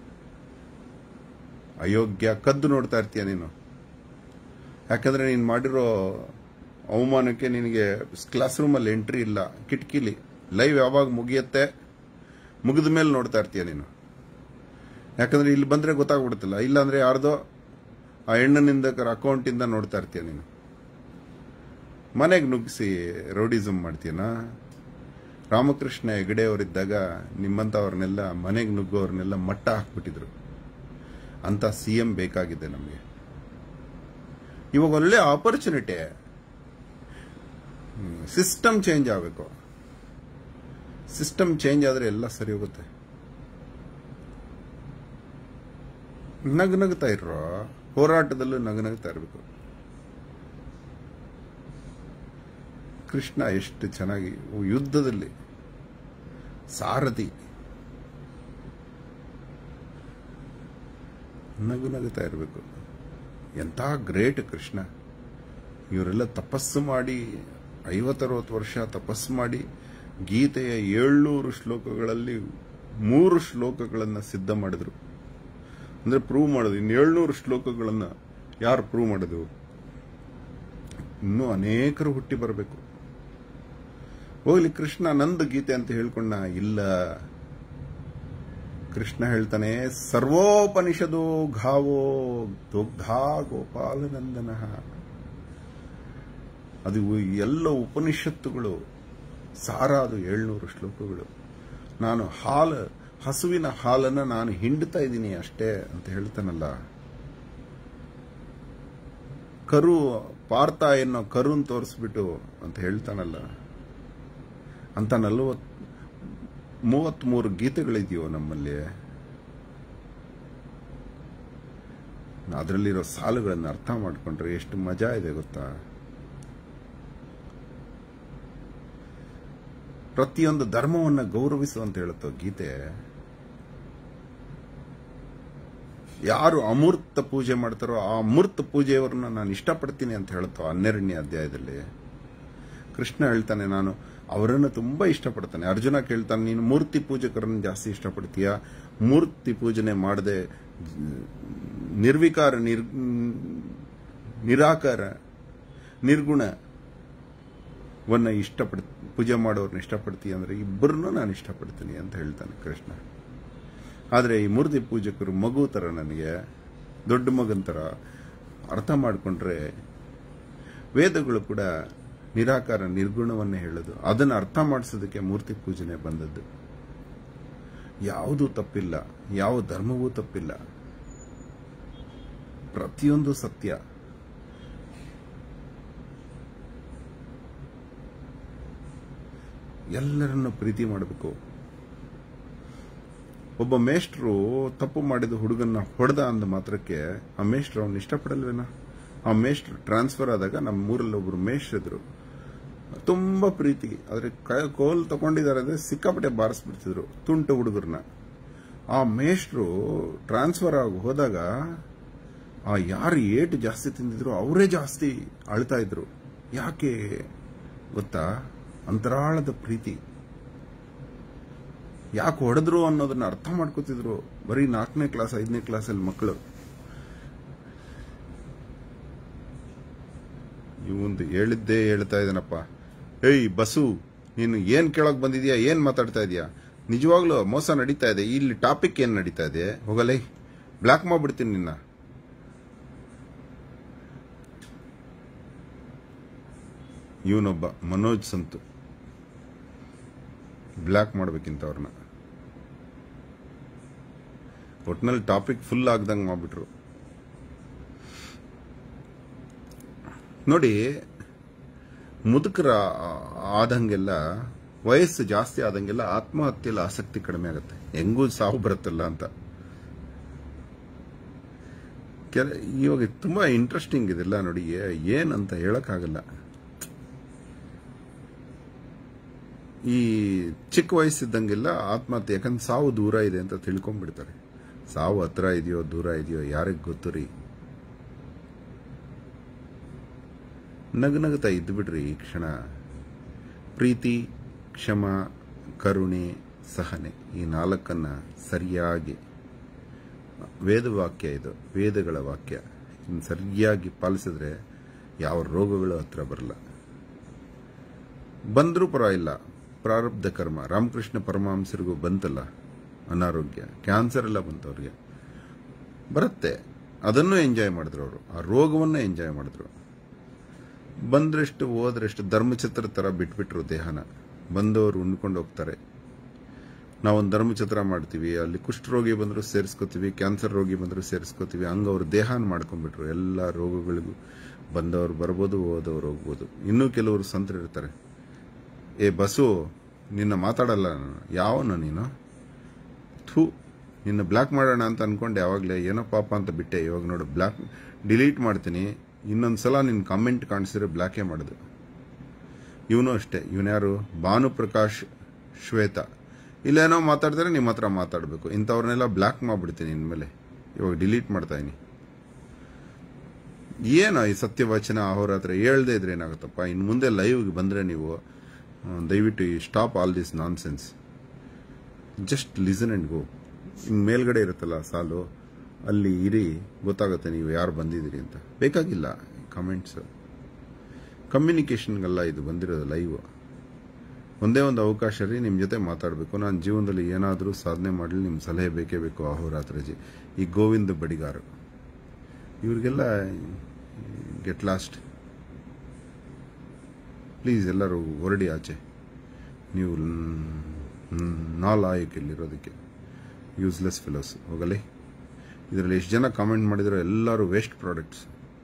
ಅಯೋಗ್ಯ. ಕದ್ದು ನೋಡ್ತಾ ಇರ್ತೀಯ ನೀನು. ಯಾಕಂದ್ರೆ ನೀನು ಮಾಡಿರೋ ಅವಮಾನಕ್ಕೆ ನಿನಗೆ ಕ್ಲಾಸ್ ರೂಮಲ್ಲಿ ಎಂಟ್ರಿ ಇಲ್ಲ. ಕಿಟಕಿಲಿ ಲೈವ್ ಯಾವಾಗ ಮುಗಿಯತ್ತೆ, ಮುಗಿದ ಮೇಲೆ ನೋಡ್ತಾ ಇರ್ತೀಯ ನೀನು. ಯಾಕಂದ್ರೆ ಇಲ್ಲಿ ಬಂದ್ರೆ ಗೊತ್ತಾಗ್ಬಿಡುತ್ತಲ್ಲ. ಇಲ್ಲಾಂದ್ರೆ ಯಾರ್ದೋ ಆ ಹೆಣ್ಣನಿಂದಕರ ಅಕೌಂಟಿಂದ ನೋಡ್ತಾ ಇರ್ತೀಯ ನೀನು. ಮನೆಗೆ ನುಗ್ಗಿಸಿ ರೌಡಿಸಮ್ ಮಾಡ್ತೀಯನಾ? ರಾಮಕೃಷ್ಣ ಹೆಗಡೆ ಅವರಿದ್ದಾಗ ನಿಮ್ಮಂಥವ್ರನ್ನೆಲ್ಲ ಮನೆಗೆ ನುಗ್ಗೋರ್ನೆಲ್ಲ ಮಟ್ಟ ಹಾಕ್ಬಿಟ್ಟಿದ್ರು. ಅಂತ CM ಬೇಕಾಗಿದೆ ನಮಗೆ. ಇವಾಗ ಒಳ್ಳೆ ಆಪರ್ಚುನಿಟಿ. ಸಿಸ್ಟಮ್ ಚೇಂಜ್ ಆಗಬೇಕು. ಸಿಸ್ಟಮ್ ಚೇಂಜ್ ಆದ್ರೆ ಎಲ್ಲ ಸರಿ ಹೋಗುತ್ತೆ. ನಗ್ನಗ್ತಾ ಇರೋ ಹೋರಾಟದಲ್ಲೂ ನಗ್ನಗ್ತಾ ಇರಬೇಕು. ಕೃಷ್ಣ ಎಷ್ಟು ಚೆನ್ನಾಗಿ ಯುದ್ಧದಲ್ಲಿ ಸಾರಥಿ ನಗುನಗುತ್ತಾ ಇರಬೇಕು. ಎಂಥ ಗ್ರೇಟ್ ಕೃಷ್ಣ. ಇವರೆಲ್ಲ ತಪಸ್ಸು ಮಾಡಿ 50-60 ವರ್ಷ ತಪಸ್ಸು ಮಾಡಿ ಗೀತೆಯ 700 ಶ್ಲೋಕಗಳಲ್ಲಿ 3 ಶ್ಲೋಕಗಳನ್ನು ಸಿದ್ಧ ಮಾಡಿದ್ರು. ಅಂದ್ರೆ ಪ್ರೂವ್ ಮಾಡೋದು. ಇನ್ನು 700 ಶ್ಲೋಕಗಳನ್ನು ಯಾರು ಪ್ರೂವ್ ಮಾಡೋದು? ಇನ್ನೂ ಅನೇಕರು ಹುಟ್ಟಿ ಬರಬೇಕು. ಹೋಗ್ಲಿ, ಕೃಷ್ಣ ನಂದು ಗೀತೆ ಅಂತ ಹೇಳ್ಕೊಂಡ ಇಲ್ಲ. ಕೃಷ್ಣ ಹೇಳ್ತಾನೆ, ಸರ್ವೋಪನಿಷದೋ ಘಾವೋ ದೊಗ್ಧಾ ಗೋಪಾಲನಂದನ. ಅದು ಎಲ್ಲ ಉಪನಿಷತ್ತುಗಳು ಸಾರ. ಅದು 700 ಶ್ಲೋಕಗಳು. ನಾನು ಹಸುವಿನ ಹಾಲನ್ನ ನಾನು ಹಿಂಡ್ತಾ ಇದ್ದೀನಿ ಅಷ್ಟೇ ಅಂತ ಹೇಳ್ತಾನಲ್ಲ. ಕರು ಪಾರ್ಥ ಎನ್ನೋ ಕರುನ್ ತೋರಿಸ್ಬಿಟ್ಟು ಅಂತ ಹೇಳ್ತಾನಲ್ಲ. ಅಂತ 33 ಗೀತೆಗಳಿದೆಯೋ ನಮ್ಮಲ್ಲಿ. ಅದರಲ್ಲಿರೋ ಸಾಲುಗಳನ್ನು ಅರ್ಥ ಮಾಡ್ಕೊಂಡ್ರೆ ಎಷ್ಟು ಮಜಾ ಇದೆ ಗೊತ್ತಾ? ಪ್ರತಿಯೊಂದು ಧರ್ಮವನ್ನ ಗೌರವಿಸು ಅಂತ ಹೇಳುತ್ತೋ ಗೀತೆ. ಯಾರು ಅಮೂರ್ತ ಪೂಜೆ ಮಾಡ್ತಾರೋ ಆ ಅಮೂರ್ತ ಪೂಜೆಯವರನ್ನ ನಾನು ಇಷ್ಟಪಡ್ತೀನಿ ಅಂತ ಹೇಳುತ್ತೋ 12ನೇ ಅಧ್ಯಾಯದಲ್ಲಿ ಕೃಷ್ಣ ಹೇಳ್ತಾನೆ, ನಾನು ಅವರನ್ನು ತುಂಬಾ ಇಷ್ಟಪಡ್ತಾನೆ. ಅರ್ಜುನ ಕೇಳ್ತಾನೆ, ನೀನು ಮೂರ್ತಿ ಪೂಜಕರನ್ನು ಜಾಸ್ತಿ ಇಷ್ಟಪಡ್ತೀಯ, ಮೂರ್ತಿ ಪೂಜನೆ ಮಾಡದೆ ನಿರ್ವಿಕಾರ ನಿರಾಕಾರ ನಿರ್ಗುಣವನ್ನ ಪೂಜೆ ಮಾಡೋರನ್ನ ಇಷ್ಟಪಡ್ತೀಯ ಅಂದ್ರೆ ಇಬ್ಬರನ್ನೂ ನಾನು ಇಷ್ಟಪಡ್ತೀನಿ ಅಂತ ಹೇಳ್ತಾನೆ ಕೃಷ್ಣ. ಆದರೆ ಈ ಮೂರ್ತಿ ಪೂಜಕರು ಮಗು ತರ, ನನಗೆ ದೊಡ್ಡ ಮಗನ ತರ ಅರ್ಥ ಮಾಡಿಕೊಂಡ್ರೆ ವೇದಗಳು ಕೂಡ ನಿರಾಕಾರ ನಿರ್ಗುಣವನ್ನೇ ಹೇಳೋದು. ಅದನ್ನು ಅರ್ಥ ಮಾಡಿಸೋದಕ್ಕೆ ಮೂರ್ತಿ ಪೂಜನೆ ಬಂದದ್ದು. ಯಾವುದೂ ತಪ್ಪಿಲ್ಲ, ಯಾವ ಧರ್ಮವೂ ತಪ್ಪಿಲ್ಲ, ಪ್ರತಿಯೊಂದು ಸತ್ಯ. ಎಲ್ಲರನ್ನು ಪ್ರೀತಿ ಮಾಡಬೇಕು. ಒಬ್ಬ ಮೇಷ್ಟ್ರು ತಪ್ಪು ಮಾಡಿದ ಹುಡುಗನ್ನ ಹೊಡೆದ ಅಂದ ಮಾತ್ರಕ್ಕೆ ಆ ಮೇಷ್ಟ್ರು ಅವನ್ನ ಇಷ್ಟಪಡಲ್ವೇನಾ? ಆ ಮೇಷ್ಟ್ರು ಟ್ರಾನ್ಸ್ಫರ್ ಆದಾಗ ನಮ್ಮ ಊರಲ್ಲಿ ಒಬ್ರು ಮೇಷ್ಟ್ರಿದ್ರು, ತುಂಬಾ ಪ್ರೀತಿ. ಆದ್ರೆ ಕೋಲ್ ತಗೊಂಡಿದ್ದಾರೆ ಅಂದ್ರೆ ಸಿಕ್ಕಾಪಟ್ಟೆ ಬಾರಿಸ್ಬಿಡ್ತಿದ್ರು ತುಂಟು ಹುಡುಗರನ್ನ. ಆ ಮೇಷ್ಟ್ರು ಟ್ರಾನ್ಸ್ಫರ್ ಆಗಿ ಹೋದಾಗ ಆ ಯಾರು ಏಟು ಜಾಸ್ತಿ ತಿಂದಿದ್ರು ಅವರೇ ಜಾಸ್ತಿ ಅಳ್ತಾ ಇದ್ರು. ಯಾಕೆ ಗೊತ್ತಾ? ಅಂತರಾಳದ ಪ್ರೀತಿ. ಯಾಕೆ ಹೊಡೆದ್ರು ಅನ್ನೋದನ್ನ ಅರ್ಥ ಮಾಡ್ಕೋತಿದ್ರು. ಬರೀ 4ನೇ ಕ್ಲಾಸ್ 5ನೇ ಕ್ಲಾಸಲ್ಲಿ ಮಕ್ಕಳು. ಇವಂದು ಹೇಳಿದ್ದೇ ಹೇಳ್ತಾ ಇದ್ದಾನಪ್ಪ. ಏಯ್ ಬಸ್ಸು, ನೀನು ಏನ್ ಕೇಳಕ್ ಬಂದಿದ್ಯಾ? ಏನ್ ಮಾತಾಡ್ತಾ ಇದೀಯಾ? ನಿಜವಾಗ್ಲೂ ಮೋಸ ನಡೀತಾ ಇದೆ. ಇಲ್ಲಿ ಟಾಪಿಕ್ ಏನ್ ನಡೀತಾ ಇದೆ? ಹೋಗಲೇ, ಬ್ಲಾಕ್ ಮಾಡ್ಬಿಡ್ತೀನಿ ನಿನ್ನ. ಇವನೊಬ್ಬ ಮನೋಜ್ ಸಂತು ಬ್ಲಾಕ್ ಮಾಡ್ಬೇಕಿಂತ ಅವ್ರನ್ನ. ಒಟ್ನಲ್ಲಿ ಟಾಪಿಕ್ ಫುಲ್ ಆಗ್ದಂಗೆ ಮಾಡ್ಬಿಟ್ರು. ನೋಡಿ, ಮುದುಕರ ಆದಂಗೆಲ್ಲ, ವಯಸ್ಸು ಜಾಸ್ತಿ ಆದಂಗೆಲ್ಲ ಆತ್ಮಹತ್ಯೆಲ್ಲ ಆಸಕ್ತಿ ಕಡಿಮೆ ಆಗುತ್ತೆ. ಹೆಂಗೂ ಸಾವು ಬರುತ್ತಲ್ಲ ಅಂತ. ಇವಾಗ ತುಂಬಾ ಇಂಟ್ರೆಸ್ಟಿಂಗ್ ಇದೆಲ್ಲ ನೋಡಿ. ಏನಂತ ಹೇಳಕ್ಕಾಗಲ್ಲ. ಈ ಚಿಕ್ಕ ವಯಸ್ಸಿದ್ದಂಗೆಲ್ಲ ಆತ್ಮಹತ್ಯೆ. ಯಾಕಂದ್ರೆ ಸಾವು ದೂರ ಇದೆ ಅಂತ ತಿಳ್ಕೊಂಡ್ಬಿಡ್ತಾರೆ. ಸಾವು ಹತ್ರ ಇದೆಯೋ ದೂರ ಇದೆಯೋ ಯಾರಿಗ್ ಗೊತ್ತು ರೀ. ನಗನಗ್ತಾ ಇದ್ದು ಬಿಡ್ರಿ ಈ ಕ್ಷಣ. ಪ್ರೀತಿ, ಕ್ಷಮ, ಕರುಣೆ, ಸಹನೆ, ಈ 4 ಸರಿಯಾಗಿ, ವೇದವಾಕ್ಯ ಇದು, ವೇದಗಳ ವಾಕ್ಯ, ಇನ್ನು ಸರಿಯಾಗಿ ಪಾಲಿಸಿದ್ರೆ ಯಾವ ರೋಗಗಳು ಹತ್ರ ಬರಲ್ಲ. ಬಂದ್ರೂ ಪರವಾಗಿಲ್ಲ, ಪ್ರಾರಬ್ಧ ಕರ್ಮ. ರಾಮಕೃಷ್ಣ ಪರಮಹಂಸರಿಗೂ ಬಂತಲ್ಲ ಅನಾರೋಗ್ಯ, ಕ್ಯಾನ್ಸರ್ ಎಲ್ಲ ಬಂತು ಅವ್ರಿಗೆ. ಬರುತ್ತೆ, ಅದನ್ನು ಎಂಜಾಯ್ ಮಾಡಿದ್ರು ಅವರು. ಆ ರೋಗವನ್ನ ಎಂಜಾಯ್ ಮಾಡಿದ್ರು. ಬಂದ್ರೆಷ್ಟು ಹೋದ್ರೆಷ್ಟು ಧರ್ಮಛತ್ರ ತರ ಬಿಟ್ಬಿಟ್ರು ದೇಹನ. ಬಂದವರು ಉಣ್ಕೊಂಡು ಹೋಗ್ತಾರೆ. ನಾವೊಂದು ಧರ್ಮಛತ್ರ ಮಾಡ್ತೀವಿ, ಅಲ್ಲಿ ಕುಷ್ಠರೋಗಿ ಬಂದರೂ ಸೇರಿಸ್ಕೋತೀವಿ, ಕ್ಯಾನ್ಸರ್ ರೋಗಿ ಬಂದರೂ ಸೇರಿಸ್ಕೋತೀವಿ. ಹಂಗೆ ಅವ್ರು ದೇಹನ ಮಾಡ್ಕೊಂಡ್ಬಿಟ್ರು. ಎಲ್ಲ ರೋಗಗಳಿಗೂ ಬಂದವ್ರು ಬರ್ಬೋದು, ಹೋದವ್ರು ಹೋಗ್ಬೋದು. ಇನ್ನೂ ಕೆಲವರು ಸಂತರು ಇರ್ತಾರೆ, ಏ ಬಸ್ಸು ನಿನ್ನ ಮಾತಾಡಲ್ಲ, ಯಾವನು ನೀನು, ಥೂ ನಿನ್ನ ಬ್ಲಾಕ್ ಮಾಡೋಣ ಅಂತ ಅನ್ಕೊಂಡೆ, ಯಾವಾಗಲೇ ಏನೋ ಪಾಪ ಅಂತ ಬಿಟ್ಟೆ. ಇವಾಗ ನೋಡು ಬ್ಲಾಕ್ ಡಿಲೀಟ್ ಮಾಡ್ತೀನಿ, ಇನ್ನೊಂದ್ಸಲ ನಿನ್ನ ಕಮೆಂಟ್ ಕಾಣಿಸಿದ್ರೆ ಬ್ಲಾಕೇ ಮಾಡೋದು. ಇವನು ಅಷ್ಟೇ, ಇವನ್ಯಾರು ಭಾನುಪ್ರಕಾಶ್ ಶ್ವೇತಾ, ಇಲ್ಲೇನೋ ಮಾತಾಡಿದ್ರೆ ನಿಮ್ಮ ಹತ್ರ ಮಾತಾಡಬೇಕು. ಇಂಥವ್ರನ್ನೆಲ್ಲ ಬ್ಲಾಕ್ ಮಾಡಿಬಿಡ್ತೀನಿ ಇನ್ಮೇಲೆ. ಇವಾಗ ಡಿಲೀಟ್ ಮಾಡ್ತಾ ಇದೀನಿ. ಏನೋ ಈ ಸತ್ಯವಚನ ಅಹೋರಾತ್ರ ಹೇಳ್ದೇ ಇದ್ರೆ ಏನಾಗುತ್ತಪ್ಪ. ಇನ್ನು ಮುಂದೆ ಲೈವ್ಗೆ ಬಂದರೆ ನೀವು ದಯವಿಟ್ಟು stop all this nonsense, just listen and go. ಇನ್ನು ಮೇಲ್ಗಡೆ ಇರುತ್ತಲ್ಲ ಸಾಲು, ಅಲ್ಲಿ ಇರಿ, ಗೊತ್ತಾಗುತ್ತೆ ನೀವು ಯಾರು ಬಂದಿದ್ದೀರಿ ಅಂತ. ಬೇಕಾಗಿಲ್ಲ ಕಮೆಂಟ್ಸ್, ಕಮ್ಯುನಿಕೇಷನ್ಗೆಲ್ಲ ಇದು ಬಂದಿರೋದು ಲೈವ್. ಒಂದೇ ಒಂದು ಅವಕಾಶ ರೀ, ನಿಮ್ಮ ಜೊತೆ ಮಾತಾಡಬೇಕು. ನಾನು ಜೀವನದಲ್ಲಿ ಏನಾದರೂ ಸಾಧನೆ ಮಾಡಲಿ, ನಿಮ್ಮ ಸಲಹೆ ಬೇಕೇ ಬೇಕು. ಅಹೋರಾತ್ರಜಿ, ಈ ಗೋವಿಂದ ಬಡಿಗಾರು, ಇವ್ರಿಗೆಲ್ಲ ಗೆಟ್ ಲಾಸ್ಟ್. ಪ್ಲೀಸ್ ಎಲ್ಲರೂ ಹೊರಡಿ ಆಚೆ. ನೀವು ನಾಲಾಯಕಿಲ್ಲಿರೋದಕ್ಕೆ ಯೂಸ್ಲೆಸ್ ಫಿಲೋಸ್ ಹೋಗಲಿ. ಇದರಲ್ಲಿ ಎಷ್ಟು ಜನ ಕಾಮೆಂಟ್ ಮಾಡಿದ್ರು ಎಲ್ಲರೂ ವೇಸ್ಟ್ ಪ್ರಾಡಕ್ಟ್ಸ್.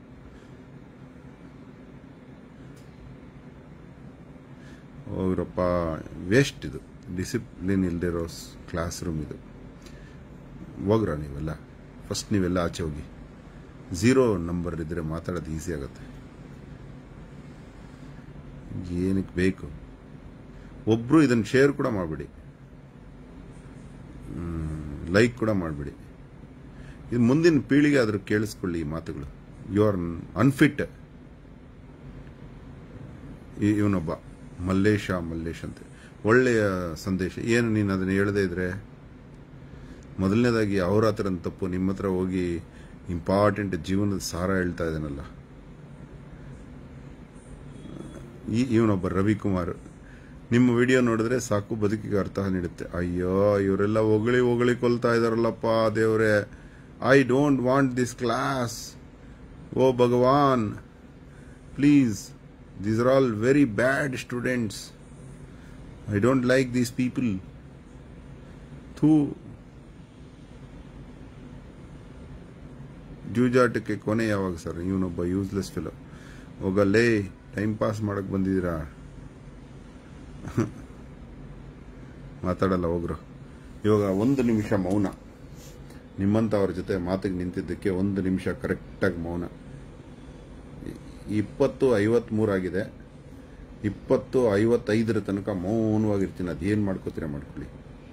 ಹೋಗ್ರಪ್ಪ, ವೇಸ್ಟ್ ಇದು. ಡಿಸಿಪ್ಲಿನ್ ಇಲ್ದಿರೋ ಕ್ಲಾಸ್ ರೂಮ್ ಇದು. ಹೋಗ್ರ ನೀವೆಲ್ಲ, ಫಸ್ಟ್ ನೀವೆಲ್ಲ ಆಚೆ ಹೋಗಿ. 0 ನಂಬರ್ ಇದ್ರೆ ಮಾತಾಡೋದು ಈಸಿ ಆಗುತ್ತೆ. ಏನಕ್ಕೆ ಬೇಕು? ಒಬ್ರು ಇದನ್ನು ಶೇರ್ ಕೂಡ ಮಾಡಿಬಿಡಿ, ಲೈಕ್ ಕೂಡ ಮಾಡಿಬಿಡಿ. ಇದು ಮುಂದಿನ ಪೀಳಿಗೆ ಆದರೂ ಕೇಳಿಸ್ಕೊಳ್ಳಿ ಈ ಮಾತುಗಳು. You are unfit. ಇವನೊಬ್ಬ ಮಲ್ಲೇಶ ಅಂತ ಒಳ್ಳೆಯ ಸಂದೇಶ. ಏನು ನೀನು ಅದನ್ನು ಹೇಳದೇ ಇದ್ರೆ, ಮೊದಲನೇದಾಗಿ ಅವ್ರ ಹತ್ರ ತಪ್ಪು, ನಿಮ್ಮ ಹತ್ರ ಹೋಗಿ ಇಂಪಾರ್ಟೆಂಟ್ ಜೀವನದ ಸಾರ ಹೇಳ್ತಾ ಇದ್ದಾನಲ್ಲ. ಇವನೊಬ್ಬ ರವಿಕುಮಾರ್, ನಿಮ್ಮ ವಿಡಿಯೋ ನೋಡಿದ್ರೆ ಸಾಕು ಬದುಕಿಗೆ ಅರ್ಥ ನೀಡುತ್ತೆ. ಅಯ್ಯೋ, ಇವರೆಲ್ಲ ಹೊಗಳಿ ಕೊಲ್ತಾ ಇದಾರಲ್ಲಪ್ಪ ದೇವ್ರೆ. I don't want this class. ಓ ಭಗವಾನ್, please, these are all very bad students. I don't like these people. ಥೂ, ಜೂಜಾಟಕ್ಕೆ ಕೊನೆ ಯಾವಾಗ ಸರ್? ಇವನೊಬ್ಬ ಯೂಸ್ಲೆಸ್ ಫೆಲೋ. ಹೋಗಲ್ಲೇ, ಟೈಮ್ ಪಾಸ್ ಮಾಡಕ್ ಬಂದಿದ್ದೀರಾ? ಮಾತಾಡಲ್ಲ, ಹೋಗ್ರು. ಇವಾಗ 1 ನಿಮಿಷ ಮೌನ. ನಿಮ್ಮಂಥವ್ರ ಜೊತೆ ಮಾತಿಗೆ ನಿಂತಿದ್ದಕ್ಕೆ 1 ನಿಮಿಷ ಕರೆಕ್ಟಾಗಿ ಮೌನ. 20:53 ಆಗಿದೆ. 20:55 ತನಕ ಮೌನವಾಗಿರ್ತೀನಿ. ಅದೇನು ಮಾಡ್ಕೋತೀರಾ ಮಾಡ್ಕೊಳ್ಳಿ.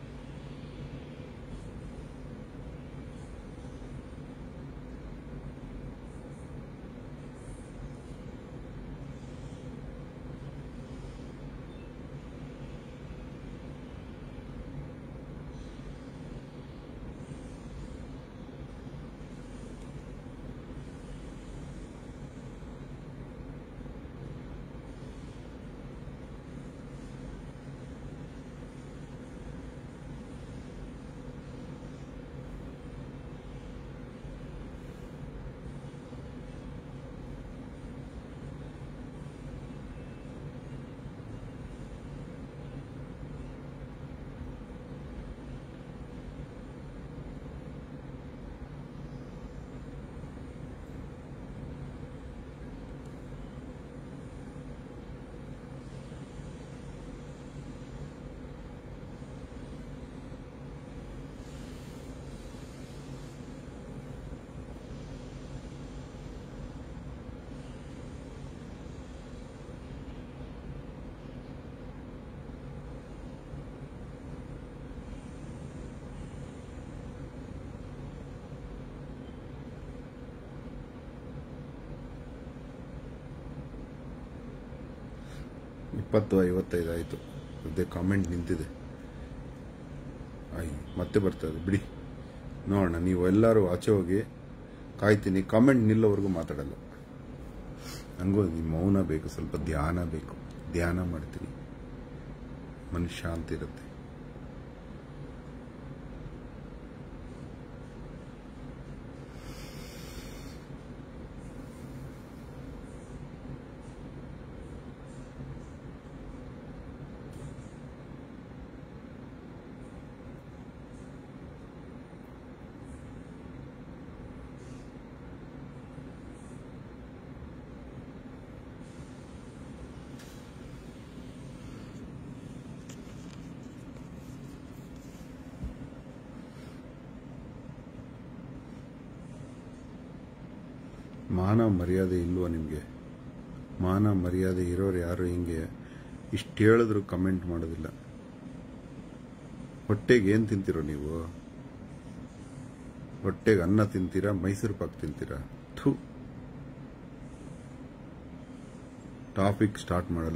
ಇಪ್ಪತ್ತು 55 ಆಯಿತು. ಅದೇ ಕಾಮೆಂಟ್ ನಿಂತಿದೆ. ಮತ್ತೆ ಬರ್ತದೆ ಬಿಡಿ, ನೋಡೋಣ. ನೀವು ಎಲ್ಲರೂ ಆಚೆ ಹೋಗಿ, ಕಾಯ್ತೀನಿ. ಕಾಮೆಂಟ್ ನಿಲ್ಲೋವರೆಗೂ ಮಾತಾಡಲ್ಲ. ನನಗೂ ಈ ಮೌನ ಬೇಕು, ಸ್ವಲ್ಪ ಧ್ಯಾನ ಬೇಕು. ಧ್ಯಾನ ಮಾಡ್ತೀನಿ, ಮನಸ್ಸು ಶಾಂತಿ ಇರುತ್ತೆ. ಮಾನ ಮರ್ಯಾದೆ ಇಲ್ವಾ ನಿಮಗೆ? ಮಾನ ಮರ್ಯಾದೆ ಇರೋರು ಯಾರು ಹಿಂಗೆ ಇಷ್ಟು ಹೇಳಿದ್ರು ಕಮೆಂಟ್ ಮಾಡೋದಿಲ್ಲ. ಹೊಟ್ಟೆಗೆ ಏನು ತಿಂತೀರೋ ನೀವು? ಹೊಟ್ಟೆಗೆ ಅನ್ನ ತಿಂತೀರಾ, ಮೈಸೂರು ಪಾಕ್ ತಿಂತೀರಾ? ಥೂ. ಟಾಪಿಕ್ ಸ್ಟಾರ್ಟ್ ಮಾಡಲ್ಲ.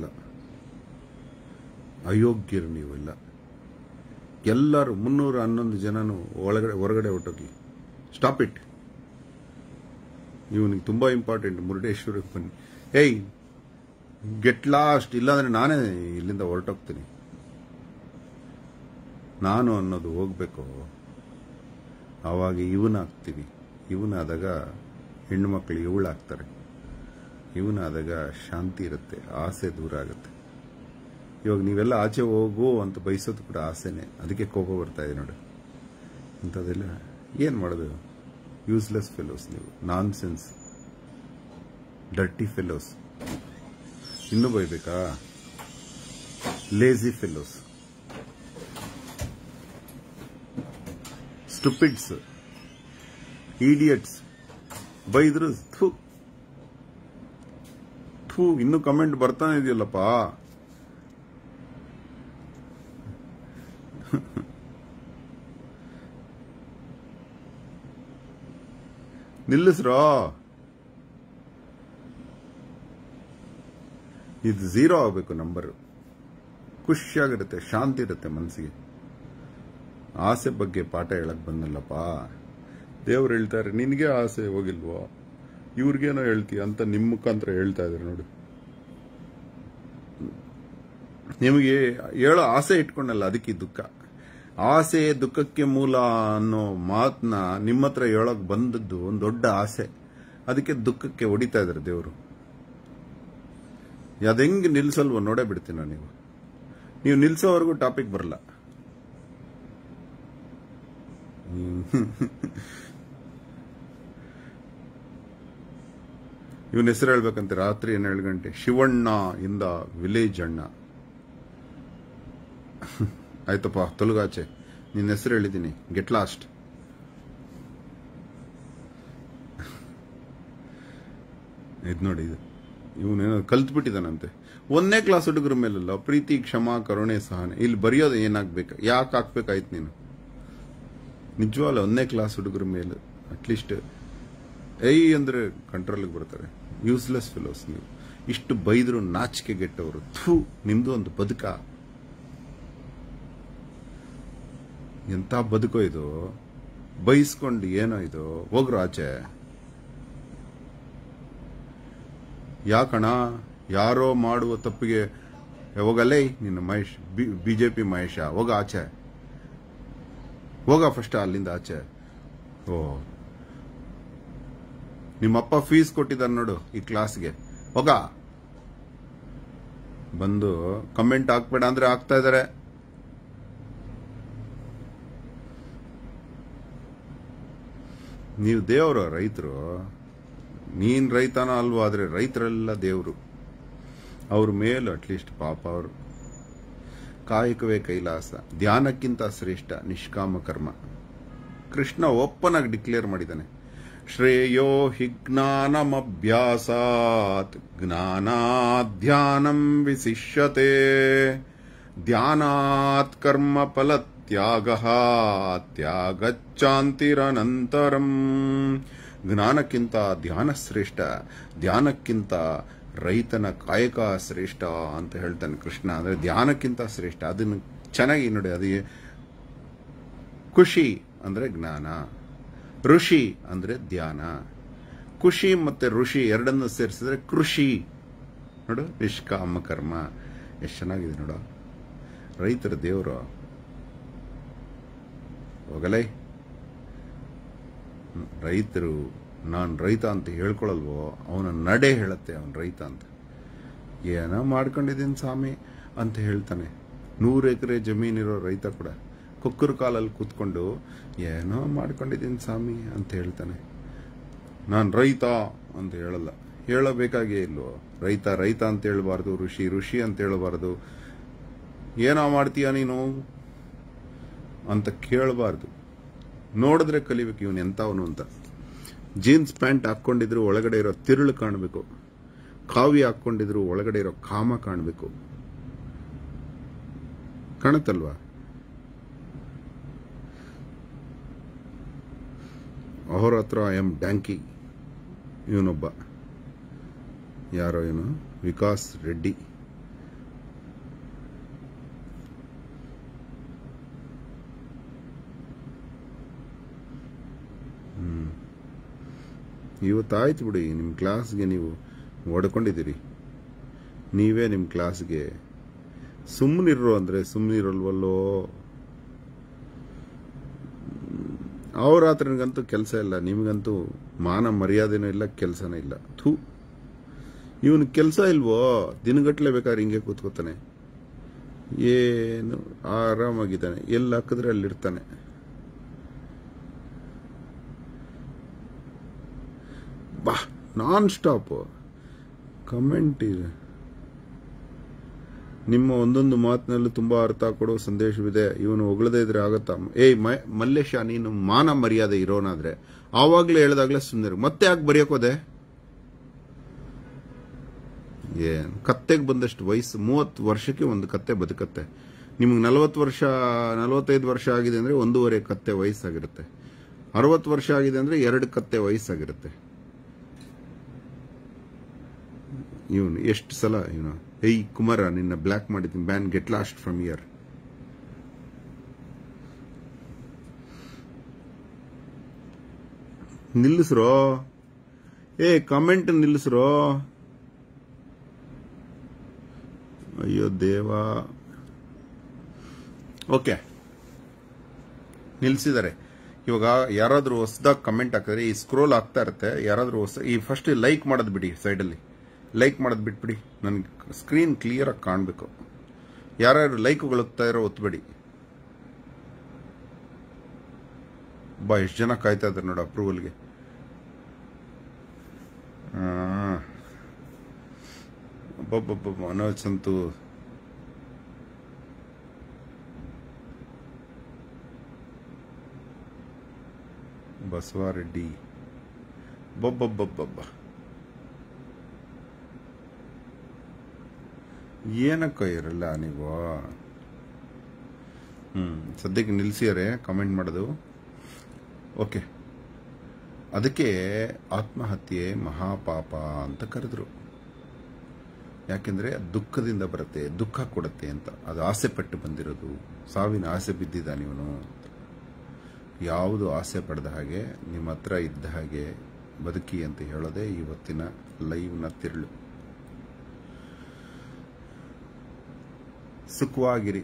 ಅಯೋಗ್ಯರು ನೀವೆಲ್ಲ. ಎಲ್ಲರೂ 311 ಜನನು ಹೊರಗಡೆ ಹೊಟ್ಟೋಗಿ. Stop it. ಇವನಿಗೆ ತುಂಬಾ ಇಂಪಾರ್ಟೆಂಟ್. ಮುರುಡೇಶ್ವರಕ್ಕೆ ಬನ್ನಿ. ಏಯ್, ಗೆಟ್ ಲಾಸ್ಟ್. ಇಲ್ಲಾಂದ್ರೆ ನಾನೇ ಇಲ್ಲಿಂದ ಹೊರಟೋಗ್ತೀನಿ. ನಾನು ಅನ್ನೋದು ಹೋಗ್ಬೇಕು. ಆವಾಗ ಇವನಾಗ್ತೀವಿ. ಇವನಾದಾಗ ಹೆಣ್ಣುಮಕ್ಕಳು ಇವಳಾಗ್ತಾರೆ. ಇವನಾದಾಗ ಶಾಂತಿ ಇರುತ್ತೆ, ಆಸೆ ದೂರ ಆಗುತ್ತೆ. ಇವಾಗ ನೀವೆಲ್ಲ ಆಚೆ ಹೋಗು ಅಂತ ಬಯಸೋದು ಕೂಡ ಆಸೆನೆ. ಅದಕ್ಕೆ ಕೋಪ ಬರ್ತಾ ಇದೆ ನೋಡಿ. ಇಂಥದ್ದೆಲ್ಲ ಏನ್ ಮಾಡೋದು? ಯೂಸ್ಲೆಸ್ ಫೆಲೋಸ್ ನೀವು. Nonsense dirty fellows. ಇನ್ನೂ ಬೈಬೇಕಾ? Lazy fellows, stupids, idiots. ಬೈದ್ರು ಥೂ ಥೂ. ಇನ್ನೂ ಕಮೆಂಟ್ ಬರ್ತಾನೆ ಇದೆಯಲ್ಲಪ್ಪ. ನಿಲ್ಲಿಸ್ರೋ. ಇದು 0 ಆಗಬೇಕು ನಂಬರ್. ಖುಷಿಯಾಗಿರುತ್ತೆ, ಶಾಂತಿ ಇರುತ್ತೆ ಮನಸ್ಸಿಗೆ. ಆಸೆ ಬಗ್ಗೆ ಪಾಠ ಹೇಳಕ್ ಬಂದಲ್ಲಪ್ಪ. ದೇವ್ರು ಹೇಳ್ತಾರೆ, ನಿನಗೆ ಆಸೆ ಹೋಗಿಲ್ವೋ, ಇವ್ರಿಗೇನೋ ಹೇಳ್ತೀಯ ಅಂತ ನಿಮ್ಮ ಮುಖಾಂತರ ಹೇಳ್ತಾ ಇದ್ದಾರೆ ನೋಡಿ. ನಿಮಗೆ ಹೇಳೋ ಆಸೆ ಇಟ್ಕೊಂಡಲ್ಲ, ಅದಕ್ಕೆ ದುಃಖ. ಆಸೆ ದುಃಖಕ್ಕೆ ಮೂಲ ಅನ್ನೋ ಮಾತನ್ನ ನಿಮ್ಮ ಹತ್ರ ಹೇಳಕ್ ಬಂದದ್ದು ಒಂದು ದೊಡ್ಡ ಆಸೆ. ಅದಕ್ಕೆ ದುಃಖಕ್ಕೆ ಹೊಡಿತಾ ಇದ್ದಾರೆ ದೇವರು. ಅದೆಂಗ್ ನಿಲ್ಸಲ್ವೋ ನೋಡೇ ಬಿಡ್ತೀನ. ನೀವು ನಿಲ್ಸೋವರೆಗೂ ಟಾಪಿಕ್ ಬರಲ್ಲ. ಇವನ ಹೆಸರು ಹೇಳ್ಬೇಕಂತೆ. ರಾತ್ರಿ 7 ಗಂಟೆ. ಶಿವಣ್ಣ ಇಂದ ವಿಲೇಜ್ ಅಣ್ಣ. ಆಯ್ತಪ್ಪ, ತೊಲಗಾಚೆ. ನಿನ್ನ ಹೆಸರು ಹೇಳಿದ್ದೀನಿ. Get lost. ಇದು ನೋಡಿ, ಇದು ಇವನೇನೋ ಕಲ್ತ್ಬಿಟ್ಟಿದ್ದಾನಂತೆ. 1ನೇ ಕ್ಲಾಸ್ ಹುಡುಗರ ಮೇಲಲ್ಲ ಪ್ರೀತಿ, ಕ್ಷಮಾ, ಕರುಣೆ, ಸಹನೆ. ಇಲ್ಲಿ ಬರೆಯೋದು ಏನಾಗ್ಬೇಕು? ಯಾಕೆ ಹಾಕ್ಬೇಕಾಯ್ತು ನೀನು? ನಿಜವಾಗ್ಲೂ 1ನೇ ಕ್ಲಾಸ್ ಹುಡುಗರ ಮೇಲೆ ಅಟ್ಲೀಸ್ಟ್ ಅಂದ್ರೆ ಕಂಟ್ರೋಲ್ಗೆ ಬರ್ತಾರೆ. ಯೂಸ್ಲೆಸ್ ಫೆಲೋಸ್ ನೀವು. ಇಷ್ಟು ಬೈದ್ರು ನಾಚಿಕೆ ಗೆಟ್ಟವರು. ಥೂ, ನಿಮ್ದು ಒಂದು ಬದುಕ. ಎಂತ ಬದುಕೋ ಇದು? ಬೈಸ್ಕೊಂಡು ಏನೋ ಇದು? ಹೋಗ್ರು ಆಚೆ. ಯಾಕಣ ಯಾರೋ ಮಾಡುವ ತಪ್ಪಿಗೆ ಹೋಗಲ್ಲೇ ನಿನ್ನ ಮಹೇಶ್, ಬಿಜೆಪಿ ಮಹೇಶ, ಹೋಗ ಆಚೆ. ಹೋಗ ಫಸ್ಟ್ ಅಲ್ಲಿಂದ ಆಚೆ. ಓ, ನಿಮ್ಮಪ್ಪ ಫೀಸ್ ಕೊಟ್ಟಿದ್ದಾನೆ ನೋಡು ಈ ಕ್ಲಾಸ್ಗೆ. ಹೋಗ. ಬಂದು ಕಮೆಂಟ್ ಹಾಕ್ಬೇಡ ಅಂದ್ರೆ ಹಾಕ್ತಾ ಇದಾರೆ. ನೀವು ದೇವರು, ರೈತರು. ನೀನ್ ರೈತನ ಅಲ್ವಾ? ಆದ್ರೆ ರೈತರೆಲ್ಲ ದೇವರು. ಅವ್ರ ಮೇಲೂ ಅಟ್ಲೀಸ್ಟ್ ಪಾಪ ಅವರು. ಕಾಯಕವೇ ಕೈಲಾಸ, ಧ್ಯಾನಕ್ಕಿಂತ ಶ್ರೇಷ್ಠ ನಿಷ್ಕಾಮ ಕರ್ಮ. ಕೃಷ್ಣ ಓಪನ್ ಆಗಿ ಡಿಕ್ಲೇರ್ ಮಾಡಿದ್ದಾನೆ. ಶ್ರೇಯೋ ಹಿ ಜ್ಞಾನಮಭ್ಯಾಸಾತ್ ಜ್ಞಾನಾಧ್ಯಾನಂ ವಿಶಿಷ್ಯತೆ ಧ್ಯಾನಾತ್ ಕರ್ಮ ಫಲ ತ್ಯಾಗಃ ತ್ಯಾಗಚ್ಚಾಂತಿರನಂತರಂ. ಜ್ಞಾನಕ್ಕಿಂತ ಧ್ಯಾನ ಶ್ರೇಷ್ಠ, ಧ್ಯಾನಕ್ಕಿಂತ ರೈತನ ಕಾಯಕ ಶ್ರೇಷ್ಠ ಅಂತ ಹೇಳ್ತಾನೆ ಕೃಷ್ಣ. ಅಂದ್ರೆ ಧ್ಯಾನಕ್ಕಿಂತ ಶ್ರೇಷ್ಠ. ಅದನ್ನು ಚೆನ್ನಾಗಿ ನೋಡಿ. ಅದು ಖುಷಿ ಅಂದ್ರೆ ಜ್ಞಾನ, ಋಷಿ ಅಂದ್ರೆ ಧ್ಯಾನ. ಖುಷಿ ಮತ್ತೆ ಋಷಿ ಎರಡನ್ನು ಸೇರಿಸಿದ್ರೆ ಕೃಷಿ. ನೋಡು, ನಿಷ್ಕಾಮ ಕರ್ಮ. ಎಷ್ಟು ಚೆನ್ನಾಗಿದೆ ನೋಡು. ರೈತರ ದೇವರು. ಹೋಗಲೇ. ರೈತರು ನಾನು ರೈತ ಅಂತ ಹೇಳ್ಕೊಳಲ್ವೋ, ಅವನ ನಡೆ ಹೇಳುತ್ತೆ ಅವನ್ ರೈತ ಅಂತ. ಏನೋ ಮಾಡ್ಕೊಂಡಿದ್ದೀನಿ ಸ್ವಾಮಿ ಅಂತ ಹೇಳ್ತಾನೆ. 100 ಎಕರೆ ಜಮೀನಿರೋ ರೈತ ಕೂಡ ಕುಕ್ಕರ್ ಕಾಲಲ್ಲಿ ಕೂತ್ಕೊಂಡು ಏನೋ ಮಾಡ್ಕೊಂಡಿದ್ದೀನಿ ಸ್ವಾಮಿ ಅಂತ ಹೇಳ್ತಾನೆ. ನಾನು ರೈತ ಅಂತ ಹೇಳಲ್ಲ. ಹೇಳಬೇಕಾಗೇ ಇಲ್ವೋ? ರೈತ ರೈತ ಅಂತ ಹೇಳಬಾರ್ದು, ಋಷಿ ಋಷಿ ಅಂತ ಹೇಳಬಾರ್ದು. ಏನೋ ಮಾಡ್ತೀಯ ನೀನು ಅಂತ ಕೇಳಬಾರ್ದು. ನೋಡಿದ್ರೆ ಕಲಿಬೇಕು ಇವನು ಎಂತವನು ಅಂತ. ಜೀನ್ಸ್ ಪ್ಯಾಂಟ್ ಹಾಕೊಂಡಿದ್ರು ಒಳಗಡೆ ಇರೋ ತಿರುಳು ಕಾಣಬೇಕು. ಕಾವಿ ಹಾಕೊಂಡಿದ್ರು ಒಳಗಡೆ ಇರೋ ಕಾಮ ಕಾಣಬೇಕು. ಕಾಣುತ್ತಲ್ವಾ? ಅವರ ಹತ್ರ ಐ ಆಮ್ ಡ್ಯಾಂಕಿ. ಇವನೊಬ್ಬ ಯಾರೋ ಇವನು ವಿಕಾಸ್ ರೆಡ್ಡಿ. ಇವತ್ತಾಯ್ತು ಬಿಡಿ, ನಿಮ್ಮ ಕ್ಲಾಸ್ಗೆ ನೀವು ಹೊಡ್ಕೊಂಡಿದ್ದೀರಿ. ನೀವೇ ನಿಮ್ಮ ಕ್ಲಾಸ್ಗೆ ಸುಮ್ಮನಿರೋ ಅಂದ್ರೆ ಸುಮ್ಮನಿರಲ್ವಲ್ಲೋ. ಅವ್ರ ಹತ್ರನಿಗಂತೂ ಕೆಲಸ ಇಲ್ಲ, ನಿಮಗಂತೂ ಮಾನ ಮರ್ಯಾದೆನೂ ಇಲ್ಲ, ಕೆಲಸನೂ ಇಲ್ಲ. ಥೂ, ಇವನು ಕೆಲಸ ಇಲ್ವೋ? ದಿನಗಟ್ಲೆ ಬೇಕಾದ್ರೆ ಹಿಂಗೆ ಕೂತ್ಕೋತಾನೆ, ಏನು ಆರಾಮಾಗಿದ್ದಾನೆ, ಎಲ್ಲಿ ಹಾಕಿದ್ರೆ ಅಲ್ಲಿರ್ತಾನೆ. ಬಾ, ನಾನ್ ಸ್ಟಾಪ್ ಕಮೆಂಟ್ ಇದೆ. ನಿಮ್ಮ ಒಂದೊಂದು ಮಾತಿನಲ್ಲೂ ತುಂಬಾ ಅರ್ಥ ಕೊಡೋ ಸಂದೇಶವಿದೆ. ಇವನು ಹೊಗಳದೇ ಇದ್ರೆ ಆಗತ್ತಾ? ಮಲ್ಲೇಶ, ನೀನು ಮಾನ ಮರ್ಯಾದೆ ಇರೋನಾದ್ರೆ ಆವಾಗ್ಲೇ ಹೇಳ್ದಾಗ್ಲೇ ಸುಮ್ಮನೆ ಮತ್ತೆ ಯಾಕೆ ಬರೆಯೋಕೋದೆ? ಏನ್ ಕತ್ತೆಗೆ ಬಂದಷ್ಟು ವಯಸ್ಸು, 30 ವರ್ಷಕ್ಕೆ ಒಂದು ಕತ್ತೆ ಬದುಕತ್ತೆ. ನಿಮ್ಗೆ 40 ವರ್ಷ 45 ವರ್ಷ ಆಗಿದೆ ಅಂದ್ರೆ 1.5 ಕತ್ತೆ ವಯಸ್ಸಾಗಿರುತ್ತೆ. 60 ವರ್ಷ ಆಗಿದೆ ಅಂದ್ರೆ 2 ಕತ್ತೆ ವಯಸ್ಸಾಗಿರುತ್ತೆ. ಇವನು ಎಷ್ಟು ಸಲ ಇವನು ಕುಮಾರ, ನಿನ್ನ ಬ್ಲಾಕ್ ಮಾಡಿದ್ದೀನಿ, ban, get lost from here. ನಿಲ್ಲಿಸ್ರೋ, ಕಮೆಂಟ್ ನಿಲ್ಲಿಸ್ರೋ. ಅಯ್ಯೋ ದೇವಾ. ಓಕೆ, ನಿಲ್ಸಿದ್ದಾರೆ. ಇವಾಗ ಯಾರಾದ್ರೂ ಹೊಸದಾಗಿ ಕಮೆಂಟ್ ಹಾಕಿದ್ರೆ ಈ ಸ್ಕ್ರೋಲ್ ಆಗ್ತಾ ಇರುತ್ತೆ. ಯಾರಾದ್ರೂ ಈ ಫಸ್ಟ್ ಲೈಕ್ ಮಾಡೋದು ಬಿಡಿ, ಸೈಡಲ್ಲಿ ಲೈಕ್ ಮಾಡೋದು ಬಿಟ್ಬಿಡಿ, ನನ್ಗೆ ಸ್ಕ್ರೀನ್ ಕ್ಲಿಯರ್ ಆಗಿ ಕಾಣಬೇಕು. ಯಾರ್ಯಾರು ಲೈಕ್ಗಳು ಹೋಗ್ತಾ ಇರೋ ಒತ್ತಬೇಡಿ. ಬಾ, ಎಷ್ಟು ಜನ ಕಾಯ್ತಾ ಇದ್ದಾರೆ ನೋಡು ಅಪ್ರೂವಲ್ಗೆ. ಮನೋಜ್ ಸಂತು, ಬಸವಾರೆಡ್ಡಿ, ಬೊಬ್ಬೊಬ್ಬೊಬ್ಬ, ಏನಕ್ಕ ಇರಲ್ಲ ನೀವು. ಸದ್ಯಕ್ಕೆ ನಿಲ್ಸಿಯಾರೆ ಕಮೆಂಟ್ ಮಾಡೋದು. ಓಕೆ, ಅದಕ್ಕೆ ಆತ್ಮಹತ್ಯೆ ಮಹಾಪಾಪ ಅಂತ ಕರೆದ್ರು. ಯಾಕೆಂದ್ರೆ ದುಃಖದಿಂದ ಬರುತ್ತೆ, ದುಃಖ ಕೊಡುತ್ತೆ ಅಂತ. ಅದು ಆಸೆ ಪಟ್ಟು ಬಂದಿರೋದು. ಸಾವಿನ ಆಸೆ ಬಿದ್ದಿದ್ದಾನೆ ಇವನು. ಯಾವುದು ಆಸೆ ಪಡೆದ ಹಾಗೆ ನಿಮ್ಮ ಹತ್ರ ಇದ್ದ ಹಾಗೆ ಬದುಕಿ ಅಂತ ಹೇಳೋದೇ ಇವತ್ತಿನ ಲೈವ್ನ ತಿರುಳು. ಸುಖವಾಗಿರಿ,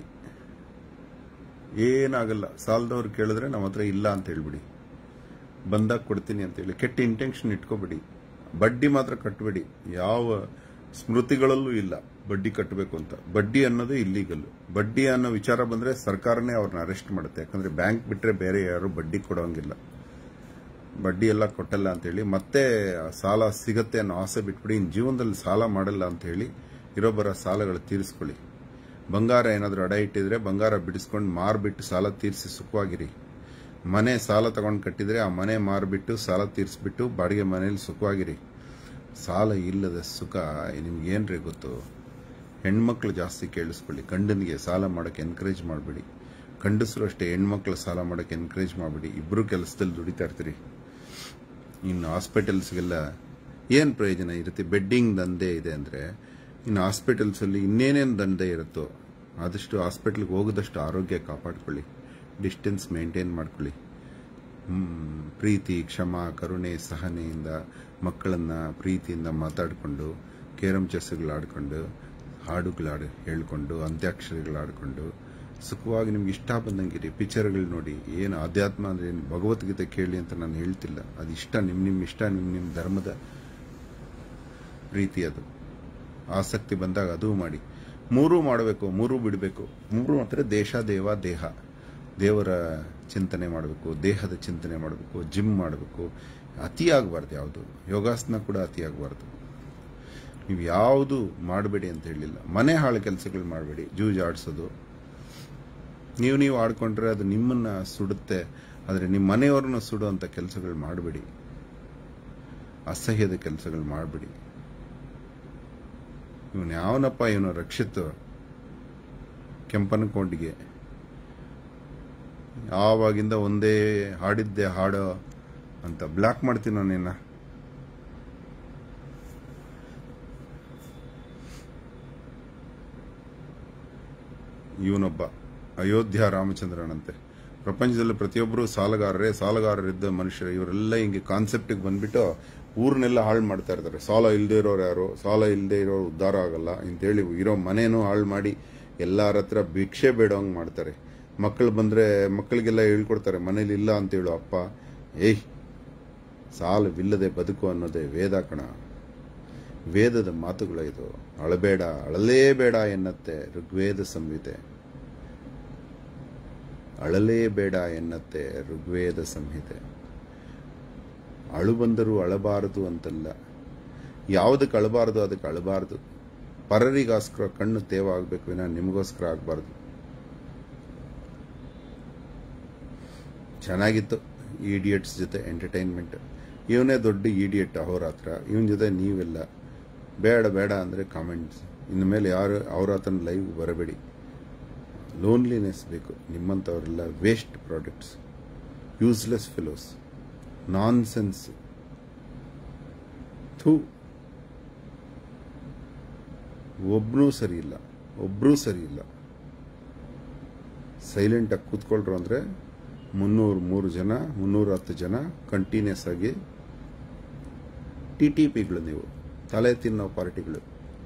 ಏನಾಗಲ್ಲ. ಸಾಲದವ್ರು ಕೇಳಿದ್ರೆ ನಮ್ಮ ಹತ್ರ ಇಲ್ಲ ಅಂತ ಹೇಳ್ಬಿಡಿ, ಬಂದಾಗ ಕೊಡ್ತೀನಿ ಅಂತ ಹೇಳಿ. ಕೆಟ್ಟ ಇಂಟೆನ್ಷನ್ ಇಟ್ಕೋಬೇಡಿ. ಬಡ್ಡಿ ಮಾತ್ರ ಕಟ್ಟಬೇಡಿ. ಯಾವ ಸ್ಮೃತಿಗಳಲ್ಲೂ ಇಲ್ಲ ಬಡ್ಡಿ ಕಟ್ಟಬೇಕು ಅಂತ. ಬಡ್ಡಿ ಅನ್ನೋದು ಇಲ್ಲೀಗಲ್. ಬಡ್ಡಿ ಅನ್ನೋ ವಿಚಾರ ಬಂದ್ರೆ ಸರ್ಕಾರನೇ ಅವ್ರನ್ನ ಅರೆಸ್ಟ್ ಮಾಡುತ್ತೆ. ಯಾಕಂದ್ರೆ ಬ್ಯಾಂಕ್ ಬಿಟ್ರೆ ಬೇರೆ ಯಾರು ಬಡ್ಡಿ ಕೊಡೋಂಗಿಲ್ಲ. ಬಡ್ಡಿ ಎಲ್ಲ ಕೊಟ್ಟಲ್ಲ ಅಂತ ಹೇಳಿ ಮತ್ತೆ ಸಾಲ ಸಿಗತ್ತೆ ಅನ್ನೋ ಆಸೆ ಬಿಟ್ಬಿಡಿ. ಇನ್ ಜೀವನದಲ್ಲಿ ಸಾಲ ಮಾಡಲ್ಲ ಅಂತ ಹೇಳಿ ಇರೋಬ್ಬರ ಸಾಲಗಳು ತೀರಿಸ್ಕೊಳ್ಳಿ. ಬಂಗಾರ ಏನಾದರೂ ಅಡ ಇಟ್ಟಿದ್ರೆ ಬಂಗಾರ ಬಿಡಿಸ್ಕೊಂಡು ಮಾರ್ಬಿಟ್ಟು ಸಾಲ ತೀರಿಸಿ ಸುಖವಾಗಿರಿ. ಮನೆ ಸಾಲ ತಗೊಂಡು ಕಟ್ಟಿದ್ರೆ ಆ ಮನೆ ಮಾರ್ಬಿಟ್ಟು ಸಾಲ ತೀರಿಸ್ಬಿಟ್ಟು ಬಾಡಿಗೆ ಮನೇಲಿ ಸುಖವಾಗಿರಿ. ಸಾಲ ಇಲ್ಲದ ಸುಖ ನಿಮ್ಗೇನ್ರಿ ಗೊತ್ತು? ಹೆಣ್ಮಕ್ಳು ಜಾಸ್ತಿ ಕೇಳಿಸ್ಕೊಳ್ಳಿ. ಗಂಡನಿಗೆ ಸಾಲ ಮಾಡೋಕೆ ಎನ್ಕರೇಜ್ ಮಾಡಬೇಡಿ. ಗಂಡಸರು ಅಷ್ಟೇ ಹೆಣ್ಮಕ್ಳು ಸಾಲ ಮಾಡೋಕೆ ಎನ್ಕರೇಜ್ ಮಾಡಬೇಡಿ. ಇಬ್ರು ಕೆಲಸದಲ್ಲಿ ದುಡಿತಾ ಇರ್ತೀರಿ. ಇನ್ನು ಹಾಸ್ಪಿಟಲ್ಸ್ಗೆಲ್ಲ ಏನು ಪ್ರಯೋಜನ ಇರುತ್ತೆ? ಬೆಡ್ಡಿಂಗ್ ದಂಧೆ ಇದೆ ಅಂದರೆ ಇನ್ನು ಹಾಸ್ಪಿಟಲ್ಸಲ್ಲಿ ಇನ್ನೇನೇನು ದಂಧೆ ಇರುತ್ತೋ ಆದಷ್ಟು ಹಾಸ್ಪಿಟ್ಲಿಗೆ ಹೋಗದಷ್ಟು ಆರೋಗ್ಯ ಕಾಪಾಡ್ಕೊಳ್ಳಿ. ಡಿಸ್ಟೆನ್ಸ್ ಮೇಂಟೈನ್ ಮಾಡ್ಕೊಳ್ಳಿ. ಪ್ರೀತಿ, ಕ್ಷಮ, ಕರುಣೆ, ಸಹನೆಯಿಂದ ಮಕ್ಕಳನ್ನ ಪ್ರೀತಿಯಿಂದ ಮಾತಾಡಿಕೊಂಡು, ಕೇರಂ ಚೆಸ್ಗಳಾಡ್ಕೊಂಡು, ಹಾಡುಗಳಾಡಿ ಹೇಳ್ಕೊಂಡು, ಅಂತ್ಯಾಕ್ಷರಿಗಳಾಡ್ಕೊಂಡು ಸುಖವಾಗಿ ನಿಮ್ಗೆ ಇಷ್ಟ ಬಂದಂಗಿರಿ. ಪಿಕ್ಚರ್ಗಳು ನೋಡಿ. ಏನು ಆಧ್ಯಾತ್ಮ ಅಂದ್ರೆ ಏನು, ಭಗವದ್ಗೀತೆ ಕೇಳಿ ಅಂತ ನಾನು ಹೇಳ್ತಿಲ್ಲ. ಅದು ಇಷ್ಟ, ನಿಮ್ಮ ಇಷ್ಟ, ನಿಮ್ಮ ಧರ್ಮದ ಪ್ರೀತಿ. ಅದು ಆಸಕ್ತಿ ಬಂದಾಗ ಅದು ಮಾಡಿ. ಮೂರೂ ಮಾಡಬೇಕು, ಮೂರೂ ಬಿಡಬೇಕು. ಮೂರು ಮಾತ್ರ ದೇಶ, ದೇವ, ದೇಹ. ದೇವರ ಚಿಂತನೆ ಮಾಡಬೇಕು, ದೇಹದ ಚಿಂತನೆ ಮಾಡಬೇಕು, ಜಿಮ್ ಮಾಡಬೇಕು. ಅತಿ ಆಗಬಾರ್ದು ಯಾವುದು. ಯೋಗಾಸನ ಕೂಡ ಅತಿ ಆಗಬಾರ್ದು. ನೀವು ಯಾವುದು ಮಾಡಬೇಡಿ ಅಂತ ಹೇಳಿಲ್ಲ. ಮನೆ ಹಾಳು ಕೆಲಸಗಳು ಮಾಡಬೇಡಿ. ಜೂಜಾಡಿಸೋದು ನೀವು ಆಡ್ಕೊಂಡ್ರೆ ಅದು ನಿಮ್ಮನ್ನ ಸುಡುತ್ತೆ. ಆದರೆ ನಿಮ್ಮ ಮನೆಯವ್ರನ್ನ ಸುಡುವಂಥ ಕೆಲಸಗಳು ಮಾಡಬೇಡಿ. ಅಸಹ್ಯದ ಕೆಲಸಗಳು ಮಾಡಬೇಡಿ. ಇವನು ಯಾವನಪ್ಪ, ಇವನು ರಕ್ಷಿತ್ ಕೆಂಪನಕೋಂಡಿಗೆ ಯಾವಾಗಿಂದ ಒಂದೇ ಹಾಡಿದ್ದೆ ಹಾಡು ಅಂತ ಬ್ಲಾಕ್ ಮಾಡ್ತೀನಿ ನಾನಿನ್ನ. ಇವನೊಬ್ಬ ಅಯೋಧ್ಯ ರಾಮಚಂದ್ರನಂತೆ. ಪ್ರಪಂಚದಲ್ಲಿ ಪ್ರತಿಯೊಬ್ಬರು ಸಾಲಗಾರರಿದ್ದ ಮನುಷ್ಯರು. ಇವರೆಲ್ಲ ಹಿಂಗೆ ಕಾನ್ಸೆಪ್ಟಿಗೆ ಬಂದ್ಬಿಟ್ಟು ಊರನ್ನೆಲ್ಲ ಹಾಳು ಮಾಡ್ತಾ ಇರ್ತಾರೆ. ಸಾಲ ಇಲ್ಲದೆ ಇರೋರು ಯಾರು, ಸಾಲ ಇಲ್ಲದೆ ಇರೋರು ಉದ್ಧಾರ ಆಗಲ್ಲ ಅಂತೇಳಿ ಇರೋ ಮನೇನೂ ಹಾಳು ಮಾಡಿ ಎಲ್ಲರ ಹತ್ರ ಭಿಕ್ಷೆ ಬೇಡೋಂಗೆ ಮಾಡ್ತಾರೆ. ಮಕ್ಕಳು ಬಂದ್ರೆ ಮಕ್ಕಳಿಗೆಲ್ಲ ಹೇಳ್ಕೊಡ್ತಾರೆ, ಮನೇಲಿ ಇಲ್ಲ ಅಂತ ಹೇಳು ಅಪ್ಪ. ಸಾಲವಿಲ್ಲದೆ ಬದುಕು ಅನ್ನೋದೇ ವೇದ ಕಣ. ವೇದದ ಮಾತುಗಳು ಇದು. ಅಳಬೇಡ, ಅಳಲೇಬೇಡ ಎನ್ನತ್ತೆ ಋಗ್ವೇದ ಸಂಹಿತೆ. ಅಳಲೇಬೇಡ ಎನ್ನತ್ತೆ ಋಗ್ವೇದ ಸಂಹಿತೆ. ಅಳು ಬಂದರೂ ಅಳಬಾರದು ಅಂತಲ್ಲ, ಯಾವುದಕ್ಕೆ ಅಳಬಾರದು ಅದಕ್ಕೆ ಅಳಬಾರದು. ಪರರಿಗೋಸ್ಕರ ಕಣ್ಣು ತೇವ ಆಗಬೇಕು ವಿನ ನಿಮಗೋಸ್ಕರ ಆಗಬಾರ್ದು. ಚೆನ್ನಾಗಿತ್ತು ಈಡಿಯಟ್ಸ್ ಜೊತೆ ಎಂಟರ್ಟೈನ್ಮೆಂಟ್. ಇವನೇ ದೊಡ್ಡ ಈಡಿಯಟ್ ಅಹೋರಾತ್ರ. ಇವನ ಜೊತೆ ನೀವೆಲ್ಲ ಬೇಡ ಬೇಡ ಅಂದರೆ ಕಾಮೆಂಟ್ಸ್. ಇನ್ನು ಮೇಲೆ ಯಾರು ಅವ್ರ ಹತ್ರ ಲೈವ್ ಬರಬೇಡಿ. ಲೋನ್ಲಿನೆಸ್ ಬೇಕು. ನಿಮ್ಮಂಥವರೆಲ್ಲ waste products, useless fellows, nonsense. ಒಬ್ಬರೂ ಸರಿ ಇಲ್ಲ. ಸೈಲೆಂಟಾಗಿ ಕೂತ್ಕೊಳ್ರು ಅಂದರೆ 310 ಜನ ಕಂಟಿನ್ಯೂಸ್ ಆಗಿ TTPಗಳು. ನೀವು ತಲೆ ತಿನ್ನೋ ಪಾರ್ಟಿಗಳು.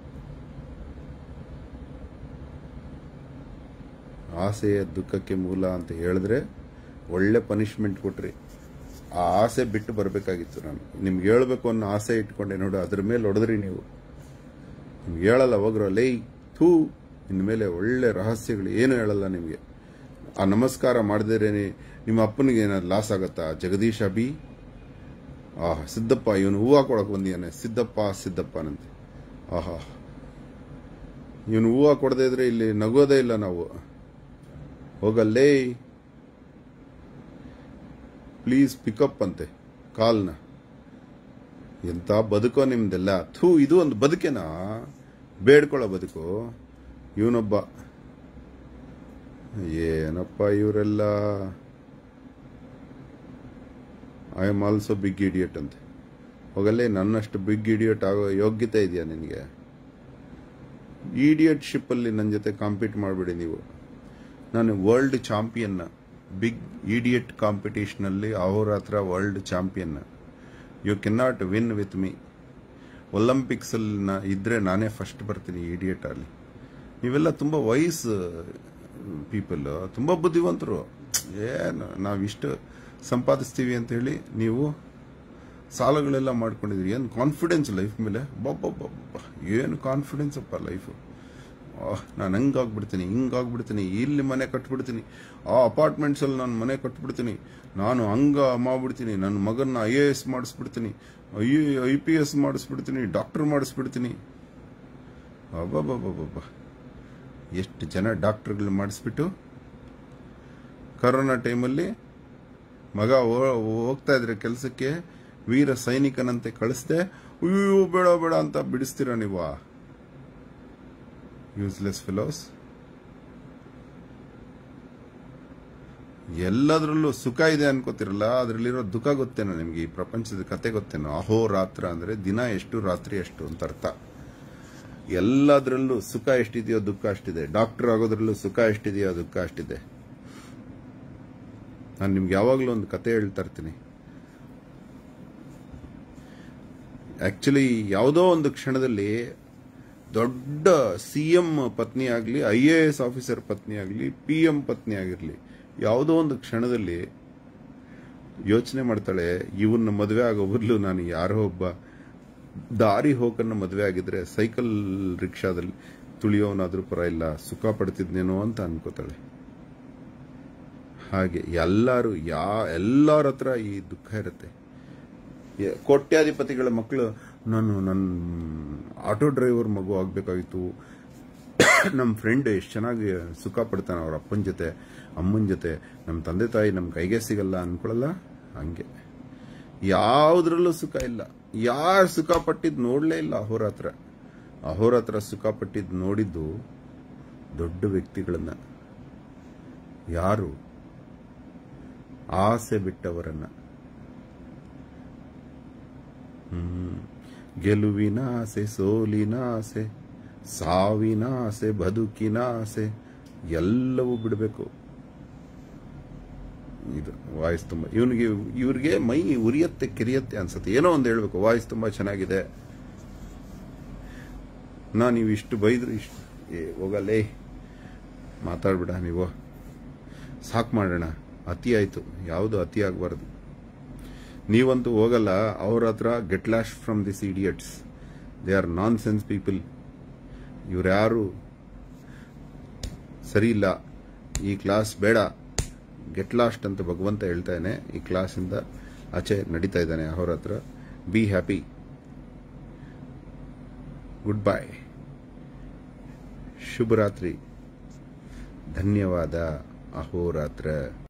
ಆಸೆಯ ದುಃಖಕ್ಕೆ ಮೂಲ ಅಂತ ಹೇಳಿದ್ರೆ ಒಳ್ಳೆ ಪನಿಷ್ಮೆಂಟ್ ಕೊಟ್ರಿ. ಆ ಆಸೆ ಬಿಟ್ಟು ಬರಬೇಕಾಗಿತ್ತು. ನಾನು ನಿಮ್ಗೆ ಹೇಳ್ಬೇಕು ಅನ್ನೋ ಆಸೆ ಇಟ್ಕೊಂಡೆ ನೋಡು, ಅದ್ರ ಮೇಲೆ ಹೊಡೆದ್ರಿ ನೀವು. ನಿಮ್ಗೆ ಹೇಳಲ್ಲ ಹೋಗ್ರೋ ಲೈ ಥೂ. ಇನ್ಮೇಲೆ ಒಳ್ಳೆ ರಹಸ್ಯಗಳು ಏನು ಹೇಳಲ್ಲ ನಿಮಗೆ. ಆ ನಮಸ್ಕಾರ ಮಾಡಿದ್ರೆ ನಿಮ್ಮ ಅಪ್ಪನಿಗೆ ಏನಾದ್ರು ಲಾಸ್ ಆಗತ್ತಾ? ಜಗದೀಶ್ ಅಭಿ ಸಿದ್ದಪ್ಪ, ಇವನು ಹೂವು ಕೊಡಕ್ ಬಂದಿಯಾನೆ. ಸಿದ್ದಪ್ಪನಂತೆ. ಆಹಾ, ಇವನು ಹೂವು ಕೊಡದೇ ಇದ್ರೆ ಇಲ್ಲಿ ನಗೋದೇ ಇಲ್ಲ ನಾವು. ಹೋಗಲ್ಲೇ, ಪ್ಲೀಸ್ ಪಿಕಪ್ ಅಂತೆ ಕಾಲ್ನ. ಎಂತ ಬದುಕೋ ನಿಮ್ದೆಲ್ಲ. ಇದು ಒಂದು ಬದುಕೇನಾ? ಬೇಡ್ಕೊಳ್ಳೋ ಬದುಕು. ಇವನೊಬ್ಬ ಏನಪ್ಪ ಇವರೆಲ್ಲ. I am also big idiot ಅಂತೆ. ಹೋಗಲ್ಲೇ, ನನ್ನಷ್ಟು ಬಿಗ್ ಇಡಿಯಟ್ ಆಗೋ ಯೋಗ್ಯತೆ ಇದೆಯಾ ನಿನಗೆ? ಇಡಿಯಟ್ಶಿಪ್ ಅಲ್ಲಿ ನನ್ನ ಜೊತೆ ಕಾಂಪೀಟ್ ಮಾಡಬೇಡಿ ನೀವು. ನಾನು world champion. Big idiot competition ಅಲ್ಲಿ ಅಹೋರಾತ್ರ world champion. You can not win with me. Olympics ಅಲ್ಲಿ ಇದ್ರೆ ನಾನೇ ಫಸ್ಟ್ ಬರ್ತೀನಿ ಇಡಿಯಟ್ ಅಲ್ಲಿ. ನೀವೆಲ್ಲ ತುಂಬಾ ವಯಸ್ಸು ಪೀಪಲ್, ತುಂಬಾ ಬುದ್ಧಿವಂತರು. ನಾವಿಷ್ಟು ಸಂಪಾದಿಸ್ತೀವಿ ಅಂತ ಹೇಳಿ ನೀವು ಸಾಲಗಳೆಲ್ಲ ಮಾಡ್ಕೊಂಡಿದ್ರಿ. ಏನು ಕಾನ್ಫಿಡೆನ್ಸ್ ಲೈಫ್ ಮೇಲೆ? ಏನು ಕಾನ್ಫಿಡೆನ್ಸ್ ಅಪ್ಪ ಲೈಫ್. ನಾನು ಹಂಗಾಗ್ಬಿಡ್ತೀನಿ, ಹಿಂಗಾಗ್ಬಿಡ್ತೀನಿ, ಇಲ್ಲಿ ಮನೆ ಕಟ್ಬಿಡ್ತೀನಿ, ಆ ಅಪಾರ್ಟ್ಮೆಂಟ್ಸ್ ಅಲ್ಲಿ ನಾನು ಮನೆ ಕಟ್ಬಿಡ್ತೀನಿ, ನಾನು ಹಂಗ ಮಾಡ್ಬಿಡ್ತೀನಿ, ನನ್ನ ಮಗನ್ನ IAS ಮಾಡಿಸ್ಬಿಡ್ತೀನಿ, IPS ಮಾಡಿಸ್ಬಿಡ್ತೀನಿ, ಡಾಕ್ಟರ್ ಮಾಡಿಸ್ಬಿಡ್ತೀನಿ. ಅಬ್ಬಬ್ಬಬ್ಬಬ್ಬ, ಎಷ್ಟು ಜನ ಡಾಕ್ಟರ್ಗಳು ಮಾಡಿಸ್ಬಿಟ್ಟು ಕರೋನಾ ಟೈಮಲ್ಲಿ ಮಗ ಹೋಗ್ತಾ ಇದ್ರೆ ಕೆಲಸಕ್ಕೆ ವೀರ ಸೈನಿಕನಂತೆ ಕಳಿಸ್ದೆ. ಅಯ್ಯೋ ಬೇಡ ಬೇಡ ಅಂತ ಬಿಡಿಸ್ತೀರ ನೀವು. Useless fellows. ಎಲ್ಲದರಲ್ಲೂ ಸುಖ ಇದೆ ಅನ್ಕೋತಿರಲ್ಲ, ಅದರಲ್ಲಿರೋ ದುಃಖ ಗೊತ್ತೇನೋ ನಿಮ್ಗೆ? ಈ ಪ್ರಪಂಚದ ಕತೆ ಗೊತ್ತೇನೋ? ಅಹೋರಾತ್ರ ಅಂದ್ರೆ ದಿನ ಎಷ್ಟು ರಾತ್ರಿ ಎಷ್ಟು ಅಂತ ಅರ್ಥ. ಎಲ್ಲದರಲ್ಲೂ ಸುಖ ಎಷ್ಟಿದೆಯೋ ದುಃಖ ಅಷ್ಟಿದೆ. ಡಾಕ್ಟರ್ ಆಗೋದ್ರಲ್ಲೂ ಸುಖ ಎಷ್ಟಿದೆಯೋ ದುಃಖ ಅಷ್ಟಿದೆ. ನಾನು ನಿಮ್ಗೆ ಯಾವಾಗಲೂ ಒಂದು ಕತೆ ಹೇಳ್ತಾ ಇರ್ತೀನಿ. ಆಕ್ಚುಲಿ ಯಾವುದೋ ಒಂದು ಕ್ಷಣದಲ್ಲಿ ದೊಡ್ಡ CM ಪತ್ನಿ ಆಗಲಿ, IAS ಆಫೀಸರ್ ಪತ್ನಿ ಆಗಲಿ, PM ಪತ್ನಿ ಆಗಿರಲಿ, ಯಾವುದೋ ಒಂದು ಕ್ಷಣದಲ್ಲಿ ಯೋಚನೆ ಮಾಡ್ತಾಳೆ, ಇವನ್ನ ಮದುವೆ ಆಗೋ ಬದಲು ನಾನು ಯಾರೋ ಒಬ್ಬ ದಾರಿ ಹೋಗನ್ನ ಮದುವೆ ಆಗಿದ್ರೆ ಸೈಕಲ್ ರಿಕ್ಷಾದಲ್ಲಿ ತುಳಿಯೋನಾದ್ರೂ ಪರವಾಗಿಲ್ಲ, ಸುಖ ಪಡ್ತಿದ್ನೇನೋ ಅಂತ ಅನ್ಕೋತಾಳೆ. ಹಾಗೆ ಎಲ್ಲರ ಹತ್ರ ಈ ದುಃಖ ಇರುತ್ತೆ. ಕೋಟ್ಯಾಧಿಪತಿಗಳ ಮಕ್ಕಳು, ನನ್ನ ಆಟೋ ಡ್ರೈವರ್ ಮಗು ಆಗ್ಬೇಕಾಗಿತ್ತು, ನಮ್ಮ ಫ್ರೆಂಡ್ ಎಷ್ಟು ಚೆನ್ನಾಗಿ ಸುಖ ಪಡ್ತಾನೆ ಅವ್ರ ಅಪ್ಪನ ಜೊತೆ ಅಮ್ಮನ ಜೊತೆ, ನಮ್ಮ ತಂದೆ ತಾಯಿ ನಮ್ಮ ಕೈಗೆ ಸಿಗಲ್ಲ ಅನ್ಕೊಳ್ಳಲ್ಲ. ಹಂಗೆ ಯಾವುದ್ರಲ್ಲೂ ಸುಖ ಇಲ್ಲ. ಯಾರು ಸುಖ ಪಟ್ಟಿದ್ದು ನೋಡಲೇ ಇಲ್ಲ ಅಹೋರಾತ್ರ. ಅಹೋರಾತ್ರ ಸುಖ ಪಟ್ಟಿದ್ದು ನೋಡಿದ್ದು ದೊಡ್ಡ ವ್ಯಕ್ತಿಗಳನ್ನ, ಯಾರು ಆಸೆ ಬಿಟ್ಟವರನ್ನ. ಗೆಲುವಿನ ಆಸೆ, ಸೋಲಿನ ಆಸೆ, ಸಾವಿನ ಆಸೆ, ಬದುಕಿನ ಆಸೆ ಎಲ್ಲವೂ ಬಿಡಬೇಕು. ಇದು ವಾಯ್ಸ್ ತುಂಬಾ ಇವ್ರಿಗೆ ಮೈ ಉರಿಯತ್ತೆ ಕಿರಿಯತ್ತೆ ಅನ್ಸುತ್ತೆ. ಏನೋ ಒಂದು ಹೇಳ್ಬೇಕು, ವಾಯ್ಸ್ ತುಂಬಾ ಚೆನ್ನಾಗಿದೆ. ನೀವು ಇಷ್ಟು ಬೈದ್ರು ಇಷ್ಟು ಹೋಗಲ್ಲೇ ಮಾತಾಡ್ಬಿಡ, ನೀವು ಸಾಕು ಮಾಡೋಣ. ಅತಿ ಆಯ್ತು, ಯಾವುದು ಅತಿ ಆಗಬಾರ್ದು. ನೀವಂತೂ ಹೋಗಲ್ಲ ಅವ್ರ ಹತ್ರ. Get lost from this idiots, they are nonsense people. ಇವ್ರ್ಯಾರು ಸರಿ ಇಲ್ಲ, ಈ ಕ್ಲಾಸ್ ಬೇಡ, ಗೆಟ್ ಲಾಸ್ಟ್ ಅಂತ ಭಗವಂತ ಹೇಳ್ತಾ ಇದ್ದಾನೆ. ಈ ಕ್ಲಾಸಿಂದ ಆಚೆ ನಡೀತಾ ಇದ್ದಾನೆ ಅವ್ರ ಹತ್ರ. Be happy. ಗುಡ್ ಬೈ, ಶುಭರಾತ್ರಿ, ಧನ್ಯವಾದ, ಅಹೋರಾತ್ರ.